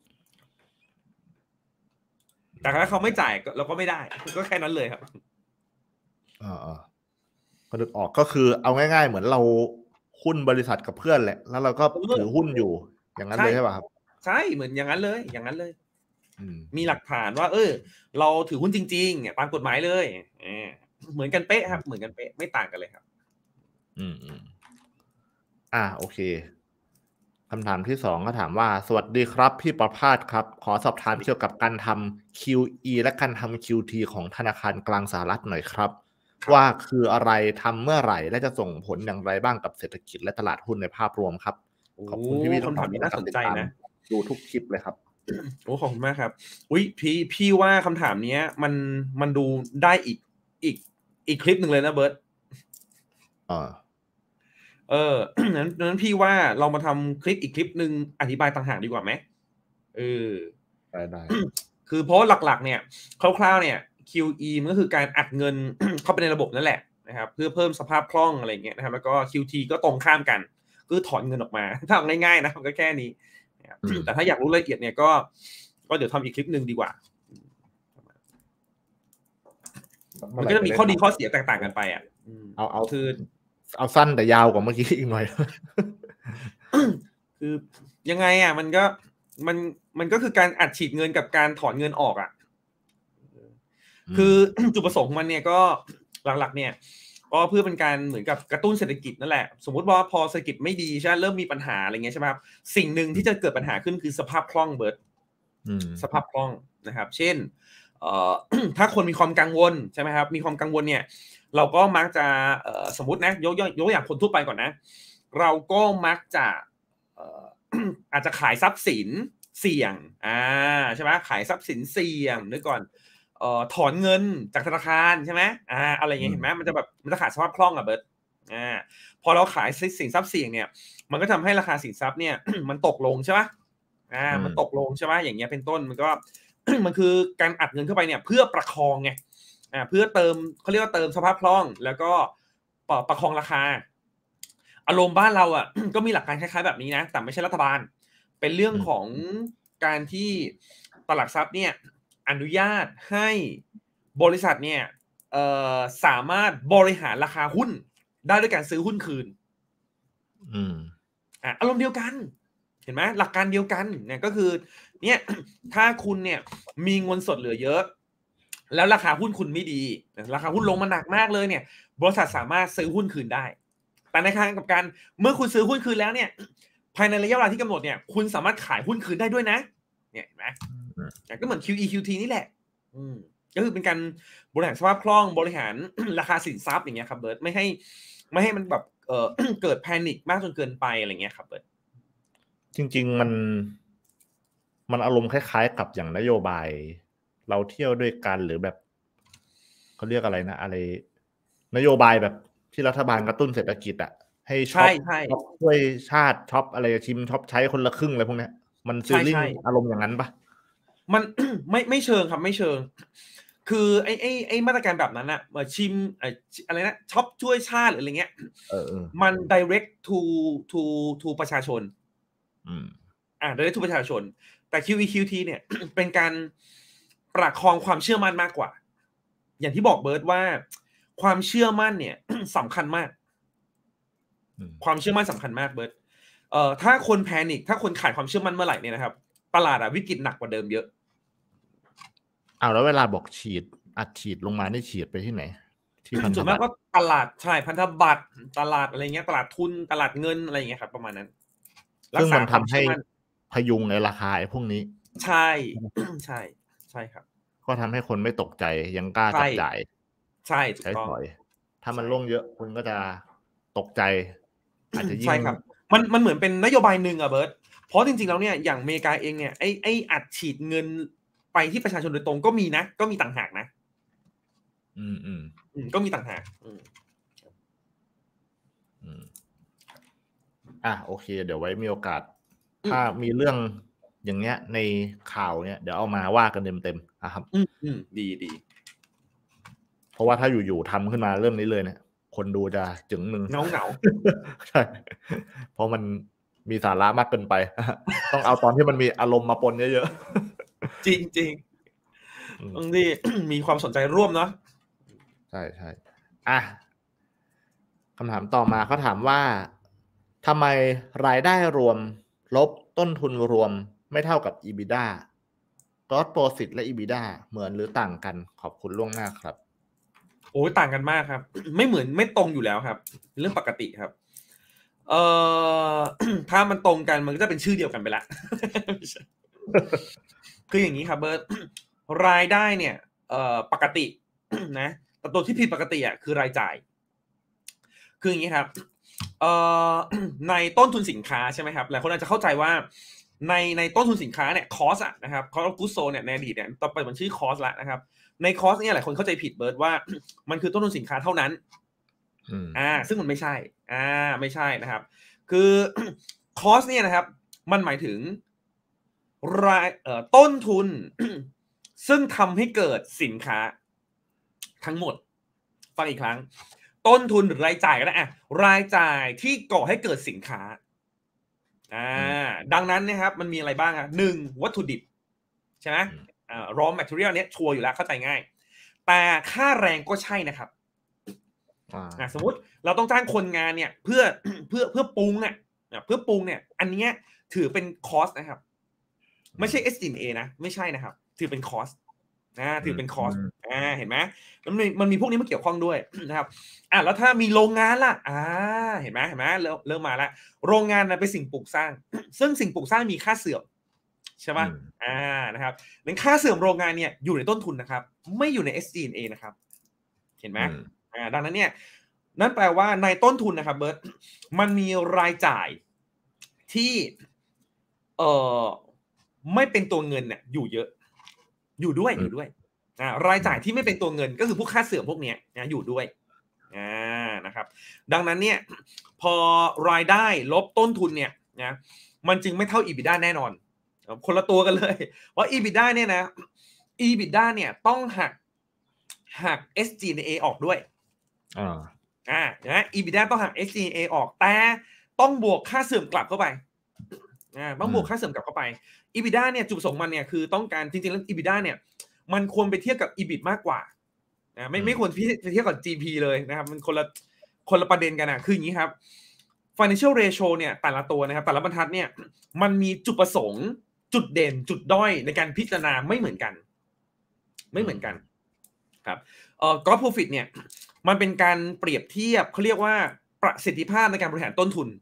แต่ถ้าเขาไม่จ่ายเราก็ไม่ได้ก็แค่นั้นเลยครับอ่าๆก็นึกออกก็คือเอาง่ายๆเหมือนเราหุ้นบริษัทกับเพื่อนแหละแล้วเราก็ถือหุ้นอยู่อย่างนั้นเลยใช่ป่ะครับใช่เหมือนอย่างนั้นเลยอย่างนั้นเลยอืมมีหลักฐานว่าเออเราถือหุ้นจริงๆตามกฎหมายเลยเหมือนกันเป๊ะครับเหมือนกันเป๊ะไม่ต่างกันเลยครับอืมอืมอ่าโอเคคำถามที่สองก็ถามว่าสวัสดีครับพี่ประภาสครับขอสอบถามเกี่ยวกับการทำ คิว อี และการทำ คิว ที ของธนาคารกลางสหรัฐหน่อยครับว่าคืออะไรทำเมื่อไหร่และจะส่งผลอย่างไรบ้างกับเศรษฐกิจและตลาดหุ้นในภาพรวมครับขอบคุณที่พี่คำถามนี้น่าสนใจนะดูทุกคลิปเลยครับโอ้ขอบคุณมากครับอุ้ยพี่พี่ว่าคำถามนี้มันมันดูได้อีกอีกอีกคลิปหนึ่งเลยนะเบิร์ตอ่าเออ นั้นนั้นพี่ว่าเรามาทำคลิปอีกคลิปหนึ่งอธิบายต่างหากดีกว่าไหมเออได้ได้คือเพราะหลักๆเนี่ยคร่าวๆเนี่ย คิว อี มันก็คือการอัดเงิน เข้าไปในระบบนั่นแหละนะครับเพื่อเพิ่มสภาพคล่องอะไรเงี้ยนะครับแล้วก็ คิว ที ก็ตรงข้ามกันคือถอนเงินออกมาถ้าเอาง่ายๆนะมันก็แค่นี้นะครับแต่ถ้าอยากรู้รายละเอียดเนี่ยก็ก็เดี๋ยวทำอีกคลิปนึงดีกว่ามันก็จะมีข้อดีข้อเสียแตกต่างกันไปอ่ะเอาเอาคือเอาสั้นแต่ยาวกว่าเมื่อกี้อีกหน่อยคือยังไงอ่ะมันก็มันมันก็คือการอัดฉีดเงินกับการถอนเงินออกอ่ะคือจุดประสงค์ของมันเนี่ยก็หลักๆเนี่ยก็เพื่อเป็นการเหมือนกับกระตุ้นเศรษฐกิจนั่นแหละสมมติว่าพอเศรษฐกิจไม่ดีใช่ไหมเริ่มมีปัญหาอะไรเงี้ยใช่ไหมครับสิ่งหนึ่งที่จะเกิดปัญหาขึ้นคือสภาพคล่องเบิร์ดสภาพคล่องนะครับเช่นเอ่อ ถ้าคนมีความกังวลใช่ไหมครับมีความกังวลเนี่ยเราก็มักจะเอ่อสมมตินะยกยกอย่างคนทั่วไปก่อนนะเราก็มักจะเอ่อ อาจจะขายทรัพย์สินเสี่ยงอ่าใช่ไหมขายทรัพย์สินเสี่ยงนึกก่อนเอ่อถอนเงินจากธนาคารใช่ไหมอ่าอะไรอย่างเงี้ยเห็นไหมมันจะแบบมันจะขาดสภาพคล่องอ่ะเบิร์ตอ่าพอเราขายสินทรัพย์เสี่ยงเนี่ยมันก็ทำให้ราคาสินทรัพย์เนี่ย มันตกลงใช่ไหมอ่ามันตกลงใช่ไหมอย่างเงี้ยเป็นต้นมันก็ มันคือการอัดเงินเข้าไปเนี่ยเพื่อประคองไงอ่าเพื่อเติมเขาเรียกว่าเติมสภาพคล่องแล้วก็ประคองราคาอารมณ์บ้านเราอ่ะ ก็มีหลักการคล้ายๆแบบนี้นะแต่ไม่ใช่รัฐบาลเป็นเรื่องของการที่ตลาดทรัพย์เนี่ยอนุญาตให้บริษัทเนี่ยเอ่อสามารถบริหารราคาหุ้นได้ด้วยการซื้อหุ้นคืนอืมอ่ะอารมณ์เดียวกันเห็นไหมหลักการเดียวกันเนี่ยก็คือเนี่ยถ้าคุณเนี่ยมีเงินสดเหลือเยอะแล้วราคาหุ้นคุณไม่ดีราคาหุ้นลงมาหนักมากเลยเนี่ยบริษัทสามารถซื้อหุ้นคืนได้แต่ในทางกลับกันเมื่อคุณซื้อหุ้นคืนแล้วเนี่ยภายในระยะเวลาที่กำหนดเนี่ยคุณสามารถขายหุ้นคืนได้ด้วยนะเนี่ยเห็นไหมก็เหมือน คิว อี คิว ที นี่แหละอืมก็คือเป็นการบริหารสภาพคล่องบริหารราคาสินทรัพย์อย่างเงี้ยครับเบิร์ตไม่ให้ไม่ให้มันแบบเอ่อ เกิดแพนิคมากจนเกินไปอะไรเงี้ยครับเบิร์ตจริงๆมันมันอารมณ์คล้ายๆกับอย่างนโยบายเราเที่ยวด้วยกันหรือแบบเขาเรียกอะไรนะอะไรนโยบายแบบที่รัฐบาลกระตุ้นเศรษฐกิจอ่ะให้ช็อปช็อปช่วยชาติช็อปอะไรชิมช็อปใช้คนละครึ่งอะไรพวกนี้มันซีลิ่งอารมณ์อย่างนั้นปะมัน ไม่ไม่เชิงครับไม่เชิงคือไอ้ไอ้ไอ้มาตรการแบบนั้นอะมาชิมอะไรนะช็อปช่วยชาติหรืออะไรเงี้ยมัน direct to to to ประชาชนอืมอ่า direct to ประชาชนแต่ คิว อี คิว ที เนี่ย เป็นการประคองความเชื่อมั่นมากกว่าอย่างที่บอกเบิร์ตว่าความเชื่อมั่นเนี่ย สำคัญมากความเชื่อมั่นสำคัญมากเบิร์ตเอ่อถ้าคนแพนิคถ้าคนขาดความเชื่อมั่นเมื่อไหร่เนี่ยนะครับตลาดอะวิกฤตหนักกว่าเดิมเยอะอ้าวแล้วเวลาบอกฉีดอัดฉีดลงมาได้ฉีดไปที่ไหนที่พันธบัตรส่วนมากก็ตลาดใช่พันธบัตรตลาดอะไรเงี้ยตลาดทุนตลาดเงินอะไรอย่างเงี้ยครับประมาณนั้นซึ่งมันทำให้พยุงในราคาไอ้พวกนี้ใช่ใช่ใช่ครับก็ทำให้คนไม่ตกใจยังกล้าจับจ่ายใช่ถูกต้องถ้ามันลงเยอะคุณก็จะตกใจอาจจะยิ่งใช่ครับมันมันเหมือนเป็นนโยบายหนึ่งอะเบิร์ตเพราะจริงๆแล้วเนี่ยอย่างอเมริกาเองเนี่ยไอ้ไอ้อัดฉีดเงินไปที่ประชาชนโดยตรงก็มีนะก็มีต่างหากนะอืมอืมอืมก็มีต่างหากอืมอืมอ่ะโอเคเดี๋ยวไว้มีโอกาสถ้ามีเรื่องอย่างเงี้ยในข่าวเนี่ยเดี๋ยวเอามาว่ากันเต็มๆนะครับอืมอืมดีดีเพราะว่าถ้าอยู่ๆทำขึ้นมาเรื่องนี้เลยเนี่ยคนดูจะจึงหนึ่งเงาเงาใช่เพราะมันมีสาระมากเกินไปต้องเอาตอนที่มันมีอารมณ์มาปนเยอะๆจริงจริงบางทีมีความสนใจร่วมเนาะใช่ใช่อ่ะคำถามต่อมาเขาถามว่าทำไมรายได้รวมลบต้นทุนรวมไม่เท่ากับ EBITDA Gross Profit และ EBITDA เหมือนหรือต่างกันขอบคุณล่วงหน้าครับโอ้ยต่างกันมากครับไม่เหมือนไม่ตรงอยู่แล้วครับเรื่องปกติครับเอ่อถ้ามันตรงกันมันก็จะเป็นชื่อเดียวกันไปละ คืออย่างนี้ครับเบิร์ตรายได้เนี่ยเอ่อปกตินะแต่ตัวที่ผิดปกติอ่ะคือรายจ่ายคืออย่างนี้ครับเอ่อในต้นทุนสินค้าใช่ไหมครับหลายคนอาจจะเข้าใจว่าในในต้นทุนสินค้าเนี่ยคอสอะนะครับคอสกูโซเนี่ยในอดีตเนี่ยต่อไปมันชื่อคอสละนะครับในคอสเนี่ยหลายคนเข้าใจผิดเบิร์ตว่ามันคือต้นทุนสินค้าเท่านั้นอ่าซึ่งมันไม่ใช่อ่าไม่ใช่นะครับคือคอสเนี่ยนะครับมันหมายถึงรายเอ่อต้นทุน ซึ่งทำให้เกิดสินค้าทั้งหมดฟังอีกครั้งต้นทุนหรือรายจ่ายก็ได้อะรายจ่ายที่ก่อให้เกิดสินค้าอ่าดังนั้นนะครับมันมีอะไรบ้างอ่ะหนึ่งวัตถุดิบใช่ไหมอ่า raw material เนี้ยชัวร์อยู่แล้วเข้าใจง่ายแต่ค่าแรงก็ใช่นะครับอ่าสมมติเราต้องจ้างคนงานเนี่ยเพื่อเพื่อเพื่อปรุงอ่ะเพื่อปรุงเนี่ยอันเนี้ยถือเป็นคอสนะครับไม่ใช่ เอส จี เอ นะไม่ใช่นะครับถือเป็นคอสนะถือเป็นคอสอ่าเห็นไหมมันมีมันมีพวกนี้มาเกี่ยวข้องด้วยนะครับอ่ะแล้วถ้ามีโรงงานล่ะอ่าเห็นไหมเห็นไหมเริ่มเริ่มมาแล้วโรงงานนะเป็นสิ่งปลูกสร้างซึ่งสิ่งปลูกสร้างมีค่าเสื่อมใช่ไหมอ่านะครับงั้นค่าเสื่อมโรงงานเนี่ยอยู่ในต้นทุนนะครับไม่อยู่ใน เอส จี เอ นะครับเห็นไหมอ่าดังนั้นเนี่ยนั่นแปลว่าในต้นทุนนะครับเบิร์ตมันมีรายจ่ายที่เอ่อไม่เป็นตัวเงินเนี่ยอยู่เยอะอยู่ด้วยอยู่ด้วยอ่ารายจ่ายที่ไม่เป็นตัวเงินก็คือพวกค่าเสื่อมพวกนี้นะอยู่ด้วยอ่านะครับดังนั้นเนี่ยพอรายได้ลบต้นทุนเนี่ยนะมันจึงไม่เท่า EBITDA แน่นอนคนละตัวกันเลยเพราะ EBITDA เนี่ยนะ EBITDA เนี่ยต้องหักหัก เอส จี เอ ออกด้วยอ่าอ่านะ EBITDA ต้องหัก เอส จี เอ ออกแต่ต้องบวกค่าเสื่อมกลับเข้าไปอ่าต้องบวกค่าเสื่อมกลับเข้าไป EBITDA เนี่ยจุดประสงค์มันเนี่ยคือต้องการจริงๆแล้ว EBITDA เนี่ยมันควรไปเทียบกับ อี บี ไอ ที มากกว่านะไม่ไม่ควรไปเทียบกับ จี พี เลยนะครับมันคนละคนละประเด็นกันนะคืออย่างนี้ครับ financial ratio เนี่ยแต่ละตัวนะครับแต่ละบรรทัดเนี่ยมันมีจุดประสงค์จุดเด่นจุดด้อยในการพิจารณาไม่เหมือนกันไม่เหมือนกันครับเอ่อ gross profit เนี่ยมันเป็นการเปรียบเทียบเขาเรียกว่าประสิทธิภาพในการบริหารต้นทุน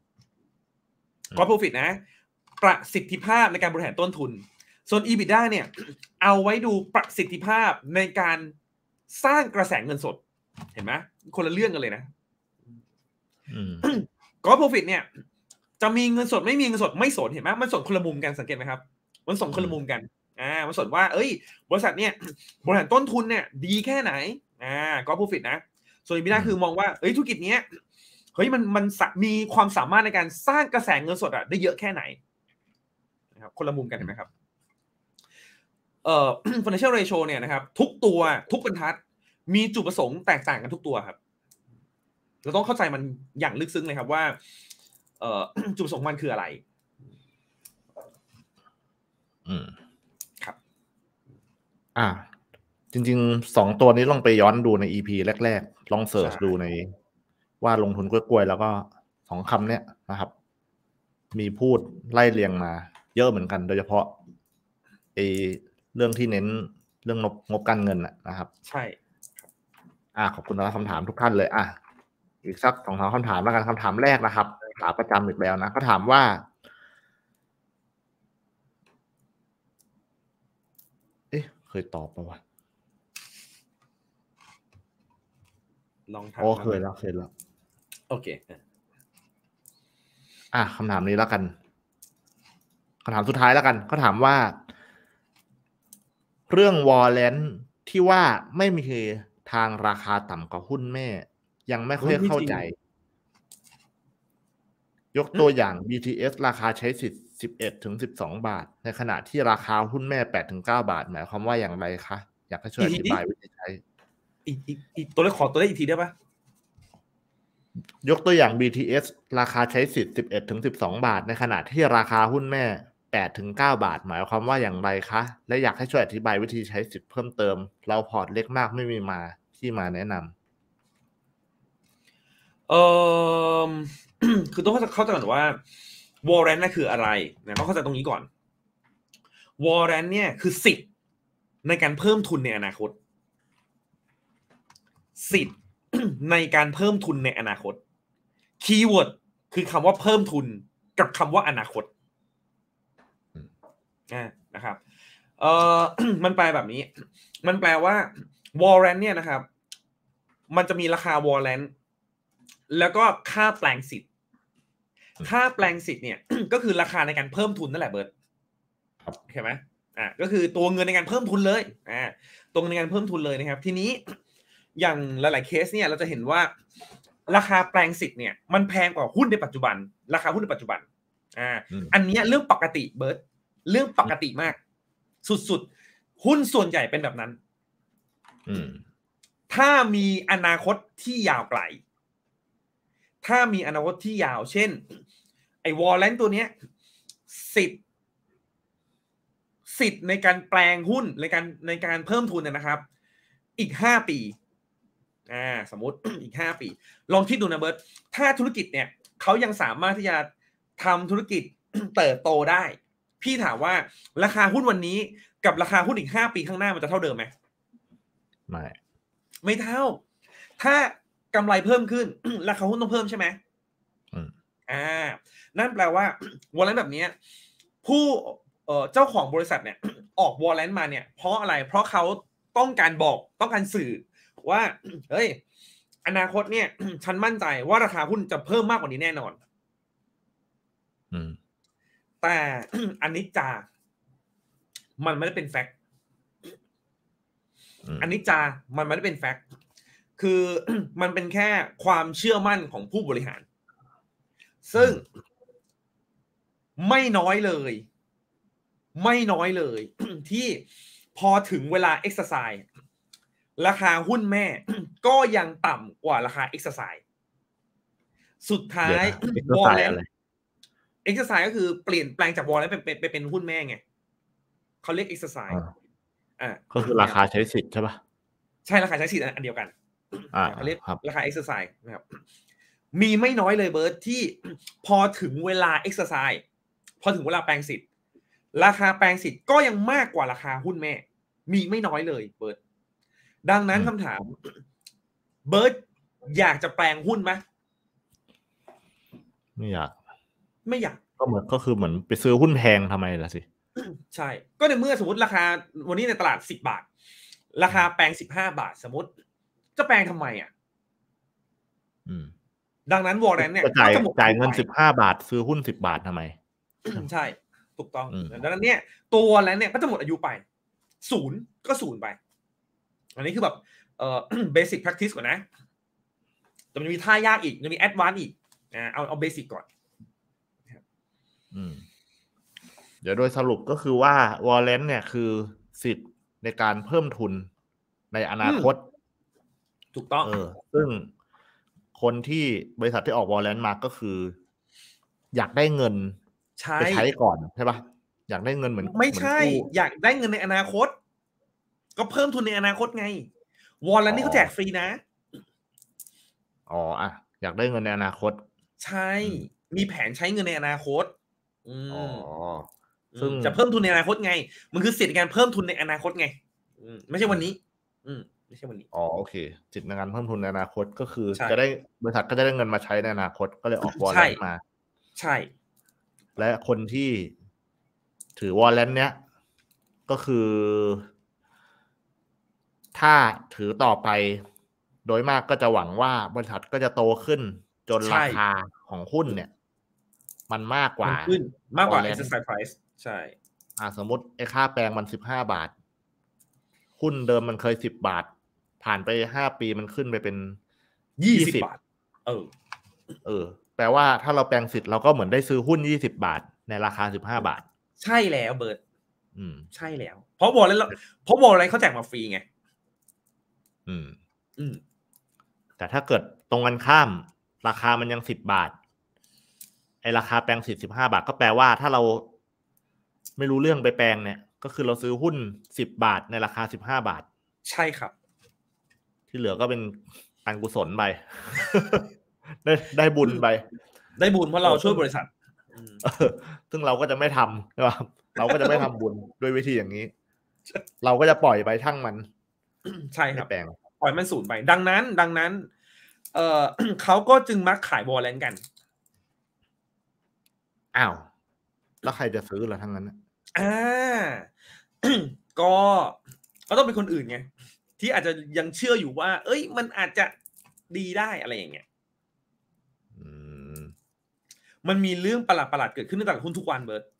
gross profit นะประสิทธิภาพในการบริหารต้นทุนส่วน EBITDA เนี่ยเอาไว้ดูประสิทธิภาพในการสร้างกระแสเงินสดเห็นไหมคนละเรื่องกันเลยนะ gross profit เนี่ยจะมีเงินสดไม่มีเงินสดไม่สนเห็นไหมมันสนคนละมุมกันสังเกตไหมครับมันสนคนละมุมกันอ่ามันสนว่าเอ้ยบริษัทเนี่ยบริหารต้นทุนเนี่ยดีแค่ไหนอ่า gross profit นะส่วน EBITDA คือมองว่าเอ้ยธุรกิจเนี้ยเฮ้ยมันมันมีความสามารถในการสร้างกระแสเงินสดอะได้เยอะแค่ไหนนะครับคนละมุมกันเห็นไหมครับเอ่อ financial ratio เนี่ยนะครับทุกตัวทุกบรรทัดมีจุดประสงค์แตกต่างกันทุกตัวครับเราต้องเข้าใจมันอย่างลึกซึ้งเลยครับว่าเอ่อ จุดประสงค์มันคืออะไรอืมครับอ่าจริงๆสองตัวนี้ลองไปย้อนดูใน อี พี แรกๆลองเสิร์ชดูในว่าลงทุนกล้วยๆแล้วก็สองคำเนี้ยนะครับมีพูดไล่เรียงมาเยอะเหมือนกันโดยเฉพาะไอ้เรื่องที่เน้นเรื่องงบงบการเงินนะครับใช่อ่าขอบคุณสำหรับคำถามทุกท่านเลยอ่ะอีกสักสองสามคำถามแล้วกันคำถามแรกนะครับขาประจำอีกแล้วนะเขาถามว่าเอ๊ะเคยตอบป่าววะลองถามโอ้เคยแล้วเคยแล้วโอเคอ่ะคำถามนี้แล้วกันคำถามสุดท้ายแล้วกันเขาถามว่าเรื่องวอลเลนที่ว่าไม่มีทางราคาต่ำกว่าหุ้นแม่ยังไม่ค่อยเข้าใจยกตัวอย่าง บี ที เอส ราคาใช้สิทธิ์สิบเอ็ดถึงสิบสองบาทในขณะที่ราคาหุ้นแม่แปดถึงเก้าบาทหมายความว่าอย่างไรคะอยากให้ช่วยอธิบายวิธีใช้อีกอีกอีกตัวเลขขอตัวเลขอีกทีได้ปะยกตัวอย่าง บี ที เอส ราคาใช้สิทธิ์สิบเอ็ดถึงสิบสองบาทในขณะที่ราคาหุ้นแม่แปดถึงเก้าบาทหมายความว่าอย่างไรคะและอยากให้ช่วยอธิบายวิธีใช้สิทธิ์เพิ่มเติมเราพอร์ตเล็กมากไม่มีมาที่มาแนะนำเออคือต้องเข้าใจก่อนว่าวอร์เรนต์นั่นคืออะไรนะต้องเข้าใจตรงนี้ก่อนวอร์เรนต์เนี่ยคือสิทธิ์ในการเพิ่มทุนในอนาคตสิทธิ์ในการเพิ่มทุนในอนาคตคีย์เวิร์ดคือคำว่าเพิ่มทุนกับคำว่าอนาคตนะครับเอ่อ มันแปลแบบนี้มันแปลว่าวอร์เรนต์เนี่ยนะครับมันจะมีราคาวอร์เรนต์แล้วก็ค่าแปลงสิทธิ์ค่าแปลงสิทธิ์เนี่ย ก็คือราคาในการเพิ่มทุนนั่นแหละเบิร์ตใช่ไหมอ่าก็คือตัวเงินในการเพิ่มทุนเลยอ่าตัวเงินในการเพิ่มทุนเลยนะครับทีนี้อย่างหลายๆเคสเนี่ยเราจะเห็นว่าราคาแปลงสิทธิ์เนี่ยมันแพงกว่าหุ้นในปัจจุบันราคาหุ้นในปัจจุบันอ่าอันนี้เรื่องปกติเบิร์ตเรื่องปกติมากสุดๆหุ้นส่วนใหญ่เป็นแบบนั้นถ้ามีอนาคตที่ยาวไกลถ้ามีอนาคตที่ยาวเช่นไอ้วอลเลนตัวเนี้ยสิทธิ์สิทธิ์ในการแปลงหุ้นในการในการเพิ่มทุนนะครับอีกห้าปีอ่าสมมติ อีกห้าปีลองคิดดูนะเบิร์ตถ้าธุรกิจเนี่ยเขายังสามารถที่จะทำธุรกิจ เติบโตได้พี่ถามว่าราคาหุ้นวันนี้กับราคาหุ้นอีกห้าปีข้างหน้ามันจะเท่าเดิมไหมไม่ไม่เท่าถ้ากำไรเพิ่มขึ้น ราคาหุ้นต้องเพิ่มใช่ไหมอ่านั่นแปลว่าวอลเลนแบบนี้ผู้เอ่อเจ้าของบริษัทเนี่ย ออกวอลเลนมาเนี่ยเพราะอะไรเพราะเขาต้องการบอกต้องการสื่อว่าเฮ้ยอนาคตเนี่ย ฉันมั่นใจว่าราคาหุ้นจะเพิ่มมากกว่านี้แน่นอนแต่ อันนี้จามันไม่ได้เป็นแฟกต์อันนี้จามันไม่ได้เป็นแฟกต์คือ มันเป็นแค่ความเชื่อมั่นของผู้บริหารซึ่งไม่น้อยเลยไม่น้อยเลย ที่พอถึงเวลา exercise ราคาหุ้นแม่ ก็ยังต่ำกว่าราคา exercise สุดท้ายวอลเลนexercise ก็คือเปลี่ยนแปลงจากวอลเลนไปเป็นไปเป็นหุ้นแม่ไงเขาเรียก exercise อ่าก็คือราคาใช้สิทธิ์ใช่ป่ะใช่ราคาใช้สิทธิ์อันเดียวกันอ่าเขาเรียกราคา exercise นะครับมีไม่น้อยเลยเบิร์ดที่พอถึงเวลา exercise พอถึงเวลาแปลงสิทธิ์ราคาแปลงสิทธิ์ก็ยังมากกว่าราคาหุ้นแม่มีไม่น้อยเลยเบิร์ดดังนั้นคำถามเบิร์ดอยากจะแปลงหุ้นไหมไม่อยากไม่อยากก็เหมือนก็คือเหมือนไปซื้อหุ้นแพงทำไมล่ะสิใช่ก็ในเมื่อสมมติราคาวันนี้ในตลาดสิบบาทราคาแปลงสิบห้าบาทสมมติจะแปลงทำไมอ่ะดังนั้นวอร์เรนเนี่ยจ่ายจ่ายเงินสิบห้าบาทซื้อหุ้นสิบบาททำไมใช่ถูกต้องดังนั้นเนี่ยตัววอร์เรนเนี่ยก็จะหมดอายุไปศูนย์ก็ศูนย์ไปอันนี้คือแบบเอ่อ basic practice ก่อนนะแต่มันมีท่ายากอีกมันมี advanced อีกนะเอาเอา basic ก่อนอืมเดี๋ยวโดยสรุปก็คือว่าวอลเลนเนี่ยคือสิทธิ์ในการเพิ่มทุนในอนาคตถูกต้องเออซึ่งคนที่บริษัทที่ออกวอลเลนมาก็คืออยากได้เงินไปใช้ก่อนใช่ป่ะอยากได้เงินเหมือนไม่ใช่อยากได้เงินในอนาคตก็เพิ่มทุนในอนาคตไงวอลเลนนี่เขาแจกฟรีนะอ๋ออ่ะอยากได้เงินในอนาคตใช่มีแผนใช้เงินในอนาคตอ๋อซึ่งจะเพิ่มทุนในอนาคตไงมันคือสิทธิ์ในการเพิ่มทุนในอนาคตไงไม่ใช่วันนี้อืมไม่ใช่วันนี้อ๋อโอเคสิทธิ์ในการเพิ่มทุนในอนาคตก็คือจะได้บริษัทก็จะได้เงินมาใช้ในอนาคตก็เลยออกวอลเลนมาใช่และคนที่ถือวอลเลนเนี้ยก็คือถ้าถือต่อไปโดยมากก็จะหวังว่าบริษัทก็จะโตขึ้นจนราคาของหุ้นเนี่ยมันมากกว่าขึ้นมากกว่า exercise price ใช่อ่าสมมติไอ้ค่าแปลงมันสิบห้าบาทหุ้นเดิมมันเคยสิบบาทผ่านไปห้าปีมันขึ้นไปเป็นยี่สิบบาทเออเออแปลว่าถ้าเราแปลงสิทธิ์เราก็เหมือนได้ซื้อหุ้นยี่สิบบาทในราคาสิบห้าบาทใช่แล้วเบิร์ดอืมใช่แล้วเพราะวอลเลนเพราะวอลเลนเขาแจกมาฟรีไงอืมอืมแต่ถ้าเกิดตรงกันข้ามราคามันยังสิบบาทไอราคาแปลงสิทธิ์สิบห้าบาทก็แปลว่าถ้าเราไม่รู้เรื่องไปแปลงเนี่ยก็คือเราซื้อหุ้นสิบบาทในราคาสิบห้าบาทใช่ครับที่เหลือก็เป็นการกุศลไปได้ได้บุญไปได้บุญเพราะเราช่วยบริษัทซึ่งเราก็จะไม่ทำใช่ป่ะเราก็จะไม่ทำบุญด้วยวิธีอย่างนี้เราก็จะปล่อยไปช่างมันใช่ครับแปลงปล่อยมันสูญไปดังนั้นดังนั้นเอ่อ เขาก็จึงมักขายวอลเลนกันอ้าวแล้วใครจะซื้อล่ะทั้งนั้นอ่า ก็ก็ต้องเป็นคนอื่นไงที่อาจจะยังเชื่ออยู่ว่าเอ้ยมันอาจจะดีได้อะไรอย่างเงี้ยมันมีเรื่องประหลาดประหลาดเกิดขึ้นในตลาดหุ้นทุกวันเบิร์ด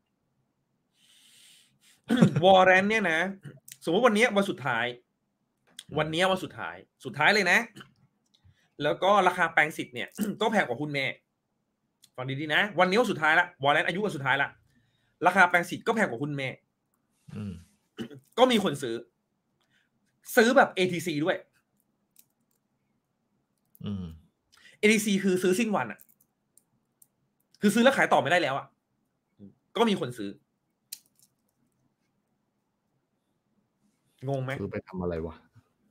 วอร์เรนเนี่ยนะสมมติวันนี้วันสุดท้ายวันนี้วันสุดท้ายสุดท้ายเลยนะแล้วก็ราคาแปลงสิทธิ์เนี่ย ก็แพงกว่าหุ้นแม่ฟังดีๆนะวันนี้วันสุดท้ายละวอร์เรนอายุวันสุดท้ายละราคาแปลงสิทธิ์ก็แพงกว่าหุ้นแม่ก็มีคนซื้อซื้อแบบ เอ ที ซี ด้วยอืมเอ ดี ซี คือซื้อสิ้นวันอ่ะคือซื้อแล้วขายต่อไม่ได้แล้วอ่ะก็มีคนซื้องงไหมซื้อไปทำอะไรวะ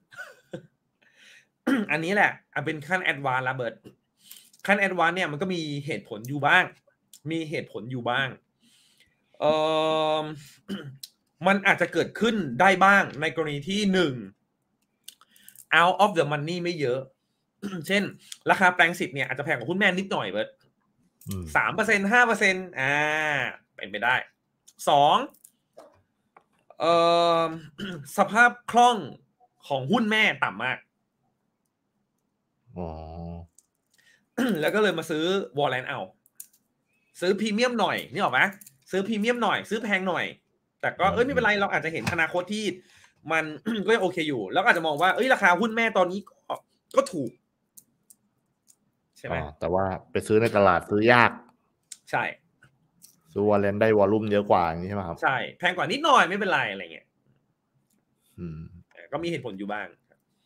อันนี้แหละอันเป็นขั้นแอดวานซ์ละเบิร์ดขั้นแอดวานซ์เนี่ยมันก็มีเหตุผลอยู่บ้างมีเหตุผลอยู่บ้างเอ่อ มันอาจจะเกิดขึ้นได้บ้างในกรณีที่หนึ่ง out of the money ไม่เยอะ เช่นราคาแปลงสิทธิ์เนี่ยอาจจะแพงกว่าหุ้นแม่นิดหน่อยเบิร์ดสามเปอร์เซ็นต์ห้าเปอร์เซ็นต์อ่าเป็นไปได้สองเอ่อ สภาพคล่องของหุ้นแม่ต่ำมากอ๋อแล้วก็เลยมาซื้อวอลเลนเอาซื้อพรีเมียมหน่อยนี่ออกไหมซื้อพรีเมียมหน่อยซื้อแพงหน่อยแต่ก็เอ้ยไม่เป็นไรเราอาจจะเห็นอนาคตที่มัน ก็ยังโอเคอยู่แล้วอาจจะมองว่าเอ้ยราคาหุ้นแม่ตอนนี้ก็ก็ถูกใช่ไหมแต่ว่าไปซื้อในตลาดซื้อยากใช่ซื้อวอลเลนได้วอลลุ่มเยอะกว่าอย่างนี้ใช่ไหมครับใช่แพงกว่านิดหน่อยไม่เป็นไรอะไรเงี้ยอืมก็มีเหตุผลอยู่บ้าง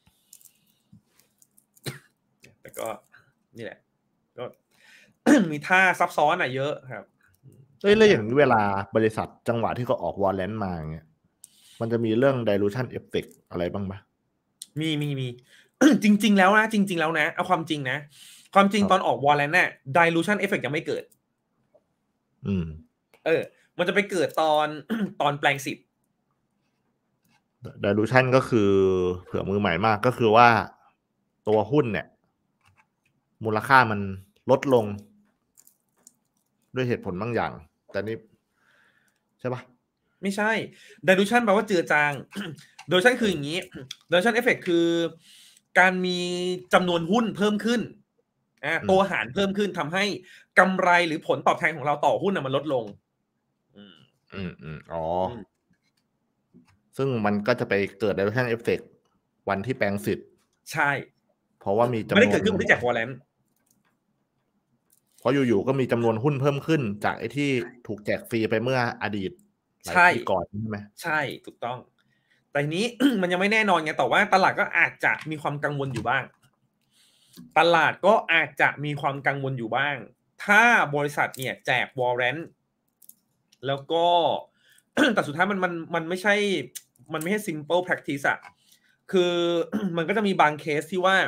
แต่ก็นี่แหละก็ มีท่าซับซ้อนอ่ะเยอะครับเอ้ยแล้วอย่างนี้เวลาบริษัทจังหวะที่เขาออกวอลเลนมาอย่างเงี้ยมันจะมีเรื่อง dilution effect อะไรบ้างไหมมีมีมี จริงๆแล้วนะจริงๆแล้วนะเอาความจริงนะความจริงตอนออกวอลเลนเนี่ย dilution effect ยังไม่เกิดอืมเออมันจะไปเกิดตอน ตอนแปลงสิทธิ์ dilution ก็คือเผื่อมือใหม่มากก็คือว่าตัวหุ้นเนี่ยมูลค่ามันลดลงด้วยเหตุผลบางอย่างแต่นี่ใช่ปะไม่ใช่ dilution แปลว่าเจือจาง dilution คืออย่างนี้ dilution effect คือการมีจำนวนหุ้นเพิ่มขึ้นอ่าตัวหารเพิ่มขึ้นทำให้กำไรหรือผลตอบแทนของเราต่อหุ้นมันลดลงอืมอืมอืมอ๋อซึ่งมันก็จะไปเกิด dilution effect วันที่แปลงสิทธิ์ใช่เพราะว่ามีจำนวนไม่ได้เกิดขึ้นวันที่แจกวอลเลนเพราะอยู่ๆก็มีจำนวนหุ้นเพิ่มขึ้นจากไอ้ที่ถูกแจกฟรีไปเมื่ออดีตหลายปีก่อนใช่ไหมใช่ถูกต้องแต่นี้ มันยังไม่แน่นอนไงแต่ว่าตลาดก็อาจจะมีความกังวลอยู่บ้างตลาดก็อาจจะมีความกังวลอยู่บ้างถ้าบริษัทเนี่ยแจกวอร์เรนต์แล้วก็ แต่สุดท้ายมันมันมันไม่ใช่มันไม่ใช่ simple practice อะคือ มันก็จะมีบางเคสที่ว่า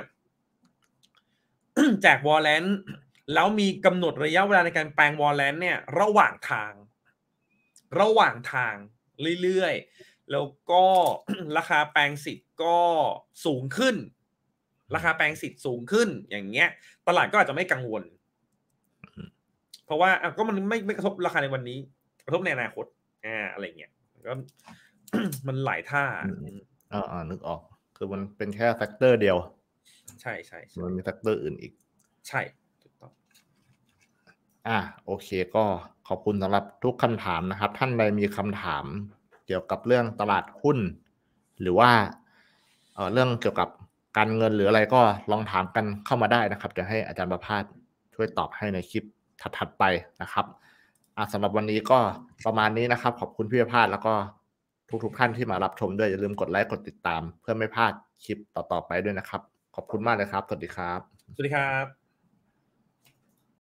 แจกวอร์เรนต์แล้วมีกำหนดระยะเวลาในการแปลงวอลเลนเนี่ยระหว่างทางระหว่างทางเรื่อยๆแล้วก็ ราคาแปลงสิทธิ์ก็สูงขึ้นราคาแปลงสิทธิ์สูงขึ้นอย่างเงี้ยตลาดก็อาจจะไม่กังวลเพราะว่าก็มันไม่ไม่กระทบราคาในวันนี้กระทบในอนาคตอ่าอะไรเงี้ยก็ มันหลายท่าอ่าอ่านึกออกคือมันเป็นแค่แฟกเตอร์เดียวใช่ใช่มันมีแฟกเตอร์อื่นอีกใช่ถูกต้องอ่าโอเคก็ขอบคุณสำหรับทุกคำถามนะครับท่านใดมีคำถามเกี่ยวกับเรื่องตลาดหุ้นหรือว่าเอ่อเรื่องเกี่ยวกับการเงินหรืออะไรก็ลองถามกันเข้ามาได้นะครับจะให้อาจารย์ประภาสช่วยตอบให้ในคลิปถัดๆไปนะครับอ่าสำหรับวันนี้ก็ประมาณนี้นะครับขอบคุณพี่ประภาสแล้วก็ทุกๆท่านที่มารับชมด้วยอย่าลืมกดไลค์กดติดตามเพื่อไม่พลาดคลิปต่อๆไปด้วยนะครับขอบคุณมากเลยครับสวัสดีครับสวัสดีครับ